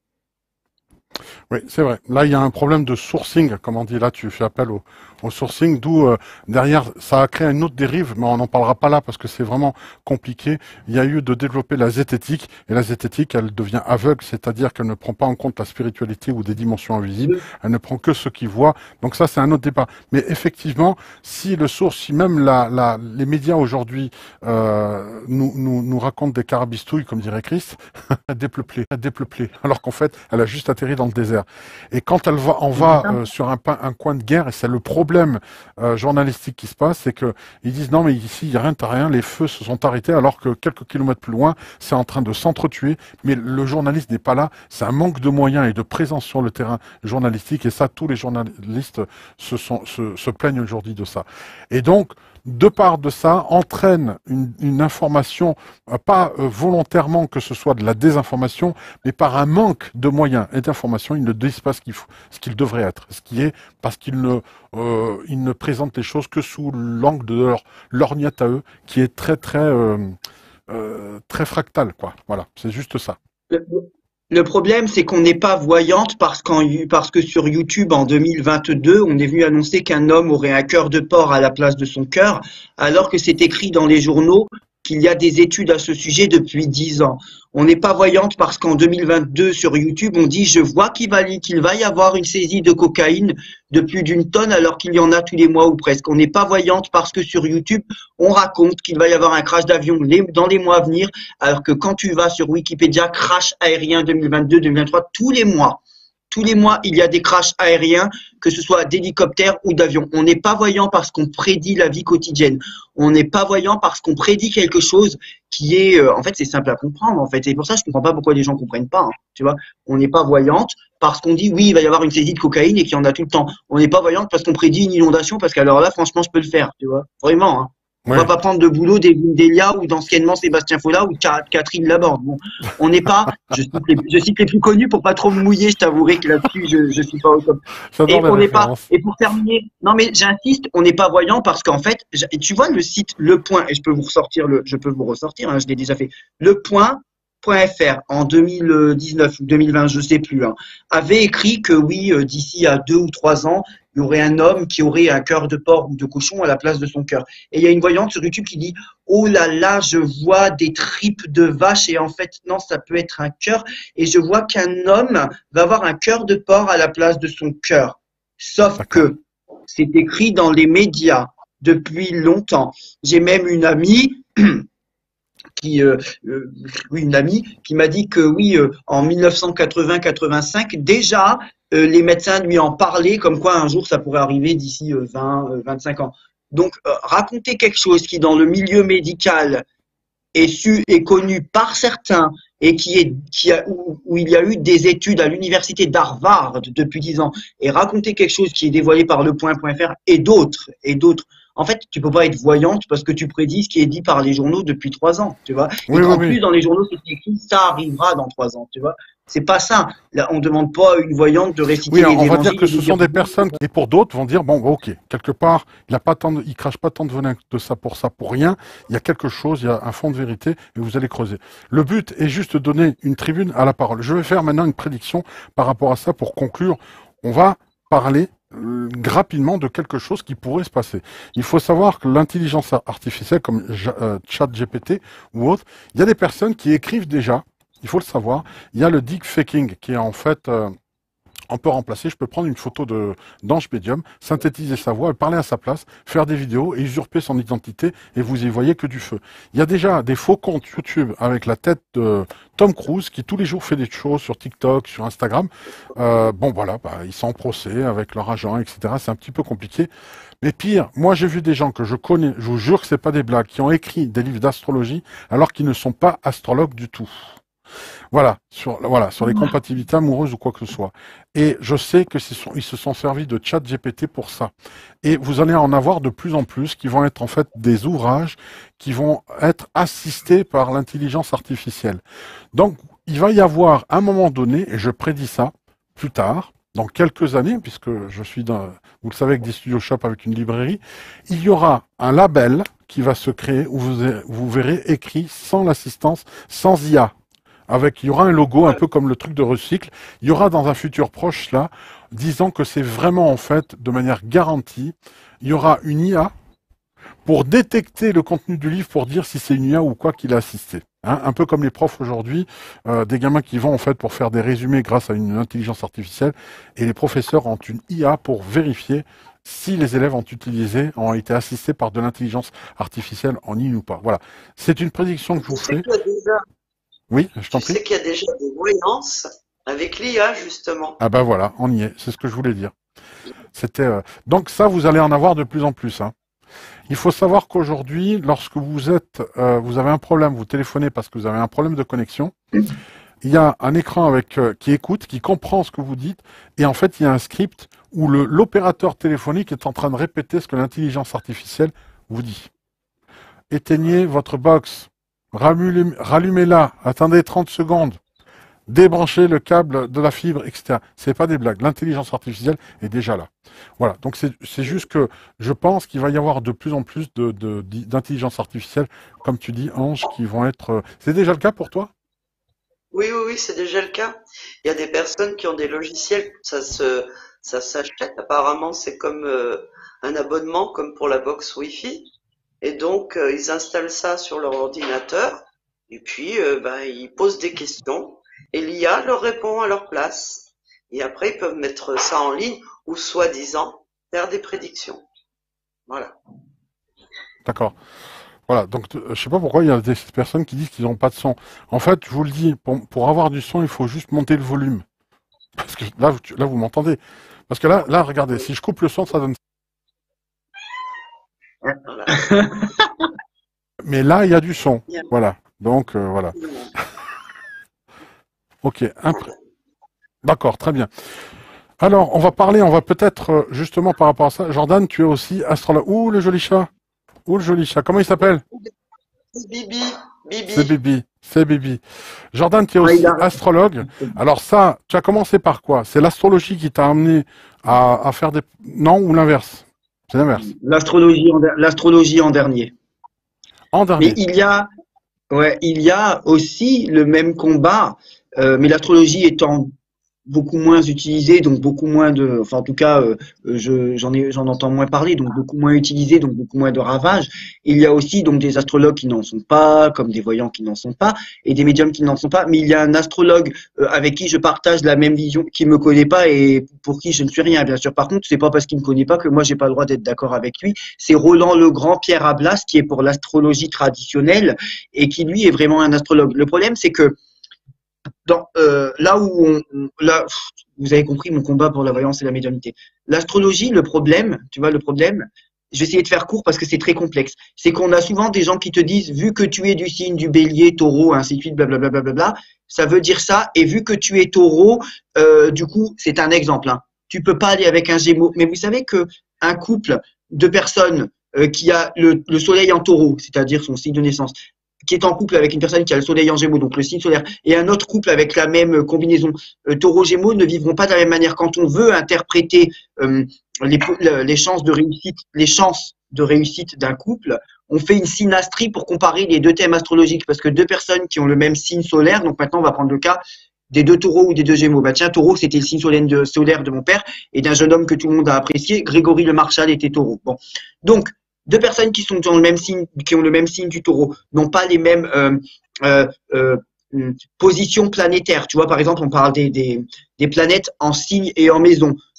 S1: Oui, c'est vrai. Là, il y a un problème de sourcing, comme on dit. Là, tu fais appel au, au sourcing, d'où euh, derrière, ça a créé une autre dérive, mais on n'en parlera pas là parce que c'est vraiment compliqué. Il y a eu de développer la zététique, et la zététique, elle devient aveugle, c'est-à-dire qu'elle ne prend pas en compte la spiritualité ou des dimensions invisibles, elle ne prend que ce qui voit. Donc ça, c'est un autre débat. Mais effectivement, si le source, si même la, la, les médias aujourd'hui euh, nous, nous, nous racontent des carabistouilles, comme dirait Christ, dépeuplées, dépeuplées, alors qu'en fait, elle a juste atterri dans le désert. Et quand elle va, on va euh, sur un, un coin de guerre, et c'est le problème euh, journalistique qui se passe, c'est que ils disent non mais ici il n'y a rien, t'as rien, les feux se sont arrêtés, alors que quelques kilomètres plus loin, c'est en train de s'entretuer. Mais le journaliste n'est pas là. C'est un manque de moyens et de présence sur le terrain journalistique, et ça, tous les journalistes se, sont, se, se plaignent aujourd'hui de ça. Et donc, de part de ça, entraîne une, une information, euh, pas euh, volontairement que ce soit de la désinformation, mais par un manque de moyens et d'informations, ils ne disent pas ce qu'il faut, ce qu'il devrait être, ce qui est parce qu'ils ne, euh, ils ne présentent les choses que sous l'angle de leur lorgnette à eux, qui est très très euh, euh, très fractal, quoi. Voilà, c'est juste ça.
S2: Le problème, c'est qu'on n'est pas voyante parce, qu'en, parce que sur YouTube, en deux mille vingt-deux, on est venu annoncer qu'un homme aurait un cœur de porc à la place de son cœur, alors que c'est écrit dans les journaux qu'il y a des études à ce sujet depuis dix ans. On n'est pas voyante parce qu'en deux mille vingt-deux, sur YouTube, on dit « Je vois qu'il va, qu'il va y avoir une saisie de cocaïne de plus d'une tonne alors qu'il y en a tous les mois ou presque. » On n'est pas voyante parce que sur YouTube, on raconte qu'il va y avoir un crash d'avion dans les mois à venir, alors que quand tu vas sur Wikipédia, crash aérien deux mille vingt-deux deux mille vingt-trois, tous les mois, tous les mois, il y a des crashs aériens, que ce soit d'hélicoptères ou d'avions. On n'est pas voyant parce qu'on prédit la vie quotidienne. On n'est pas voyant parce qu'on prédit quelque chose qui est, euh, en fait, c'est simple à comprendre, en fait. Et pour ça, je comprends pas pourquoi les gens comprennent pas, hein, tu vois. On n'est pas voyante parce qu'on dit, oui, il va y avoir une saisie de cocaïne et qu'il y en a tout le temps. On n'est pas voyante parce qu'on prédit une inondation, parce qu'alors là, franchement, je peux le faire, tu vois. Vraiment, hein. On
S1: Ouais.
S2: va pas prendre de boulot d'Evelyne Delia ou d'anciennement Sébastien Follat ou Catherine Laborde. Bon, on n'est pas, je cite, les, je cite les plus connus pour pas trop me mouiller, je t'avouerai que là-dessus, je, je suis pas au top. Et on n'est pas, et pour terminer, non mais j'insiste, on n'est pas voyant parce qu'en fait, tu vois le site Le Point, et je peux vous ressortir le, je peux vous ressortir, hein, je l'ai déjà fait, Le Point. .fr en deux mille dix-neuf ou deux mille vingt, je sais plus, hein, avait écrit que oui, euh, d'ici à deux ou trois ans, il y aurait un homme qui aurait un cœur de porc ou de cochon à la place de son cœur. Et il y a une voyante sur YouTube qui dit « Oh là là, je vois des tripes de vache et en fait, non, ça peut être un cœur. Et je vois qu'un homme va avoir un cœur de porc à la place de son cœur. » Sauf que c'est écrit dans les médias depuis longtemps. J'ai même une amie qui, euh, euh, oui, une amie qui m'a dit que oui, euh, en mille neuf cent quatre-vingts quatre-vingt-cinq, déjà, euh, les médecins lui en parlaient, comme quoi un jour ça pourrait arriver d'ici euh, vingt, vingt-cinq ans. Donc, euh, raconter quelque chose qui, dans le milieu médical, est su et connu par certains et qui est, qui a, où, où il y a eu des études à l'université d'Harvard depuis dix ans, et raconter quelque chose qui est dévoilé par le point.fr et d'autres, et d'autres. En fait, tu peux pas être voyante parce que tu prédis ce qui est dit par les journaux depuis trois ans, tu vois.
S1: Oui,
S2: et
S1: oui,
S2: en
S1: oui.
S2: plus, dans les journaux, c'est écrit, ça arrivera dans trois ans, tu vois. C'est pas ça. Là, on demande pas à une voyante de réciter
S1: Oui,
S2: les
S1: on va
S2: évangiles
S1: dire que
S2: et
S1: ce
S2: de
S1: sont
S2: dire-
S1: des personnes qui, et pour d'autres, vont dire bon, ok, quelque part, il a pas tant, de, il crache pas tant de venin de ça pour ça pour rien. Il y a quelque chose, il y a un fond de vérité, et vous allez creuser. Le but est juste de donner une tribune à la parole. Je vais faire maintenant une prédiction par rapport à ça pour conclure. On va parler euh, rapidement de quelque chose qui pourrait se passer. Il faut savoir que l'intelligence artificielle, comme euh, ChatGPT ou autre, il y a des personnes qui écrivent déjà. Il faut le savoir. Il y a le deepfaking qui est en fait, euh, on peut remplacer. Je peux prendre une photo de d'Ange Medium, synthétiser sa voix, parler à sa place, faire des vidéos et usurper son identité et vous y voyez que du feu. Il y a déjà des faux comptes YouTube avec la tête de Tom Cruise qui tous les jours fait des choses sur TikTok, sur Instagram. Euh, bon voilà, bah, ils sont en procès avec leur agent, et cetera. C'est un petit peu compliqué. Mais pire, moi j'ai vu des gens que je connais, je vous jure que c'est pas des blagues, qui ont écrit des livres d'astrologie alors qu'ils ne sont pas astrologues du tout. Voilà, sur, voilà, sur les compatibilités amoureuses ou quoi que ce soit. Et je sais que sont, ils se sont servis de ChatGPT pour ça. Et vous allez en avoir de plus en plus qui vont être en fait des ouvrages qui vont être assistés par l'intelligence artificielle. Donc, il va y avoir à un moment donné, et je prédis ça plus tard, dans quelques années, puisque je suis dans, vous le savez, avec des studios shop avec une librairie, il y aura un label qui va se créer où vous, vous verrez écrit sans l'assistance, sans I A. Avec, il y aura un logo un peu comme le truc de recycle. Il y aura dans un futur proche là, disant que c'est vraiment en fait de manière garantie, il y aura une I A pour détecter le contenu du livre pour dire si c'est une I A ou quoi qu'il a assisté. Hein, un peu comme les profs aujourd'hui, euh, des gamins qui vont en fait pour faire des résumés grâce à une intelligence artificielle et les professeurs ont une I A pour vérifier si les élèves ont utilisé, ont été assistés par de l'intelligence artificielle en ligne ou pas. Voilà. C'est une prédiction que je vous fais. Oui, je t'en prie.
S3: Tu sais qu'il y a déjà des voyances avec l'I A, justement.
S1: Ah ben voilà, on y est. C'est ce que je voulais dire. C'était euh... Donc ça, vous allez en avoir de plus en plus. Hein. Il faut savoir qu'aujourd'hui, lorsque vous êtes, euh, vous avez un problème, vous téléphonez parce que vous avez un problème de connexion, il y a un écran avec euh, qui écoute, qui comprend ce que vous dites, et en fait, il y a un script où le, l'opérateur téléphonique est en train de répéter ce que l'intelligence artificielle vous dit. Éteignez votre box. Rallumez-la, attendez trente secondes, débranchez le câble de la fibre, et cetera. C'est pas des blagues. L'intelligence artificielle est déjà là. Voilà. Donc c'est juste que je pense qu'il va y avoir de plus en plus de, de, d'intelligence artificielle, comme tu dis, Ange, qui vont être. C'est déjà le cas pour toi?
S3: Oui, oui, oui, c'est déjà le cas. Il y a des personnes qui ont des logiciels, ça se, ça s'achète. Apparemment, c'est comme euh, un abonnement, comme pour la box Wi-Fi. Et donc, euh, ils installent ça sur leur ordinateur, et puis euh, ben, ils posent des questions, et l'I A leur répond à leur place. Et après, ils peuvent mettre ça en ligne, ou soi-disant, faire des prédictions. Voilà.
S1: D'accord. Voilà, donc je sais pas pourquoi il y a des personnes qui disent qu'ils n'ont pas de son. En fait, je vous le dis, pour, pour avoir du son, il faut juste monter le volume. Parce que là, vous, là, vous m'entendez. Parce que là, là, regardez, si je coupe le son, ça donne...
S3: Voilà.
S1: Mais là, il y a du son. Voilà. Donc, euh, voilà. Ok. Imp... D'accord, très bien. Alors, on va parler, on va peut-être, euh, justement, par rapport à ça. Jordan, tu es aussi astrologue. Ouh, le joli chat. Ouh, le joli chat. Comment il s'appelle?
S3: C'est Bibi. Bibi.
S1: C'est Bibi. C'est Bibi. Jordan, tu es aussi astrologue. Alors ça, tu as commencé par quoi? C'est l'astrologie qui t'a amené à, à faire des... Non, ou l'inverse? C'est l'inverse.
S2: L'astrologie en, l'astrologie en dernier.
S1: En dernier.
S2: Mais il y a, ouais, il y a aussi le même combat, euh, mais l'astrologie étant beaucoup moins utilisée, donc beaucoup moins de, enfin en tout cas, euh, je, j'en ai, j'en entends moins parler, donc beaucoup moins utilisée, donc beaucoup moins de ravages. Il y a aussi donc des astrologues qui n'en sont pas, comme des voyants qui n'en sont pas, et des médiums qui n'en sont pas. Mais il y a un astrologue euh, avec qui je partage la même vision, qui me connaît pas et pour qui je ne suis rien, bien sûr. Par contre, c'est pas parce qu'il me connaît pas que moi j'ai pas le droit d'être d'accord avec lui. C'est Roland Legrand, Pierre Ablas, qui est pour l'astrologie traditionnelle et qui lui est vraiment un astrologue. Le problème, c'est que Dans, euh, là où on, là, vous avez compris mon combat pour la voyance et la médiumnité. L'astrologie, le problème, tu vois, le problème, je vais essayer de faire court parce que c'est très complexe. C'est qu'on a souvent des gens qui te disent, vu que tu es du signe du bélier, taureau, ainsi de suite, blablabla, bla, bla, bla, bla, ça veut dire ça. Et vu que tu es taureau, euh, du coup, c'est un exemple. Hein. Tu peux pas aller avec un gémeaux. Mais vous savez que un couple de personnes euh, qui a le, le soleil en taureau, c'est-à-dire son signe de naissance, qui est en couple avec une personne qui a le soleil en gémeaux, donc le signe solaire, et un autre couple avec la même combinaison euh, taureau-gémeaux ne vivront pas de la même manière. Quand on veut interpréter euh, les, les chances de réussite, les chances de réussite d'un couple, on fait une synastrie pour comparer les deux thèmes astrologiques, parce que deux personnes qui ont le même signe solaire, donc maintenant on va prendre le cas des deux taureaux ou des deux gémeaux. Bah tiens, taureau, c'était le signe solaire de, solaire de mon père, et d'un jeune homme que tout le monde a apprécié, Grégory Le Marchal était taureau. Bon, donc deux personnes qui sont dans le même signe, qui ont le même signe du taureau, n'ont pas les mêmes euh, euh, euh, positions planétaires. Tu vois, par exemple, on parle des, des, des planètes en signe et en maison.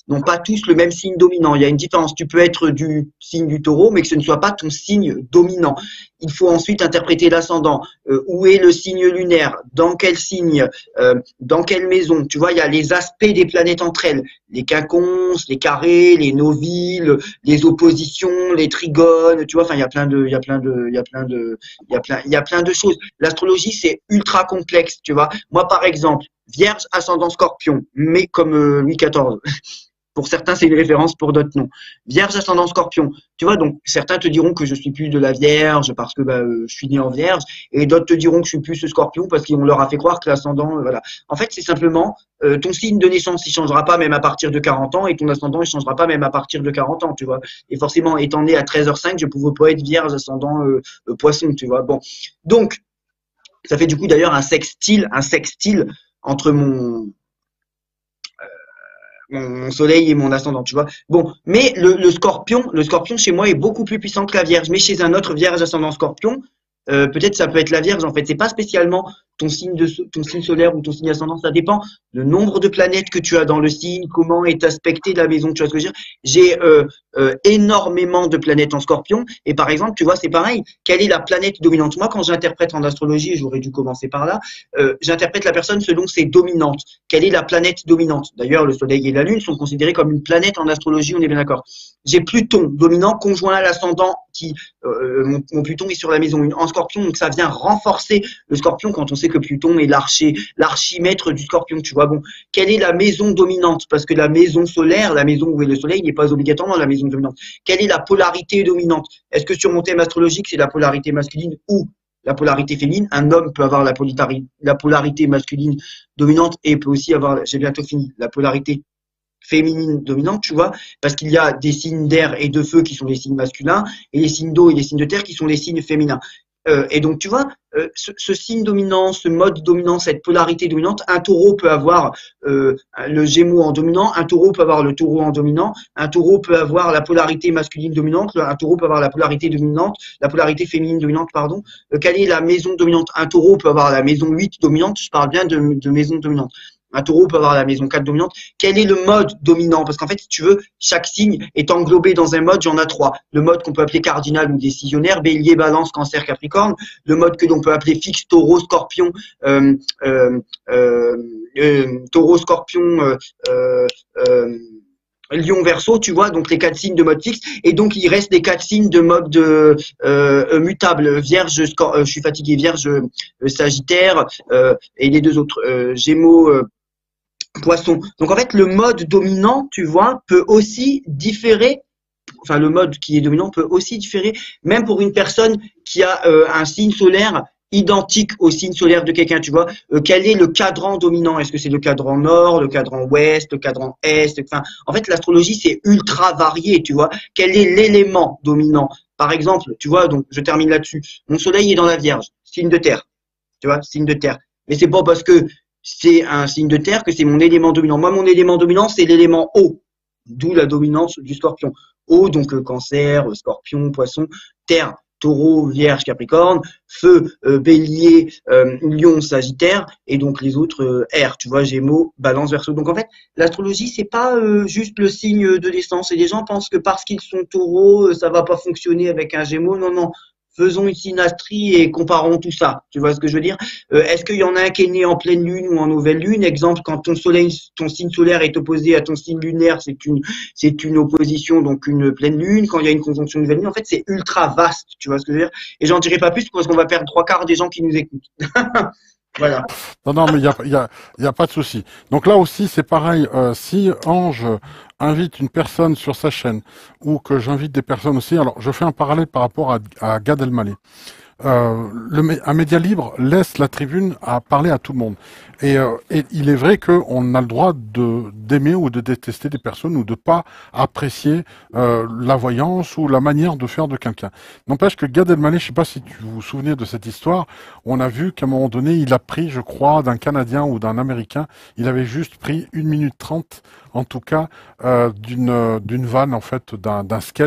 S2: n'ont pas tous le même signe dominant. Il y a une différence. Tu peux être du signe du taureau, mais que ce ne soit pas ton signe dominant. Il faut ensuite interpréter l'ascendant. Euh, où est le signe lunaire? Dans quel signe? euh, Dans quelle maison? Tu vois, il y a les aspects des planètes entre elles. Les quinconces, les carrés, les noviles, les oppositions, les trigones. Tu vois, enfin, il y a plein de, il y a plein de, il y a plein de, il y a plein, il y a plein de choses. L'astrologie, c'est ultra complexe. Tu vois. Moi, par exemple, Vierge, ascendant Scorpion, mais comme euh, Louis quatorze. Pour certains, c'est une référence, pour d'autres, non. Vierge, ascendant Scorpion. Tu vois, donc certains te diront que je suis plus de la Vierge parce que bah, euh, je suis né en Vierge, et d'autres te diront que je suis plus ce Scorpion parce qu'on leur a fait croire que l'ascendant, euh, voilà. En fait, c'est simplement euh, ton signe de naissance, il changera pas même à partir de quarante ans, et ton ascendant, il changera pas même à partir de quarante ans, tu vois. Et forcément, étant né à treize heures cinq, je pouvais pas être Vierge, ascendant euh, euh, Poisson, tu vois. Bon, donc ça fait du coup d'ailleurs un sextile, un sextile entre mon mon soleil et mon ascendant, tu vois. Bon, mais le, le scorpion, le scorpion chez moi est beaucoup plus puissant que la vierge. Mais chez un autre vierge ascendant scorpion, euh, peut-être ça peut être la vierge en fait. C'est pas spécialement ton signe de ton signe solaire ou ton signe ascendant, ça dépend du nombre de planètes que tu as dans le signe, comment est aspectée la maison, tu vois ce que je veux dire. J'ai euh, euh, énormément de planètes en scorpion, et par exemple, tu vois, c'est pareil, quelle est la planète dominante? Moi, quand j'interprète en astrologie, et j'aurais dû commencer par là, euh, j'interprète la personne selon ses dominantes. Quelle est la planète dominante? D'ailleurs, le soleil et la lune sont considérés comme une planète en astrologie, on est bien d'accord. J'ai Pluton dominant conjoint à l'ascendant, qui euh, mon, mon Pluton est sur la maison une en scorpion, donc ça vient renforcer le scorpion quand on sait que Pluton est l'archer, l'archimètre du scorpion, tu vois. Bon, quelle est la maison dominante? Parce que la maison solaire, la maison où est le soleil, n'est pas obligatoirement la maison dominante. Quelle est la polarité dominante? Est-ce que sur mon thème astrologique, c'est la polarité masculine ou la polarité féminine? Un homme peut avoir la polarité, la polarité masculine dominante, et peut aussi avoir, j'ai bientôt fini, la polarité féminine dominante, tu vois, parce qu'il y a des signes d'air et de feu qui sont les signes masculins, et les signes d'eau et les signes de terre qui sont les signes féminins. Euh, et donc, tu vois, euh, ce, ce signe dominant, ce mode dominant, cette polarité dominante, un taureau peut avoir euh, le gémeau en dominant, un taureau peut avoir le taureau en dominant, un taureau peut avoir la polarité masculine dominante, un taureau peut avoir la polarité dominante, la polarité féminine dominante, pardon. Euh, quelle est la maison dominante? Un taureau peut avoir la maison huit dominante, je parle bien de, de maison dominante. Un taureau peut avoir la maison quatre dominante. Quel est le mode dominant? Parce qu'en fait, si tu veux, chaque signe est englobé dans un mode, j'en ai trois. Le mode qu'on peut appeler cardinal ou décisionnaire, bélier, balance, cancer, capricorne. Le mode que l'on peut appeler fixe, taureau, scorpion, euh, euh, euh, euh, taureau, scorpion, euh, euh, euh, Lion, Verseau, tu vois, donc les quatre signes de mode fixe, et donc il reste les quatre signes de mode euh, euh, mutable, Vierge, euh, je suis fatigué, Vierge, euh, Sagittaire, euh, et les deux autres, euh, Gémeaux, euh, Poisson. Donc en fait, le mode dominant, tu vois, peut aussi différer. Enfin, le mode qui est dominant peut aussi différer, même pour une personne qui a euh, un signe solaire identique au signe solaire de quelqu'un, tu vois. Euh, quel est le cadran dominant? Est-ce que c'est le cadran nord, le cadran ouest, le cadran est? Enfin, en fait, l'astrologie, c'est ultra varié, tu vois. Quel est l'élément dominant? Par exemple, tu vois, donc je termine là-dessus. Mon soleil est dans la Vierge, signe de terre, tu vois, signe de terre. Mais c'est pas parce que c'est un signe de terre que c'est mon élément dominant. Moi, mon élément dominant, c'est l'élément eau, d'où la dominance du scorpion. Eau, donc euh, cancer, euh, scorpion, poisson, terre, taureau, vierge, capricorne, feu, euh, bélier, euh, lion, sagittaire, et donc les autres euh, air, tu vois, gémeaux, balance, verseau. Donc en fait, l'astrologie, c'est pas euh, juste le signe de naissance. Et les gens pensent que parce qu'ils sont taureaux, euh, ça va pas fonctionner avec un gémeau. Non, non. Faisons une synastrie et comparons tout ça. Tu vois ce que je veux dire? euh, Est-ce qu'il y en a un qui est né en pleine lune ou en nouvelle lune? Exemple, quand ton soleil, ton signe solaire est opposé à ton signe lunaire, c'est une, c'est une opposition, donc une pleine lune. Quand il y a une conjonction nouvelle lune, en fait, c'est ultra vaste. Tu vois ce que je veux dire? Et j'en dirai pas plus parce qu'on va perdre trois quarts des gens qui nous écoutent. Voilà.
S1: Non, non, mais il y a, y a, y a pas de souci. Donc là aussi, c'est pareil. Euh, si Ange invite une personne sur sa chaîne, ou que j'invite des personnes aussi, alors je fais un parallèle par rapport à, à Gad Elmaleh. Euh, le, un média libre laisse la tribune à parler à tout le monde. Et, euh, et il est vrai qu'on a le droit de d'aimer ou de détester des personnes ou de pas apprécier euh, la voyance ou la manière de faire de quelqu'un. N'empêche que Gad Elmaleh, je sais pas si tu vous souvenez de cette histoire, on a vu qu'à un moment donné, il a pris, je crois, d'un Canadien ou d'un Américain, il avait juste pris une minute trente, en tout cas, euh, d'une d'une vanne, en fait, d'un d'un sketch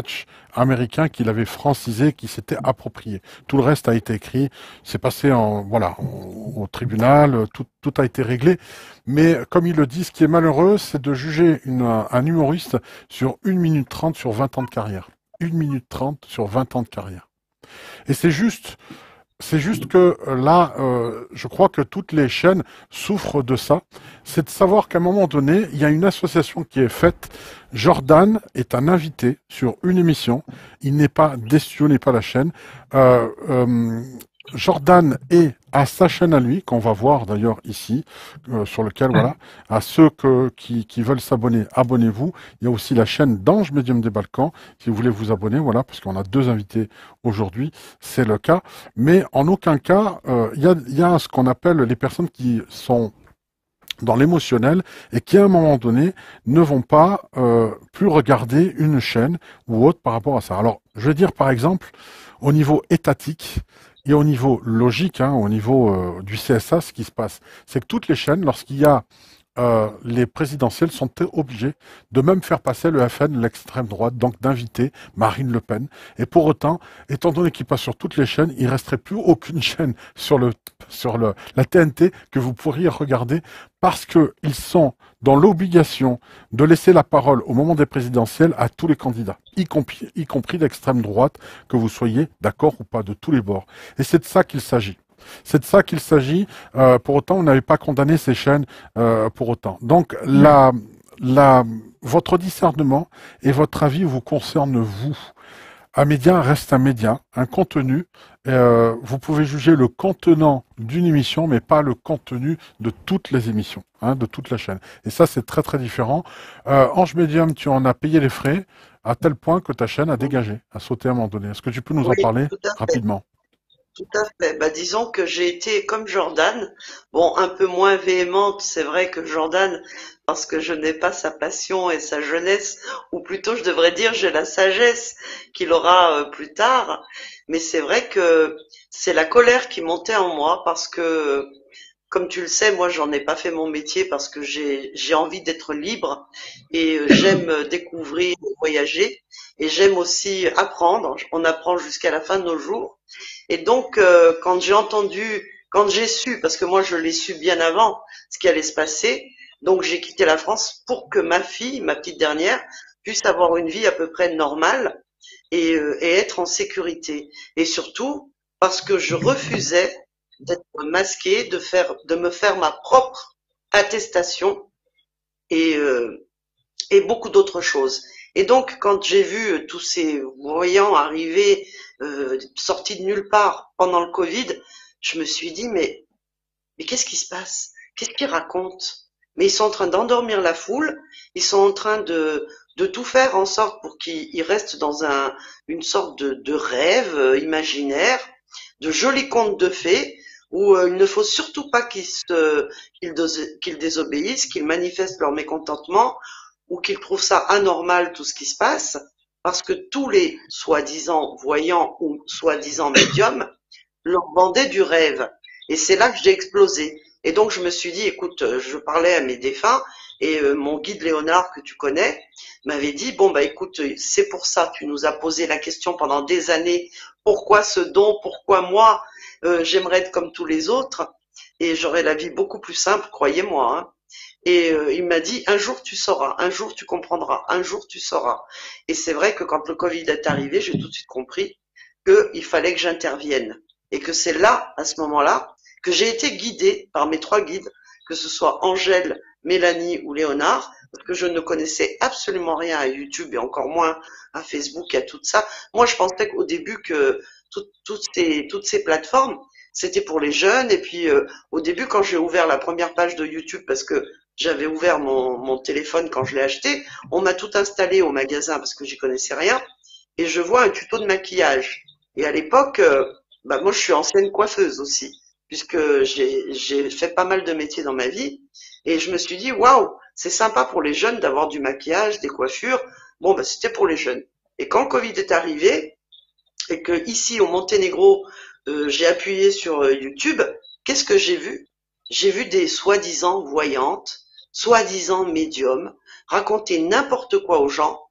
S1: américain qu'il avait francisé, qui s'était approprié. Tout le reste a été écrit, c'est passé en, voilà, au, au tribunal, tout, tout a été réglé. Mais comme il le dit, ce qui est malheureux, c'est de juger une, un humoriste sur une minute trente sur vingt ans de carrière. Une minute trente sur vingt ans de carrière. Et c'est juste, c'est juste que là, euh, je crois que toutes les chaînes souffrent de ça. C'est de savoir qu'à un moment donné, il y a une association qui est faite. Jordan est un invité sur une émission. Il n'est pas Desio, n'est pas la chaîne. Euh, euh, Jordan est à sa chaîne à lui, qu'on va voir d'ailleurs ici, euh, sur lequel, voilà, à ceux que, qui, qui veulent s'abonner, abonnez-vous. Il y a aussi la chaîne d'Ange Médium des Balkans, si vous voulez vous abonner, voilà, parce qu'on a deux invités aujourd'hui, c'est le cas. Mais en aucun cas, euh, il y a, il y a ce qu'on appelle les personnes qui sont dans l'émotionnel et qui à un moment donné ne vont pas euh, plus regarder une chaîne ou autre par rapport à ça. Alors, je vais dire par exemple, au niveau étatique et au niveau logique, hein, au niveau euh, du C S A, ce qui se passe, c'est que toutes les chaînes, lorsqu'il y a euh, les présidentielles, sont obligées de même faire passer le F N, l'extrême droite, donc d'inviter Marine Le Pen. Et pour autant, étant donné qu'il passe sur toutes les chaînes, il ne resterait plus aucune chaîne sur le sur le, la T N T que vous pourriez regarder parce qu'ils sont dans l'obligation de laisser la parole au moment des présidentielles à tous les candidats, y compris, y compris d'extrême droite, que vous soyez d'accord ou pas, de tous les bords. Et c'est de ça qu'il s'agit. C'est de ça qu'il s'agit. Euh, pour autant, on n'avait pas condamné ces chaînes euh, pour autant. Donc, la, la, votre discernement et votre avis vous concerne vous. Un média reste un média, un contenu. Euh, vous pouvez juger le contenant d'une émission, mais pas le contenu de toutes les émissions, hein, de toute la chaîne. Et ça, c'est très très différent. Euh, Ange Médium, tu en as payé les frais à tel point que ta chaîne a dégagé, a sauté à un moment donné. Est-ce que tu peux nous
S3: Oui,
S1: en parler
S3: tout à fait.
S1: rapidement?
S3: Tout à fait. Bah, disons que j'ai été comme Jordan, bon, un peu moins véhémente, c'est vrai que Jordan, parce que je n'ai pas sa passion et sa jeunesse, ou plutôt je devrais dire j'ai la sagesse qu'il aura euh, plus tard, mais c'est vrai que c'est la colère qui montait en moi parce que, comme tu le sais, moi j'en ai pas fait mon métier parce que j'ai j'ai envie d'être libre et euh, j'aime découvrir, voyager et j'aime aussi apprendre. On apprend jusqu'à la fin de nos jours. Et donc, euh, quand j'ai entendu, quand j'ai su, parce que moi je l'ai su bien avant, ce qui allait se passer, donc j'ai quitté la France pour que ma fille, ma petite dernière, puisse avoir une vie à peu près normale et, euh, et être en sécurité. Et surtout, parce que je refusais d'être masquée, de faire, de me faire ma propre attestation et, euh, et beaucoup d'autres choses. Et donc, quand j'ai vu tous ces voyants arriver, euh, sortis de nulle part pendant le Covid, je me suis dit, mais, mais qu'est-ce qui se passe? Qu'est-ce qu'ils racontent? Mais ils sont en train d'endormir la foule, ils sont en train de, de tout faire en sorte pour qu'ils restent dans un, une sorte de, de rêve euh, imaginaire, de jolis contes de fées, où euh, il ne faut surtout pas qu'ils se, qu'ils, qu'ils désobéissent, qu'ils manifestent leur mécontentement, ou qu'ils trouvent ça anormal tout ce qui se passe, parce que tous les soi-disant voyants ou soi-disant médiums leur vendaient du rêve. Et c'est là que j'ai explosé. Et donc je me suis dit, écoute, je parlais à mes défunts, et euh, mon guide Léonard, que tu connais, m'avait dit, bon bah écoute, c'est pour ça, tu nous as posé la question pendant des années, pourquoi ce don, pourquoi moi, euh, j'aimerais être comme tous les autres, et j'aurais la vie beaucoup plus simple, croyez-moi, hein. Et euh, il m'a dit, un jour tu sauras, un jour tu comprendras, un jour tu sauras. Et c'est vrai que quand le Covid est arrivé, j'ai tout de suite compris qu'il fallait que j'intervienne. Et que c'est là, à ce moment-là, que j'ai été guidée par mes trois guides, que ce soit Angèle, Mélanie ou Léonard, parce que je ne connaissais absolument rien à YouTube et encore moins à Facebook et à tout ça. Moi, je pensais qu'au début que tout, toutes, ces, toutes ces plateformes, c'était pour les jeunes. Et puis, euh, au début, quand j'ai ouvert la première page de YouTube, parce que j'avais ouvert mon, mon téléphone quand je l'ai acheté, on m'a tout installé au magasin parce que j'y connaissais rien. Et je vois un tuto de maquillage. Et à l'époque, euh, bah moi, je suis ancienne coiffeuse aussi, puisque j'ai, j'ai fait pas mal de métiers dans ma vie. Et je me suis dit, waouh, c'est sympa pour les jeunes d'avoir du maquillage, des coiffures. Bon, bah, c'était pour les jeunes. Et quand le Covid est arrivé, et que ici, au Monténégro, euh, j'ai appuyé sur euh, YouTube, qu'est-ce que j'ai vu? J'ai vu des soi-disant voyantes, soi-disant médiums, raconter n'importe quoi aux gens,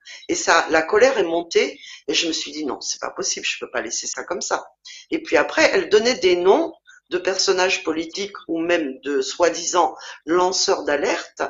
S3: Et ça, la colère est montée et je me suis dit non, c'est pas possible, je peux pas laisser ça comme ça. Et puis après, elle donnait des noms de personnages politiques ou même de soi-disant lanceurs d'alerte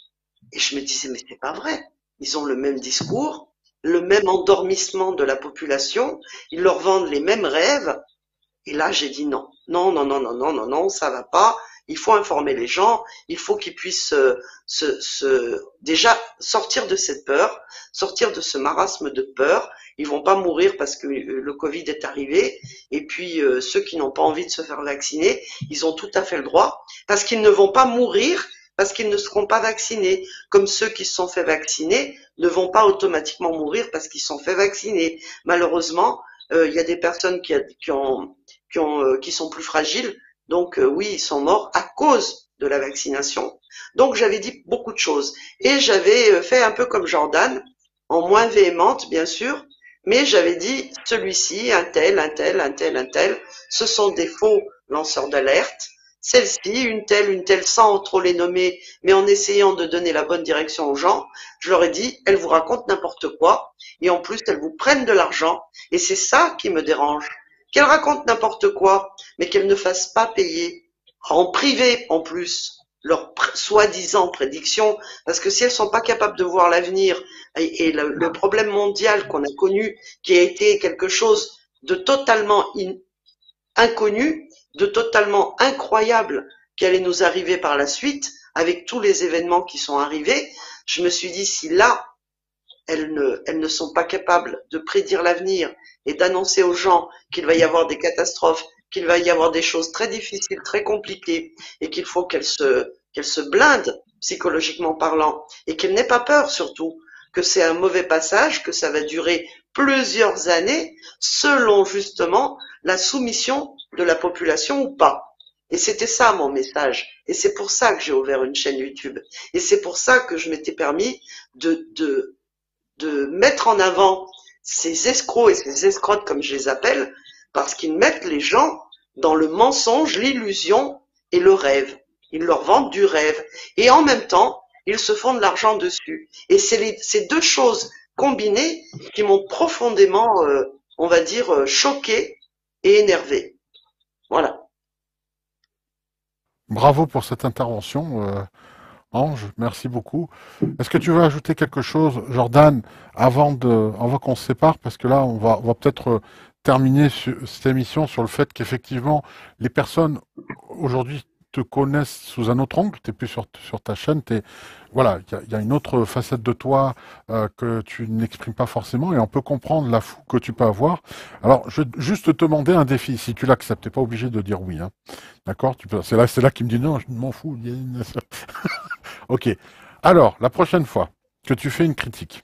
S3: et je me disais mais c'est pas vrai. Ils ont le même discours, le même endormissement de la population, ils leur vendent les mêmes rêves. Et là, j'ai dit non, non, non, non, non, non, non, non, ça va pas. Il faut informer les gens, il faut qu'ils puissent euh, se, se, déjà sortir de cette peur, sortir de ce marasme de peur. Ils vont pas mourir parce que euh, le Covid est arrivé. Et puis euh, ceux qui n'ont pas envie de se faire vacciner, ils ont tout à fait le droit parce qu'ils ne vont pas mourir parce qu'ils ne seront pas vaccinés. Comme ceux qui se sont fait vacciner ne vont pas automatiquement mourir parce qu'ils se sont fait vacciner. Malheureusement, euh, il y a des personnes qui, a, qui ont Qui, ont, euh, qui sont plus fragiles. Donc euh, oui, ils sont morts à cause de la vaccination. Donc j'avais dit beaucoup de choses. Et j'avais fait un peu comme Jordan, en moins véhémente bien sûr, mais j'avais dit celui-ci, un tel, un tel, un tel, un tel, ce sont des faux lanceurs d'alerte. Celle-ci, une telle, une telle, sans trop les nommer, mais en essayant de donner la bonne direction aux gens, je leur ai dit, elles vous racontent n'importe quoi, et en plus elles vous prennent de l'argent, et c'est ça qui me dérange. Qu'elles racontent n'importe quoi, mais qu'elles ne fassent pas payer, en privé en plus, leurs soi-disant prédictions, parce que si elles sont pas capables de voir l'avenir, et, et le, le problème mondial qu'on a connu, qui a été quelque chose de totalement in, inconnu, de totalement incroyable, qui allait nous arriver par la suite, avec tous les événements qui sont arrivés, je me suis dit, si là, elles ne, elles ne sont pas capables de prédire l'avenir et d'annoncer aux gens qu'il va y avoir des catastrophes, qu'il va y avoir des choses très difficiles, très compliquées, et qu'il faut qu'elles se, qu'elles se blindent, psychologiquement parlant, et qu'elles n'aient pas peur surtout, que c'est un mauvais passage, que ça va durer plusieurs années, selon justement la soumission de la population ou pas. Et c'était ça mon message. Et c'est pour ça que j'ai ouvert une chaîne YouTube. Et c'est pour ça que je m'étais permis de, de, de mettre en avant ces escrocs et ces escrottes comme je les appelle, parce qu'ils mettent les gens dans le mensonge, l'illusion et le rêve. Ils leur vendent du rêve. Et en même temps, ils se font de l'argent dessus. Et c'est les, ces deux choses combinées qui m'ont profondément, euh, on va dire, euh, choqué et énervé. Voilà.
S1: Bravo pour cette intervention, euh, Ange, merci beaucoup. Est-ce que tu veux ajouter quelque chose, Jordan, avant de, avant qu'on se sépare, parce que là, on va, on va peut-être euh, terminer sur, cette émission sur le fait qu'effectivement, les personnes aujourd'hui te connaissent sous un autre angle. T'es plus sur, sur ta chaîne. T'es, voilà, il y a, y a une autre facette de toi euh, que tu n'exprimes pas forcément, et on peut comprendre la fougue que tu peux avoir. Alors, je vais juste te demander un défi. Si tu l'acceptes, t'es pas obligé de dire oui. Hein. D'accord, tu peux. C'est là, c'est là qu'il me dit non, je m'en fous. Ok. Alors, la prochaine fois que tu fais une critique,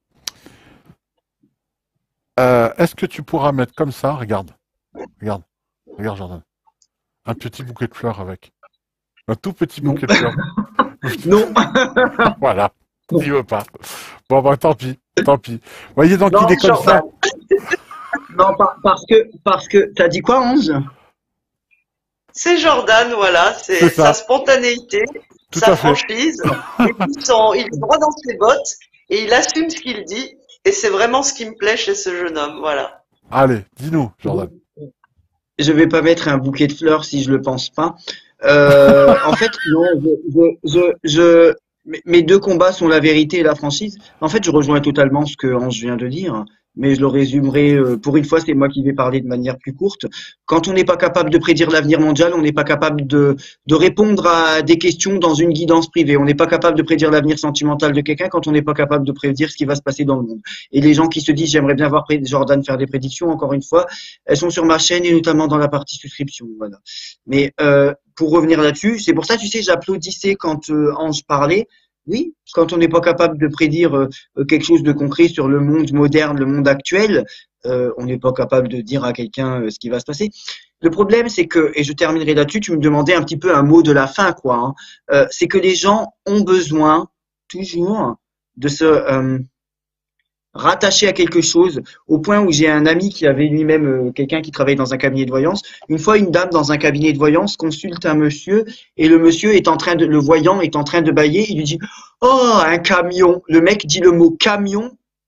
S1: euh, est-ce que tu pourras mettre comme ça, regarde, regarde, regarde, Jordan, un petit bouquet de fleurs avec, un tout petit
S2: Non.
S1: bouquet de fleurs.
S2: Non.
S1: Voilà.
S2: Non.
S1: Tu veux pas. Bon, bah, tant pis, tant pis. Voyez donc,
S2: Non,
S1: il est comme ça.
S2: Jordan. Non, par- parce que, parce que, t'as dit quoi, onze?
S3: C'est Jordan, voilà, c'est
S1: C'est ça.
S3: sa spontanéité,
S1: Tout
S3: sa
S1: à fait.
S3: franchise. Et puis son, il est droit dans ses bottes et il assume ce qu'il dit. Et c'est vraiment ce qui me plaît chez ce jeune homme, voilà.
S1: Allez, dis-nous, Jordan.
S2: Je vais pas mettre un bouquet de fleurs si je le pense pas. Euh, en fait, non, je, je, je, je- mes mes deux combats sont la vérité et la franchise. En fait, je rejoins totalement ce que Ange vient de dire, mais je le résumerai. euh, Pour une fois, c'est moi qui vais parler de manière plus courte. Quand on n'est pas capable de prédire l'avenir mondial, on n'est pas capable de, de répondre à des questions dans une guidance privée. On n'est pas capable de prédire l'avenir sentimental de quelqu'un quand on n'est pas capable de prédire ce qui va se passer dans le monde. Et les gens qui se disent, j'aimerais bien voir Pré- Jordan faire des prédictions, encore une fois, elles sont sur ma chaîne et notamment dans la partie souscription. Voilà. Mais euh, pour revenir là-dessus, c'est pour ça, tu sais, j'applaudissais quand euh, Ange parlait. Oui, quand on n'est pas capable de prédire euh, quelque chose de concret sur le monde moderne, le monde actuel, euh, on n'est pas capable de dire à quelqu'un euh, ce qui va se passer. Le problème, c'est que, et je terminerai là-dessus, tu me demandais un petit peu un mot de la fin, quoi. Hein, euh, c'est que les gens ont besoin toujours de se euh, rattaché à quelque chose, au point où j'ai un ami qui avait lui-même euh, quelqu'un qui travaille dans un cabinet de voyance. Une fois, une dame dans un cabinet de voyance consulte un monsieur et le monsieur est en train de, le voyant est en train de bâiller. Il lui dit, oh, un camion. Le mec dit le mot camion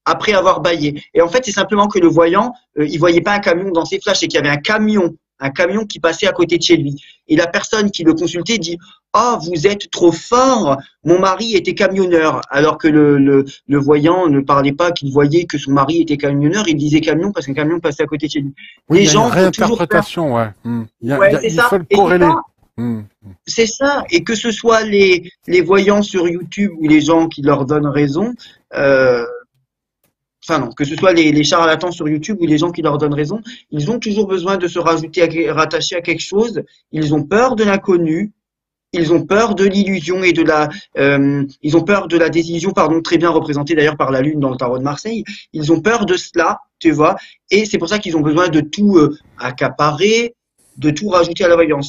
S2: après avoir baillé. Et en fait, c'est simplement que le voyant, euh, il voyait pas un camion dans ses flashs, c'est qu'il y avait un camion, un camion qui passait à côté de chez lui. Et la personne qui le consultait dit ah, vous êtes trop fort, mon mari était camionneur. Alors que le, le, le voyant ne parlait pas qu'il voyait que son mari était camionneur, il disait camion parce qu'un camion passait à côté de chez lui.
S1: Oui,
S2: Les
S1: il y a
S2: gens
S1: une
S2: vont toujours faire.
S1: réinterprétation, ouais. Hmm. Il, y a, il, y
S2: Ouais,
S1: a,
S2: c'est
S1: il
S2: ça.
S1: faut le
S2: Et c'est
S1: corréler.
S2: ça.
S1: Hmm.
S2: C'est ça, et que ce soit les, les voyants sur YouTube ou les gens qui leur donnent raison, euh, enfin non, que ce soit les, les charlatans sur YouTube ou les gens qui leur donnent raison, ils ont toujours besoin de se rajouter, à, rattacher à quelque chose. Ils ont peur de l'inconnu, ils ont peur de l'illusion et de la, euh, ils ont peur de la désillusion, pardon, très bien représentée d'ailleurs par la lune dans le tarot de Marseille. Ils ont peur de cela, tu vois, et c'est pour ça qu'ils ont besoin de tout euh, accaparer, de tout rajouter à la voyance.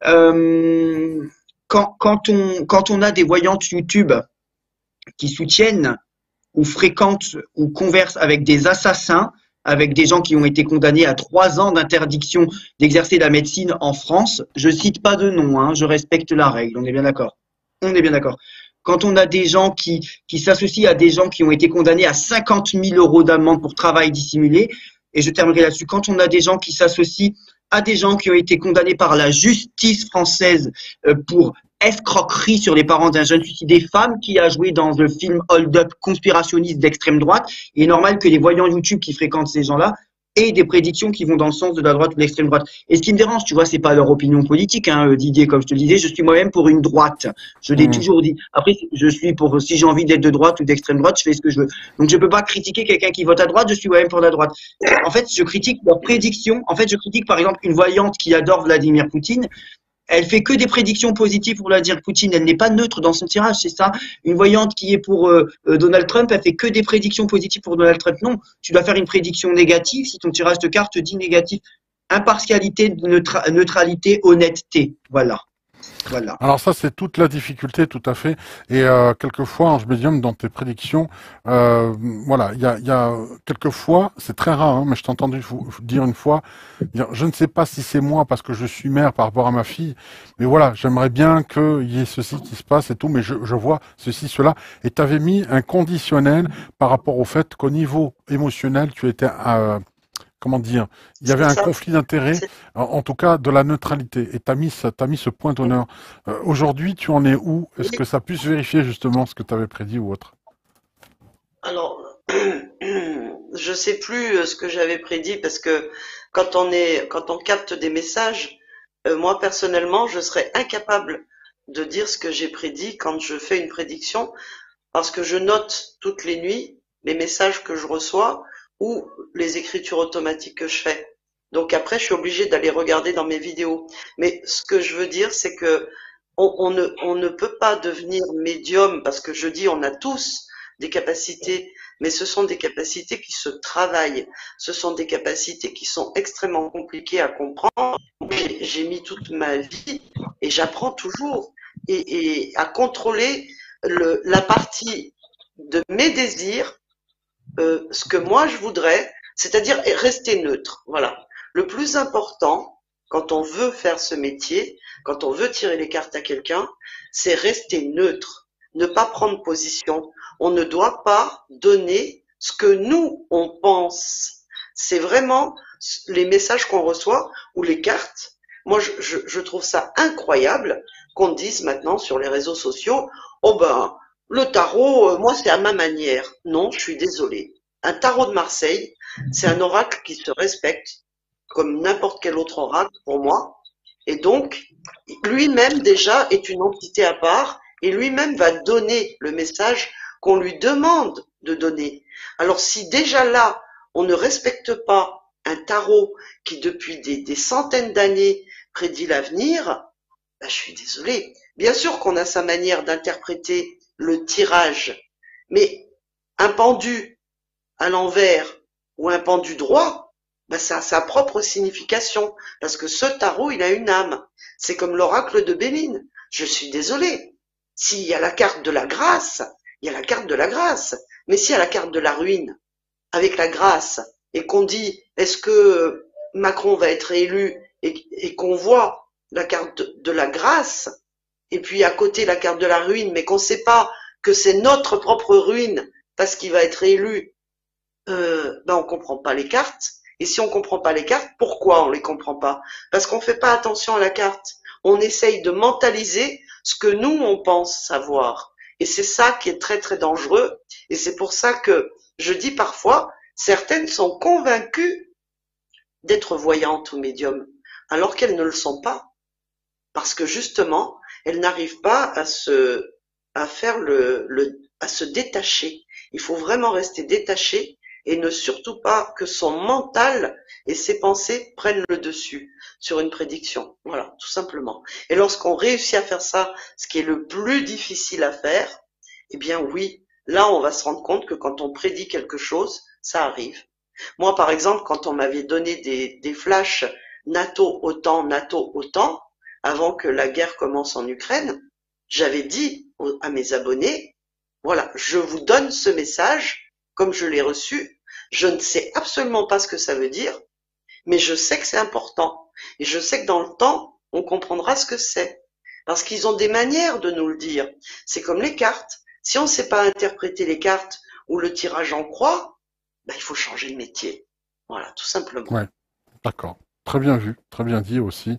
S2: Euh, quand, quand on, quand on a des voyantes YouTube qui soutiennent ou fréquentent ou conversent avec des assassins, avec des gens qui ont été condamnés à trois ans d'interdiction d'exercer la médecine en France. Je cite pas de nom, hein, je respecte la règle, on est bien d'accord. On est bien d'accord. Quand on a des gens qui, qui s'associent à des gens qui ont été condamnés à cinquante mille euros d'amende pour travail dissimulé, et je terminerai là-dessus, quand on a des gens qui s'associent à des gens qui ont été condamnés par la justice française euh, pour escroquerie sur les parents d'un jeune suicidé, femme qui a joué dans le film Hold Up conspirationniste d'extrême droite. Il est normal que les voyants YouTube qui fréquentent ces gens-là aient des prédictions qui vont dans le sens de la droite ou de l'extrême droite. Et ce qui me dérange, tu vois, c'est pas leur opinion politique, hein, Didier, comme je te le disais, je suis moi-même pour une droite. Je l'ai
S1: Hmm.
S2: toujours dit. Après, je suis pour, si j'ai envie d'être de droite ou d'extrême droite, je fais ce que je veux. Donc je peux pas critiquer quelqu'un qui vote à droite, je suis moi-même pour la droite. En fait, je critique leurs prédictions. En fait, je critique par exemple une voyante qui adore Vladimir Poutine. Elle fait que des prédictions positives pour Vladimir Poutine. Elle n'est pas neutre dans son tirage, c'est ça. Une voyante qui est pour euh, euh, Donald Trump, elle fait que des prédictions positives pour Donald Trump. Non, tu dois faire une prédiction négative si ton tirage de cartes dit négatif. Impartialité, neutra neutralité, honnêteté. Voilà. Voilà.
S1: Alors ça, c'est toute la difficulté, tout à fait. Et euh, quelquefois, Ange Médium, dans tes prédictions, euh, voilà, il y a, il y a quelquefois, c'est très rare, hein, mais je t'ai entendu vous- vous dire une fois, dire, je ne sais pas si c'est moi parce que je suis mère par rapport à ma fille, mais voilà, j'aimerais bien qu'il y ait ceci qui se passe et tout, mais je, je vois ceci, cela. Et tu avais mis un conditionnel par rapport au fait qu'au niveau émotionnel, tu étais... Euh, comment dire, il y avait
S3: C'est
S1: un
S3: ça.
S1: conflit d'intérêts,
S3: C'est-
S1: en, en tout cas de la neutralité, et tu as mis, ça- t'as mis ce point d'honneur. Euh, Aujourd'hui, tu en es où? Est-ce que ça puisse vérifier justement ce que tu avais prédit ou autre?
S3: Alors, je sais plus euh, ce que j'avais prédit parce que quand on est, quand on capte des messages, euh, moi personnellement, je serais incapable de dire ce que j'ai prédit quand je fais une prédiction parce que je note toutes les nuits les messages que je reçois ou les écritures automatiques que je fais. Donc après, je suis obligée d'aller regarder dans mes vidéos. Mais ce que je veux dire, c'est que on, on ne, on ne peut pas devenir médium parce que je dis on a tous des capacités, mais ce sont des capacités qui se travaillent. Ce sont des capacités qui sont extrêmement compliquées à comprendre. J'ai j'ai mis toute ma vie et j'apprends toujours et, et à contrôler le, la partie de mes désirs, euh, ce que moi je voudrais, c'est-à-dire rester neutre. Voilà. Le plus important, quand on veut faire ce métier, quand on veut tirer les cartes à quelqu'un, c'est rester neutre, ne pas prendre position. On ne doit pas donner ce que nous, on pense. C'est vraiment les messages qu'on reçoit ou les cartes. Moi, je, je, je trouve ça incroyable qu'on dise maintenant sur les réseaux sociaux, oh ben, le tarot, euh, moi, c'est à ma manière. Non, je suis désolée. Un tarot de Marseille, c'est un oracle qui se respecte comme n'importe quel autre oracle pour moi. Et donc, lui-même déjà est une entité à part et lui-même va donner le message qu'on lui demande de donner. Alors si déjà là, on ne respecte pas un tarot qui depuis des, des centaines d'années prédit l'avenir, ben, je suis désolée. Bien sûr qu'on a sa manière d'interpréter le tirage, mais un pendu à l'envers ou un pendu droit, ben ça a sa propre signification, parce que ce tarot, il a une âme. C'est comme l'oracle de Béline. Je suis désolée. S'il y a la carte de la grâce, il y a la carte de la grâce. Mais s'il y a la carte de la ruine, avec la grâce, et qu'on dit, est-ce que Macron va être élu, et, et qu'on voit la carte de, de la grâce, et puis à côté la carte de la ruine, mais qu'on ne sait pas que c'est notre propre ruine, parce qu'il va être élu, euh, ben on comprend pas les cartes. Et si on comprend pas les cartes, pourquoi on les comprend pas? Parce qu'on fait pas attention à la carte. On essaye de mentaliser ce que nous on pense savoir. Et c'est ça qui est très très dangereux. Et c'est pour ça que je dis parfois, certaines sont convaincues d'être voyantes ou médiums, alors qu'elles ne le sont pas. Parce que justement, elles n'arrivent pas à se, à faire le, le, à se détacher. Il faut vraiment rester détaché et ne surtout pas que son mental et ses pensées prennent le dessus sur une prédiction. Voilà, tout simplement. Et lorsqu'on réussit à faire ça, ce qui est le plus difficile à faire, eh bien oui, là on va se rendre compte que quand on prédit quelque chose, ça arrive. Moi par exemple, quand on m'avait donné des, des flashs NATO OTAN, NATO OTAN, avant que la guerre commence en Ukraine, j'avais dit à mes abonnés, voilà, je vous donne ce message comme je l'ai reçu, je ne sais absolument pas ce que ça veut dire, mais je sais que c'est important. Et je sais que dans le temps, on comprendra ce que c'est. Parce qu'ils ont des manières de nous le dire. C'est comme les cartes. Si on ne sait pas interpréter les cartes ou le tirage en croix, ben, il faut changer de métier. Voilà, tout simplement.
S1: Ouais, d'accord. Très bien vu, très bien dit aussi.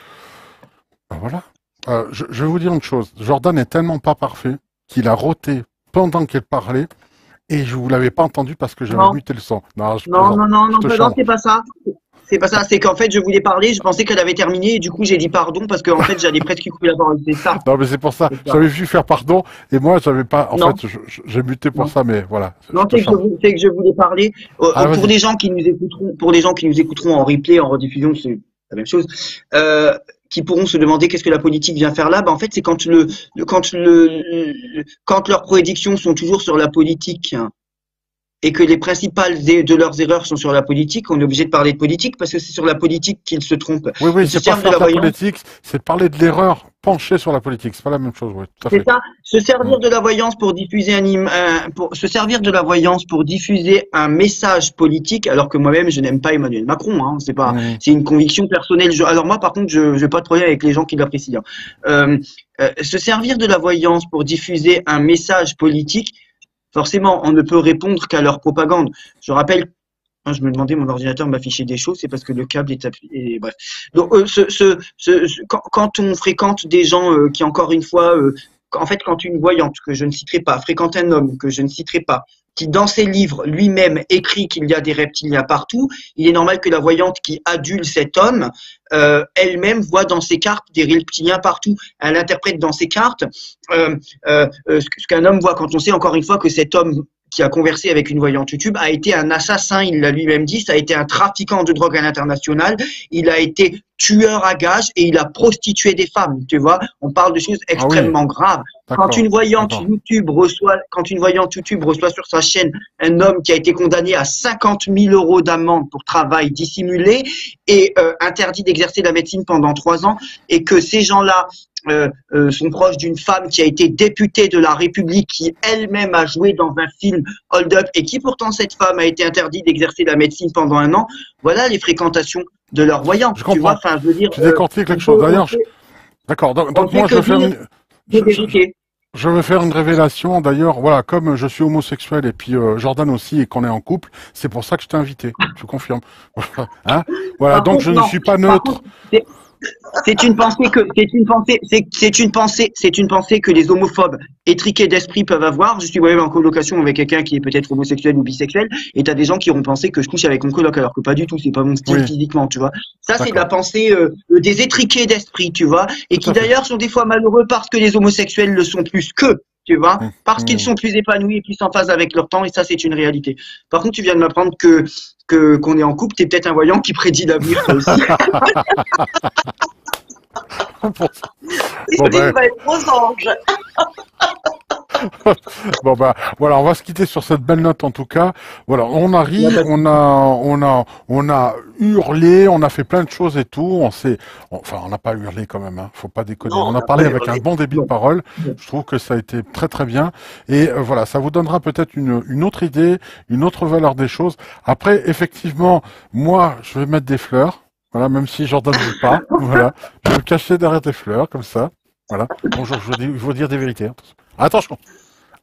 S1: Ben voilà. Euh, je, je vais vous dire une chose. Jordan est tellement pas parfait qu'il a roté pendant qu'elle parlait et je vous l'avais pas entendu parce que j'avais
S2: Non.
S1: muté le son. Non, je
S2: Non,
S1: plaisante.
S2: non, non,
S1: Je
S2: non,
S1: te
S2: non,
S1: charme.
S2: c'est pas ça. C'est pas ça, c'est qu'en fait, je voulais parler, je pensais qu'elle avait terminé, et du coup, j'ai dit pardon, parce qu'en fait, j'allais presque couper la parole. C'est ça.
S1: Non, mais c'est pour ça.
S2: C'est ça.
S1: J'avais vu faire pardon et moi, j'avais pas. En
S2: Non.
S1: fait, je- je- j'ai muté pour
S2: Non.
S1: ça, mais voilà. Je
S2: Non,
S1: te
S2: c'est que, je
S1: charme.
S2: vou- c'est que je voulais parler. Euh,
S1: Ah,
S2: pour
S1: vas-y.
S2: les gens qui nous écouteront, pour les gens qui nous écouteront en replay, en rediffusion, c'est la même chose, euh, qui pourront se demander qu'est-ce que la politique vient faire là. Bah, en fait, c'est quand le, le- quand le, le- quand leurs prédictions sont toujours sur la politique, hein, et que les principales de de leurs erreurs sont sur la politique, on est obligé de parler de politique parce que c'est sur la politique qu'ils se trompent.
S1: Oui, oui,
S2: Ils se
S1: c'est pas
S2: servent de
S1: faire
S2: la
S1: de la
S2: voyance.
S1: politique, c'est de parler de l'erreur penchée sur la politique. C'est pas la même chose, oui, tout à
S2: C'est
S1: fait.
S2: ça, se servir
S1: Mm.
S2: de la voyance pour diffuser un, im- un- pour se servir de la voyance pour diffuser un message politique, alors que moi-même je n'aime pas Emmanuel Macron, hein, c'est pas,
S1: Mm.
S2: c'est une conviction personnelle. Je- alors moi par contre, je n'ai pas de problème avec les gens qui l'apprécient, hein. Euh, euh, se servir de la voyance pour diffuser un message politique, forcément, on ne peut répondre qu'à leur propagande. Je rappelle. Ah, je me demandais, mon ordinateur m'affichait des choses, c'est parce que le câble est appuyé. Bref. Donc, euh, ce, ce, ce, ce- quand, quand on fréquente des gens euh, qui, encore une fois, euh, en fait, quand une voyante, que je ne citerai pas, fréquente un homme, que je ne citerai pas, qui, dans ses livres, lui-même écrit qu'il y a des reptiliens partout, il est normal que la voyante qui adule cet homme, euh, elle-même voit dans ses cartes des reptiliens partout. Elle interprète dans ses cartes euh, euh, euh, ce ce qu'un homme voit quand on sait, encore une fois, que cet homme qui a conversé avec une voyante YouTube, a été un assassin, il l'a lui-même dit, ça a été un trafiquant de drogue à l'international, il a été tueur à gages et il a prostitué des femmes, tu vois, on parle de choses
S1: Ah oui,
S2: extrêmement graves. Quand
S1: d'accord,
S2: une voyante
S1: d'accord.
S2: YouTube reçoit, quand une voyante YouTube reçoit sur sa chaîne un homme qui a été condamné à cinquante mille euros d'amende pour travail dissimulé et euh, interdit d'exercer la médecine pendant trois ans, et que ces gens-là euh, euh, sont proches d'une femme qui a été députée de la République, qui elle-même a joué dans un film Hold Up, et qui pourtant cette femme a été interdite d'exercer la médecine pendant un an. Voilà les fréquentations de leurs voyants.
S1: Je
S2: Tu vois,
S1: comprends.
S2: enfin, je veux dire,
S1: Tu
S2: euh,
S1: décortiques
S2: on
S1: quelque chose.
S2: peut, on
S1: D'ailleurs, je-
S2: fait,
S1: d'accord. Donc,
S2: on
S1: donc
S2: fait
S1: moi, je
S2: que
S1: vais faire
S2: dire
S1: une,
S2: des
S1: je, je,
S2: vérités.
S1: je vais faire une révélation. D'ailleurs, voilà, comme je suis homosexuel et puis euh, Jordan aussi et qu'on est en couple, c'est pour ça que je t'ai invité. Je confirme. Voilà, hein? Voilà.
S2: Par
S1: Donc,
S2: contre,
S1: je ne
S2: non.
S1: suis pas
S2: Par
S1: neutre.
S2: contre, c'est c'est une pensée que c'est une pensée c'est c'est une pensée c'est une pensée que les homophobes étriqués d'esprit peuvent avoir. Je suis moi-même en colocation avec quelqu'un qui est peut-être homosexuel ou bisexuel, et t'as des gens qui auront pensé que je couche avec mon coloc, alors que pas du tout, c'est pas mon style
S1: Oui,
S2: physiquement, tu vois. Ça, c'est de la
S1: d'accord.
S2: pensée euh, euh, des étriqués d'esprit, tu vois, et
S1: Tout
S2: qui
S1: à fait.
S2: d'ailleurs sont des fois malheureux parce que les homosexuels le sont plus qu'eux, tu vois,
S1: Hum,
S2: parce qu'ils
S1: hum.
S2: sont plus épanouis et plus en phase avec leur temps, et ça, c'est une réalité. Par contre, tu viens de m'apprendre que que qu'on est en couple, t'es peut-être un voyant qui prédit l'avenir, toi aussi.
S1: Bon,
S3: Céline
S1: ben,
S3: va être aux anges.
S1: bon ben, voilà, on va se quitter sur cette belle note en tout cas. Voilà, on a
S2: Il y a
S1: ri,
S2: pas de
S1: on a, on a, on a hurlé, on a fait plein de choses et tout. On s'est, enfin, on n'a pas hurlé quand même, hein, faut pas déconner.
S3: Non,
S1: On
S3: on
S1: a
S3: n'a
S1: parlé
S3: pas
S1: avec un
S3: hurlé.
S1: bon débit de
S2: non,
S1: parole.
S2: non.
S1: Je trouve que ça a été très très bien. Et euh, voilà, ça vous donnera peut-être une, une autre idée, une autre valeur des choses. Après, effectivement, moi, je vais mettre des fleurs. Voilà, même si Jordan ne veut pas. Voilà, je vais me cacher derrière des fleurs comme ça. Voilà. Bonjour, je veux dire, je veux dire des vérités. Attention. Attention.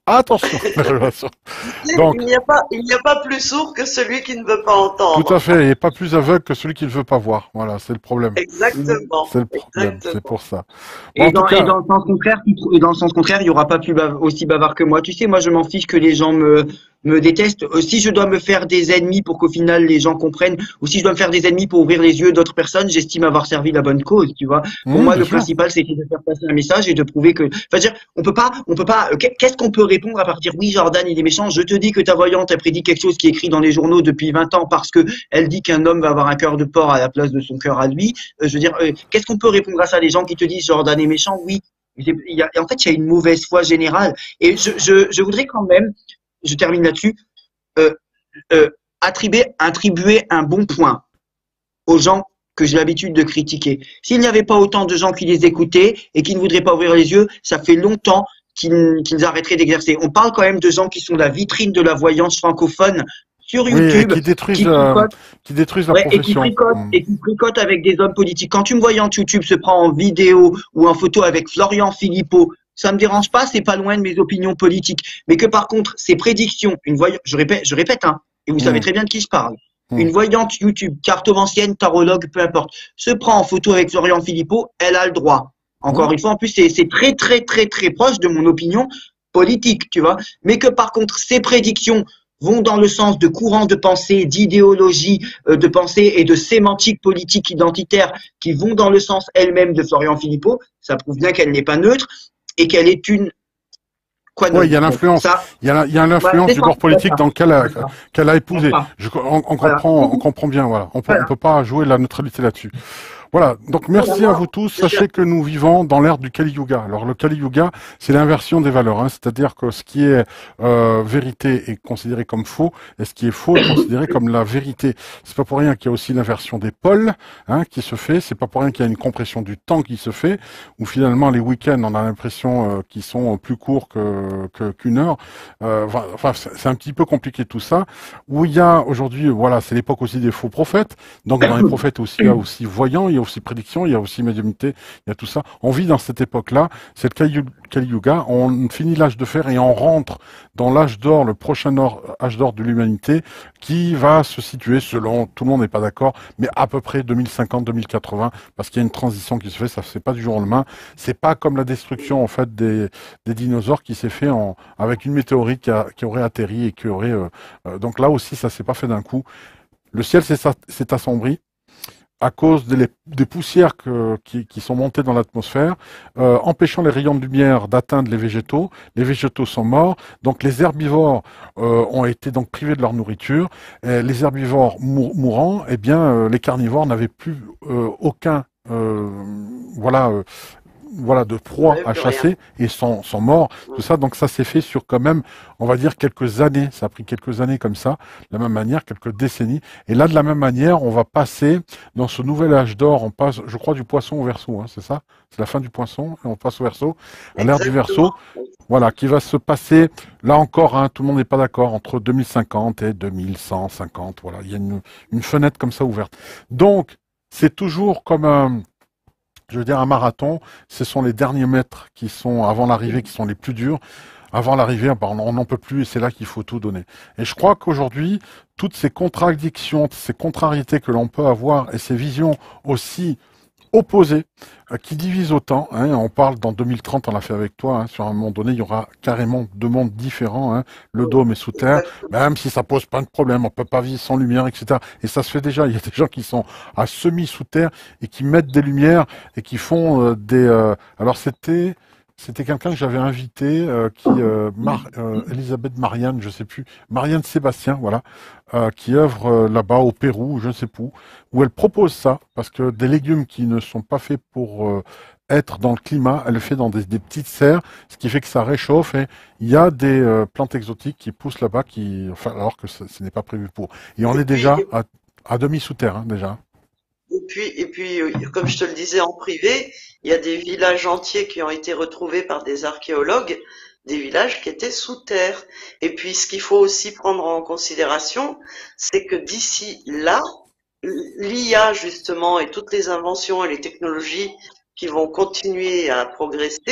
S1: Attention, les révélations. Donc,
S3: Il n'y a pas, il n'y a pas plus sourd que celui qui ne veut pas
S1: tout à
S3: entendre.
S1: fait, et pas plus aveugle que celui qui ne veut pas voir. Voilà, c'est le problème.
S3: Exactement,
S1: C'est le problème, c'est
S3: exactement.
S1: pour ça. Bon,
S2: Et
S1: en tout
S2: dans, et
S1: cas,
S2: dans le sens contraire, tu trou- et dans le sens contraire, il y aura pas plus bav- aussi bavard que moi. Tu sais, moi, je m'en fiche que les gens me, me détestent. Euh, Si je dois me faire des ennemis pour qu'au final les gens comprennent, ou si je dois me faire des ennemis pour ouvrir les yeux d'autres personnes, j'estime avoir servi la bonne cause, tu vois. Pour
S1: hum,
S2: moi,
S1: bien
S2: le
S1: sûr.
S2: principal, c'est de faire passer un message et de prouver que, enfin, dire, on peut pas, on peut pas, euh, qu'est- qu'est-ce qu'on peut répondre à partir, oui, Jordan, il est méchant. Je te dis que ta voyante a prédit quelque chose qui est écrit dans les journaux depuis vingt ans parce que elle dit qu'un homme va avoir un cœur de porc à la place de son cœur à lui. Euh, je veux dire, euh, qu'est-ce qu'on peut répondre à ça? Les gens qui te disent Jordan est méchant, oui. Il y a, en fait, il y a une mauvaise foi générale. Et je, je, je voudrais quand même, je termine là-dessus, euh, euh, attribuer, attribuer un bon point aux gens que j'ai l'habitude de critiquer. S'il n'y avait pas autant de gens qui les écoutaient et qui ne voudraient pas ouvrir les yeux, ça fait longtemps qu'ils qu'ils arrêteraient d'exercer. On parle quand même de gens qui sont la vitrine de la voyance francophone sur
S1: Oui, et
S2: YouTube,
S1: qui détruisent,
S2: qui
S1: euh,
S2: tricotent.
S1: qui détruisent la
S2: Ouais, et qui
S1: profession.
S2: tricote,
S1: Hum.
S2: et qui tricote avec des hommes politiques. Quand tu me voyais en YouTube se prend en vidéo ou en photo avec Florian Philippot, ça me dérange pas, c'est pas loin de mes opinions politiques. Mais que par contre, ces prédictions, une voyante, je répète, je répète, hein, et vous savez
S1: Hum,
S2: très bien de qui je parle.
S1: hum.
S2: Une voyante YouTube, cartomancienne, tarologue, peu importe, se prend en photo avec Florian Philippot, elle a le droit.
S1: Oui.
S2: Encore une fois, en plus, c'est c'est très, très, très, très proche de mon opinion politique, tu vois. Mais que par contre, ces prédictions vont dans le sens de courants de pensée, d'idéologie euh, de pensée et de sémantique politique identitaire qui vont dans le sens elle-même de Florian Philippot, ça prouve bien qu'elle n'est pas neutre et qu'elle est une
S1: Ouais, il y
S2: quanon.
S1: a
S2: Bon,
S1: l'influence.
S2: ça,
S1: Il y a, la- il y a
S2: voilà,
S1: l'influence
S2: c'est
S1: du
S2: ça,
S1: corps politique
S2: voilà,
S1: dans lequel elle
S2: voilà,
S1: a, qu'elle a épousé.
S2: voilà,
S1: Je, on, on
S2: voilà,
S1: comprend, on comprend bien, voilà. On peut, on
S2: voilà,
S1: peut pas jouer la neutralité là-dessus. Voilà. Donc,
S2: voilà,
S1: merci à vous tous.
S3: Déjà,
S1: Sachez que nous vivons dans l'ère du Kali Yuga. Alors, le Kali Yuga, c'est l'inversion des valeurs, hein. C'est-à-dire que ce qui est euh, vérité est considéré comme faux, et ce qui est faux est considéré comme la vérité. C'est pas pour rien qu'il y a aussi l'inversion des pôles, hein, qui se fait. C'est pas pour rien qu'il y a une compression du temps qui se fait, où finalement les week-ends, on a l'impression euh, qu'ils sont plus courts que que- qu'une heure. Euh, enfin, c'est c'est un petit peu compliqué tout ça. Où il y a aujourd'hui, voilà, c'est l'époque aussi des faux prophètes. Donc dans les prophètes aussi, il y a aussi voyants, il y a aussi prédiction, il y a aussi médiumnité, il y a tout ça. On vit dans cette époque-là, c'est le Kali Kali Yuga. On finit l'âge de fer et on rentre dans l'âge d'or, le prochain or- âge d'or de l'humanité, qui va se situer selon, tout le monde n'est pas d'accord, mais à peu près deux mille cinquante, deux mille quatre-vingts, parce qu'il y a une transition qui se fait, ça se fait pas du jour au lendemain. C'est pas comme la destruction en fait des, des dinosaures qui s'est fait en, avec une météorite qui, a- qui aurait atterri et qui aurait euh, euh, donc là aussi ça s'est pas fait d'un coup. Le ciel s'est sa- s'est assombri à cause des, des poussières que- qui, qui sont montées dans l'atmosphère, euh, empêchant les rayons de lumière d'atteindre les végétaux. Les végétaux sont morts, donc les herbivores euh, ont été donc privés de leur nourriture. Et les herbivores mour- mourants, eh bien, euh, les carnivores n'avaient plus euh, aucun, euh, voilà, euh, voilà, de
S3: on
S1: proie
S3: n'avait
S1: à
S3: plus rien.
S1: chasser et sont, sont morts. Tout ça, donc ça s'est fait sur quand même, on va dire quelques années. Ça a pris quelques années comme ça, de la même manière, quelques décennies. Et là, de la même manière, on va passer dans ce nouvel âge d'or. On passe, je crois, du poisson au verso, hein, c'est ça? C'est la fin du poisson et on passe au verso, à l'ère du verso.
S3: Exactement.
S1: Voilà, qui va se passer, là encore, hein, tout le monde n'est pas d'accord, entre deux mille cinquante et deux mille cent cinquante. Voilà, il y a une, une fenêtre comme ça ouverte. Donc, c'est toujours comme un, je veux dire, un marathon, ce sont les derniers mètres qui sont avant l'arrivée, qui sont les plus durs. Avant l'arrivée, ben, on n'en peut plus et c'est là qu'il faut tout donner. Et je crois qu'aujourd'hui, toutes ces contradictions, ces contrariétés que l'on peut avoir et ces visions aussi opposées, euh, qui divisent autant, hein, on parle dans deux mille trente, on l'a fait avec toi, hein, sur un moment donné, il y aura carrément deux mondes différents, hein, le dôme est sous terre,
S3: Exactement.
S1: même si ça pose pas de problème, on peut pas vivre sans lumière, et cetera. Et ça se fait déjà, il y a des gens qui sont à semi sous terre et qui mettent des lumières et qui font euh, des... euh, alors c'était... C'était quelqu'un que j'avais invité, euh, qui euh, Mar- euh, Elisabeth Marianne, je sais plus, Marianne Sébastien, voilà, euh, qui œuvre euh, là-bas au Pérou, je ne sais plus, où elle propose ça, parce que des légumes qui ne sont pas faits pour euh, être dans le climat, elle le fait dans des, des petites serres, ce qui fait que ça réchauffe, et il y a des euh, plantes exotiques qui poussent là-bas, qui, enfin, alors que ce, ce n'est pas prévu pour. Et on
S3: Et
S1: est
S3: puis,
S1: déjà à, à demi sous terre, hein, déjà.
S3: et puis, et puis, euh, comme je te le disais en privé, il y a des villages entiers qui ont été retrouvés par des archéologues, des villages qui étaient sous terre. Et puis, ce qu'il faut aussi prendre en considération, c'est que d'ici là, l'I A justement et toutes les inventions et les technologies qui vont continuer à progresser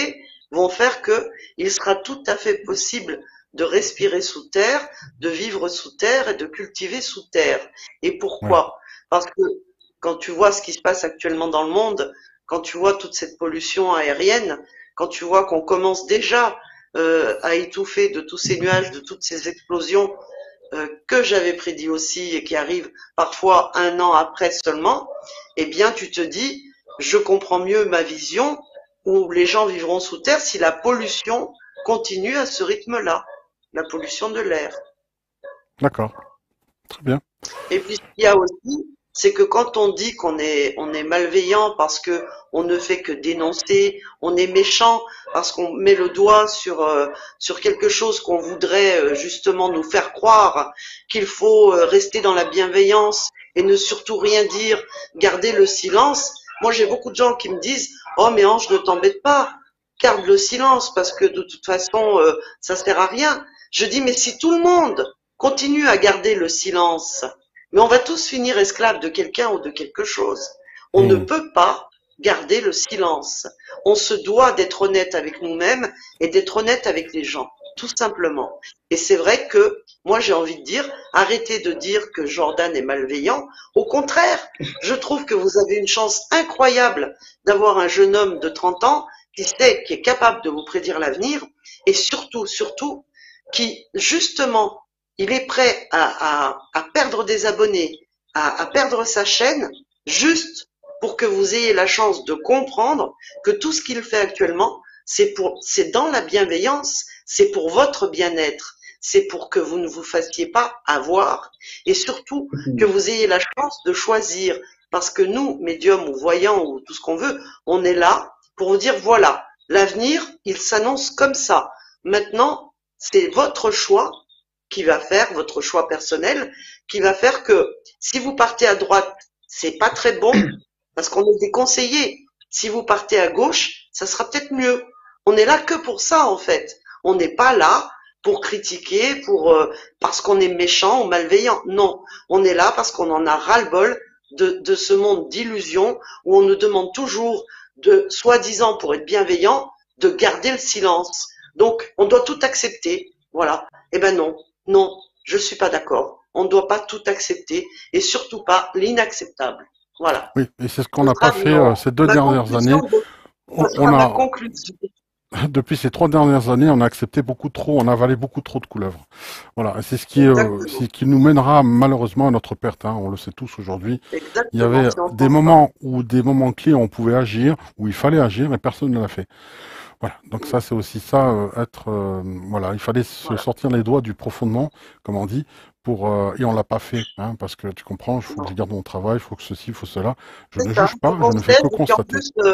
S3: vont faire que il sera tout à fait possible de respirer sous terre, de vivre sous terre et de cultiver sous terre. Et pourquoi?
S1: Ouais.
S3: Parce que quand tu vois ce qui se passe actuellement dans le monde, quand tu vois toute cette pollution aérienne, quand tu vois qu'on commence déjà euh, à étouffer de tous ces nuages, de toutes ces explosions euh, que j'avais prédit aussi et qui arrivent parfois un an après seulement, eh bien tu te dis, je comprends mieux ma vision où les gens vivront sous terre si la pollution continue à ce rythme-là, la pollution de l'air.
S1: D'accord. Très bien.
S3: Et puis ce qu'il y a aussi, c'est que quand on dit qu'on est on est malveillant parce que on ne fait que dénoncer, on est méchant parce qu'on met le doigt sur euh, sur quelque chose qu'on voudrait euh, justement nous faire croire qu'il faut euh, rester dans la bienveillance et ne surtout rien dire, garder le silence. Moi, j'ai beaucoup de gens qui me disent "Oh mais Ange, ne t'embête pas, garde le silence parce que de toute façon euh, ça sert à rien." Je dis "Mais si tout le monde continue à garder le silence, mais on va tous finir esclaves de quelqu'un ou de quelque chose. On mmh. ne peut pas garder le silence. On se doit d'être honnête avec nous-mêmes et d'être honnête avec les gens, tout simplement. Et c'est vrai que moi j'ai envie de dire, arrêtez de dire que Jordan est malveillant. Au contraire, je trouve que vous avez une chance incroyable d'avoir un jeune homme de trente ans qui sait, qui est capable de vous prédire l'avenir et surtout, surtout, qui justement il est prêt à, à, à perdre des abonnés, à, à perdre sa chaîne, juste pour que vous ayez la chance de comprendre que tout ce qu'il fait actuellement, c'est pour, c'est dans la bienveillance, c'est pour votre bien-être, c'est pour que vous ne vous fassiez pas avoir, et surtout que vous ayez la chance de choisir, parce que nous, médiums ou voyants ou tout ce qu'on veut, on est là pour vous dire voilà, l'avenir, il s'annonce comme ça. Maintenant, c'est votre choix qui va faire, votre choix personnel, qui va faire que si vous partez à droite, c'est pas très bon, parce qu'on est déconseillé. Si vous partez à gauche, ça sera peut-être mieux. On est là que pour ça, en fait. On n'est pas là pour critiquer, pour euh, parce qu'on est méchant ou malveillant. Non, on est là parce qu'on en a ras-le-bol de, de ce monde d'illusions où on nous demande toujours de, soi-disant pour être bienveillant, de garder le silence. Donc, on doit tout accepter. Voilà. Eh ben non. Non, je suis pas d'accord. On ne doit pas tout accepter et surtout pas l'inacceptable. Voilà.
S1: Oui, et c'est ce qu'on n'a pas fait euh, ces deux
S3: ma
S1: dernières années. On, on a, depuis ces trois dernières années, on a accepté beaucoup trop, on a avalé beaucoup trop de couleuvres. Voilà, et c'est ce qui, euh, ce qui nous mènera malheureusement à notre perte. Hein, on le sait tous aujourd'hui. Il y avait des moments où des moments clés, où on pouvait agir, où il fallait agir, et personne ne l'a fait. Voilà, donc ça c'est aussi ça, euh, être, euh, voilà, il fallait se voilà. sortir les doigts du profondement, comme on dit, pour euh, et on l'a pas fait, hein, parce que tu comprends, il faut que je garde mon travail, il faut que ceci, il faut cela. Je ne ça. juge pas, je ne fais que constater.
S3: Plus, euh,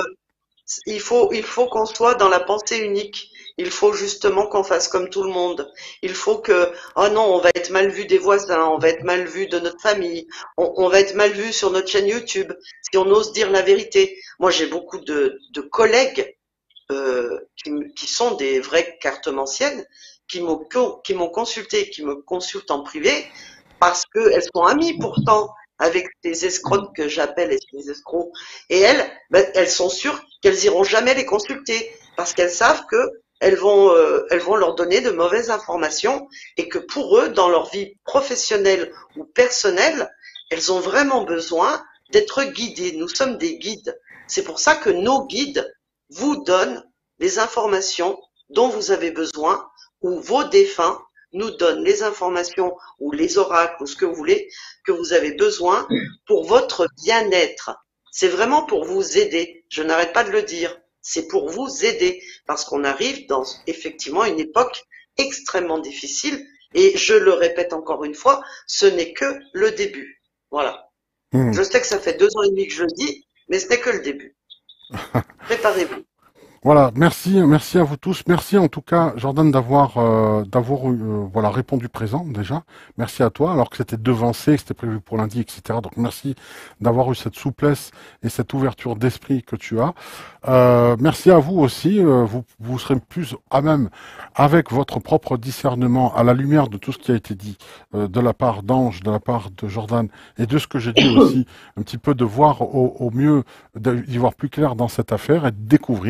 S3: il faut, il faut qu'on soit dans la pensée unique. Il faut justement qu'on fasse comme tout le monde. Il faut que, oh non, on va être mal vu des voisins, on va être mal vu de notre famille, on, on va être mal vu sur notre chaîne YouTube si on ose dire la vérité. Moi, j'ai beaucoup de, de collègues. Euh, qui, qui sont des vraies cartomanciennes, qui m'ont qui m'ont consulté, qui me consultent en privé, parce qu'elles sont amies pourtant avec des escrocs que j'appelle des escrocs. Et elles, ben, elles sont sûres qu'elles iront jamais les consulter, parce qu'elles savent que elles vont, euh, elles vont leur donner de mauvaises informations, et que pour eux, dans leur vie professionnelle ou personnelle, elles ont vraiment besoin d'être guidées. Nous sommes des guides. C'est pour ça que nos guides vous donne les informations dont vous avez besoin, ou vos défunts nous donnent les informations ou les oracles ou ce que vous voulez que vous avez besoin pour votre bien-être. C'est vraiment pour vous aider. Je n'arrête pas de le dire. C'est pour vous aider parce qu'on arrive dans effectivement une époque extrêmement difficile et je le répète encore une fois, ce n'est que le début. Voilà. Mmh. Je sais que ça fait deux ans et demi que je le dis, mais ce n'est que le début. Préparez-vous.
S1: Voilà, merci, merci à vous tous. Merci en tout cas, Jordan, d'avoir euh, d'avoir euh, voilà répondu présent déjà. Merci à toi, alors que c'était devancé, que c'était prévu pour lundi, et cetera. Donc merci d'avoir eu cette souplesse et cette ouverture d'esprit que tu as. Euh, merci à vous aussi. Euh, vous vous serez plus à même avec votre propre discernement, à la lumière de tout ce qui a été dit euh, de la part d'Ange, de la part de Jordan et de ce que j'ai dit aussi, un petit peu de voir au, au mieux, d'y voir plus clair dans cette affaire et de découvrir. Après,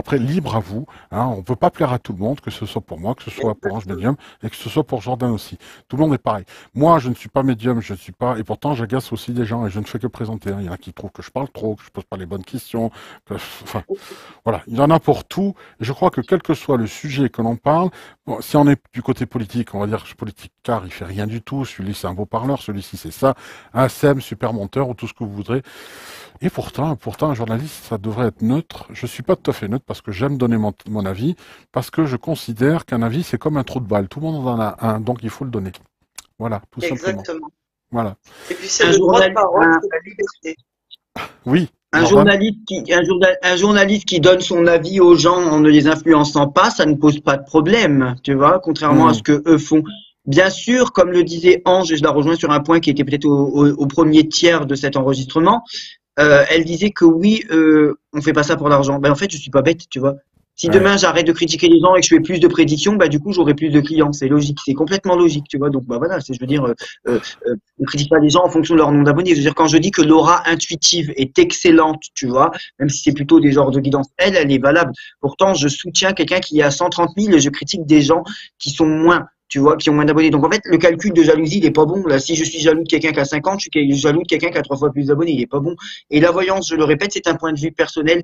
S1: après, libre à vous. Hein, on peut pas plaire à tout le monde, que ce soit pour moi, que ce soit pour Ange Médium, et que ce soit pour Jordan aussi. Tout le monde est pareil. Moi, je ne suis pas médium, je ne suis pas, et pourtant, j'agace aussi des gens, et je ne fais que présenter. Hein. Il y en a qui trouvent que je parle trop, que je pose pas les bonnes questions, que, enfin, voilà. Il y en a pour tout. Et je crois que quel que soit le sujet que l'on parle, bon, si on est du côté politique, on va dire que politique, car il fait rien du tout. Celui-ci, c'est un beau parleur, celui-ci, c'est ça. Un S E M, super monteur, ou tout ce que vous voudrez. Et pourtant, pourtant, un journaliste, ça devrait être neutre. Je suis pas tout à fait neutre parce que j'aime donner mon, mon avis, parce que je considère qu'un avis, c'est comme un trou de balle. Tout le monde en a un, donc il faut le donner. Voilà, tout simplement.
S3: Exactement.
S1: Voilà.
S3: Et puis c'est
S2: Un
S3: le droit de
S2: journal-
S3: parole,
S2: un-
S3: c'est la liberté.
S1: Oui.
S2: Un
S1: Jordan
S2: journaliste, qui, un, journa- un journaliste qui donne son avis aux gens en ne les influençant pas, ça ne pose pas de problème, tu vois, contrairement
S1: Mm.
S2: à ce que eux font. Bien sûr, comme le disait Ange, et je la rejoins sur un point qui était peut-être au, au- au premier tiers de cet enregistrement, euh, elle disait que oui, euh, on fait pas ça pour l'argent. Ben en fait, je suis pas bête, tu vois. Si
S1: Ouais.
S2: demain j'arrête de critiquer les gens et que je fais plus de prédictions, bah du coup j'aurai plus de clients. C'est logique, c'est complètement logique, tu vois. Donc bah voilà, c'est je veux dire, euh, euh, euh, on critique pas les gens en fonction de leur nombre d'abonnés. Je veux dire, quand je dis que l'aura intuitive est excellente, tu vois, même si c'est plutôt des genres de guidance, elle, elle est valable. Pourtant, je soutiens quelqu'un qui est à cent trente mille et je critique des gens qui sont moins, tu vois, qui ont moins d'abonnés. Donc en fait, le calcul de jalousie, il est pas bon. Là, si je suis jaloux de quelqu'un qui a cinquante, je suis jaloux de quelqu'un qui a trois fois plus d'abonnés. Il est pas bon. Et la voyance, je le répète, c'est un point de vue personnel.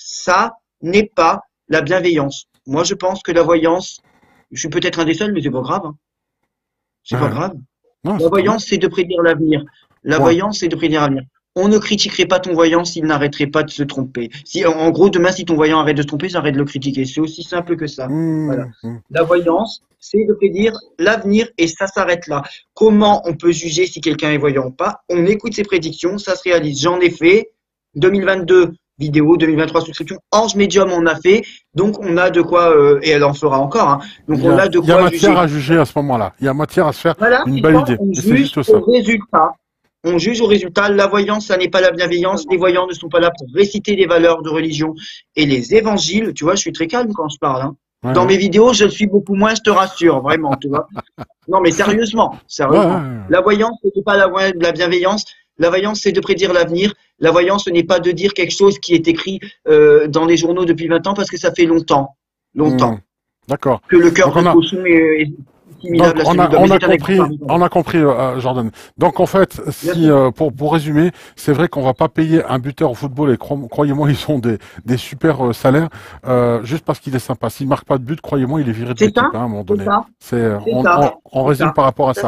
S2: Ça n'est pas la bienveillance. Moi, je pense que la voyance, je suis peut-être un des seuls, mais c'est pas grave. Hein. C'est pas
S1: Ouais.
S2: grave.
S1: Non,
S2: La
S1: c'est très bien.
S2: voyance, c'est de prédire l'avenir. La
S1: Ouais.
S2: voyance, c'est de prédire l'avenir. On ne critiquerait pas ton voyant s'il n'arrêterait pas de se tromper. Si, en, en gros, demain, si ton voyant arrête de se tromper, j'arrête de le critiquer. C'est aussi simple que ça.
S1: Mm,
S2: Voilà.
S1: mm.
S2: La voyance, c'est de prédire l'avenir et ça s'arrête là. Comment on peut juger si quelqu'un est voyant ou pas? On écoute ses prédictions, ça se réalise. J'en ai fait. deux mille vingt-deux, vidéo. deux mille vingt-trois, souscription. Ange Medium, on a fait. Donc, on a de quoi, euh, et elle en fera encore. Hein. Donc,
S1: Il y
S2: on
S1: a,
S2: a de
S1: il y a
S2: quoi
S1: matière
S2: juger.
S1: à juger à ce moment-là. Il y a matière à se faire
S2: Voilà,
S1: une
S2: c'est
S1: belle
S2: ça,
S1: idée.
S2: on
S1: Et c'est
S2: juge
S1: juste ça.
S2: au résultat. On juge au résultat. La voyance, ça n'est pas la bienveillance. Les voyants ne sont pas là pour réciter les valeurs de religion et les évangiles. Tu vois, je suis très calme quand je parle. Hein.
S1: Ouais,
S2: Dans
S1: ouais.
S2: mes vidéos, je le suis beaucoup moins, je te rassure, vraiment, tu vois. Non, mais sérieusement,
S1: Ouais,
S2: sérieusement.
S1: ouais, ouais.
S2: La voyance, ce n'est pas la, voie- la bienveillance. La voyance, c'est de prédire l'avenir. La voyance, ce n'est pas de dire quelque chose qui est écrit euh, dans les journaux depuis vingt ans parce que ça fait longtemps, longtemps,
S1: Mm. D'accord.
S2: que le cœur
S1: Donc
S2: de
S1: on a,
S2: cochon est, est
S1: donc
S2: assimilable à
S1: on
S2: celui
S1: a,
S2: d'homme.
S1: on
S2: Mais
S1: a
S2: c'est un exemple
S1: compris,
S2: parmi tant
S1: on a compris, euh, Jordan. Donc en fait,
S2: Bien
S1: si
S2: sûr.
S1: euh, pour pour résumer, c'est vrai qu'on va pas payer un buteur au football et cro- croyez-moi, ils ont des des super euh, salaires euh, juste parce qu'il est sympa. S'il marque pas de but, croyez-moi, il est viré de
S2: C'est
S1: l'équipe
S2: ça,
S1: hein, à un moment
S2: c'est
S1: donné.
S2: ça,
S1: C'est euh,
S2: c'est
S1: on,
S2: ça,
S1: on, on
S2: c'est
S1: résume
S2: ça,
S1: par rapport à
S3: Ça,
S1: ça.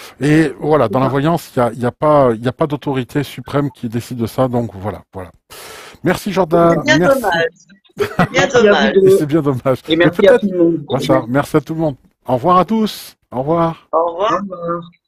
S1: Et voilà,
S2: c'est
S1: dans la
S2: ça.
S1: voyance, il y a, il y a pas il y a pas d'autorité suprême qui décide de ça. Donc voilà, voilà. Merci
S3: c'est
S1: Jordan,
S3: bien
S1: merci.
S3: dommage. C'est bien
S2: Merci à vous
S3: dommage.
S1: Et
S2: deux
S1: c'est bien dommage.
S2: et
S1: Mais
S2: merci à
S1: peut-être,
S2: tout le monde.
S1: voilà, merci à tout le monde. Au revoir à tous. Au revoir.
S3: Au revoir.
S2: Au revoir.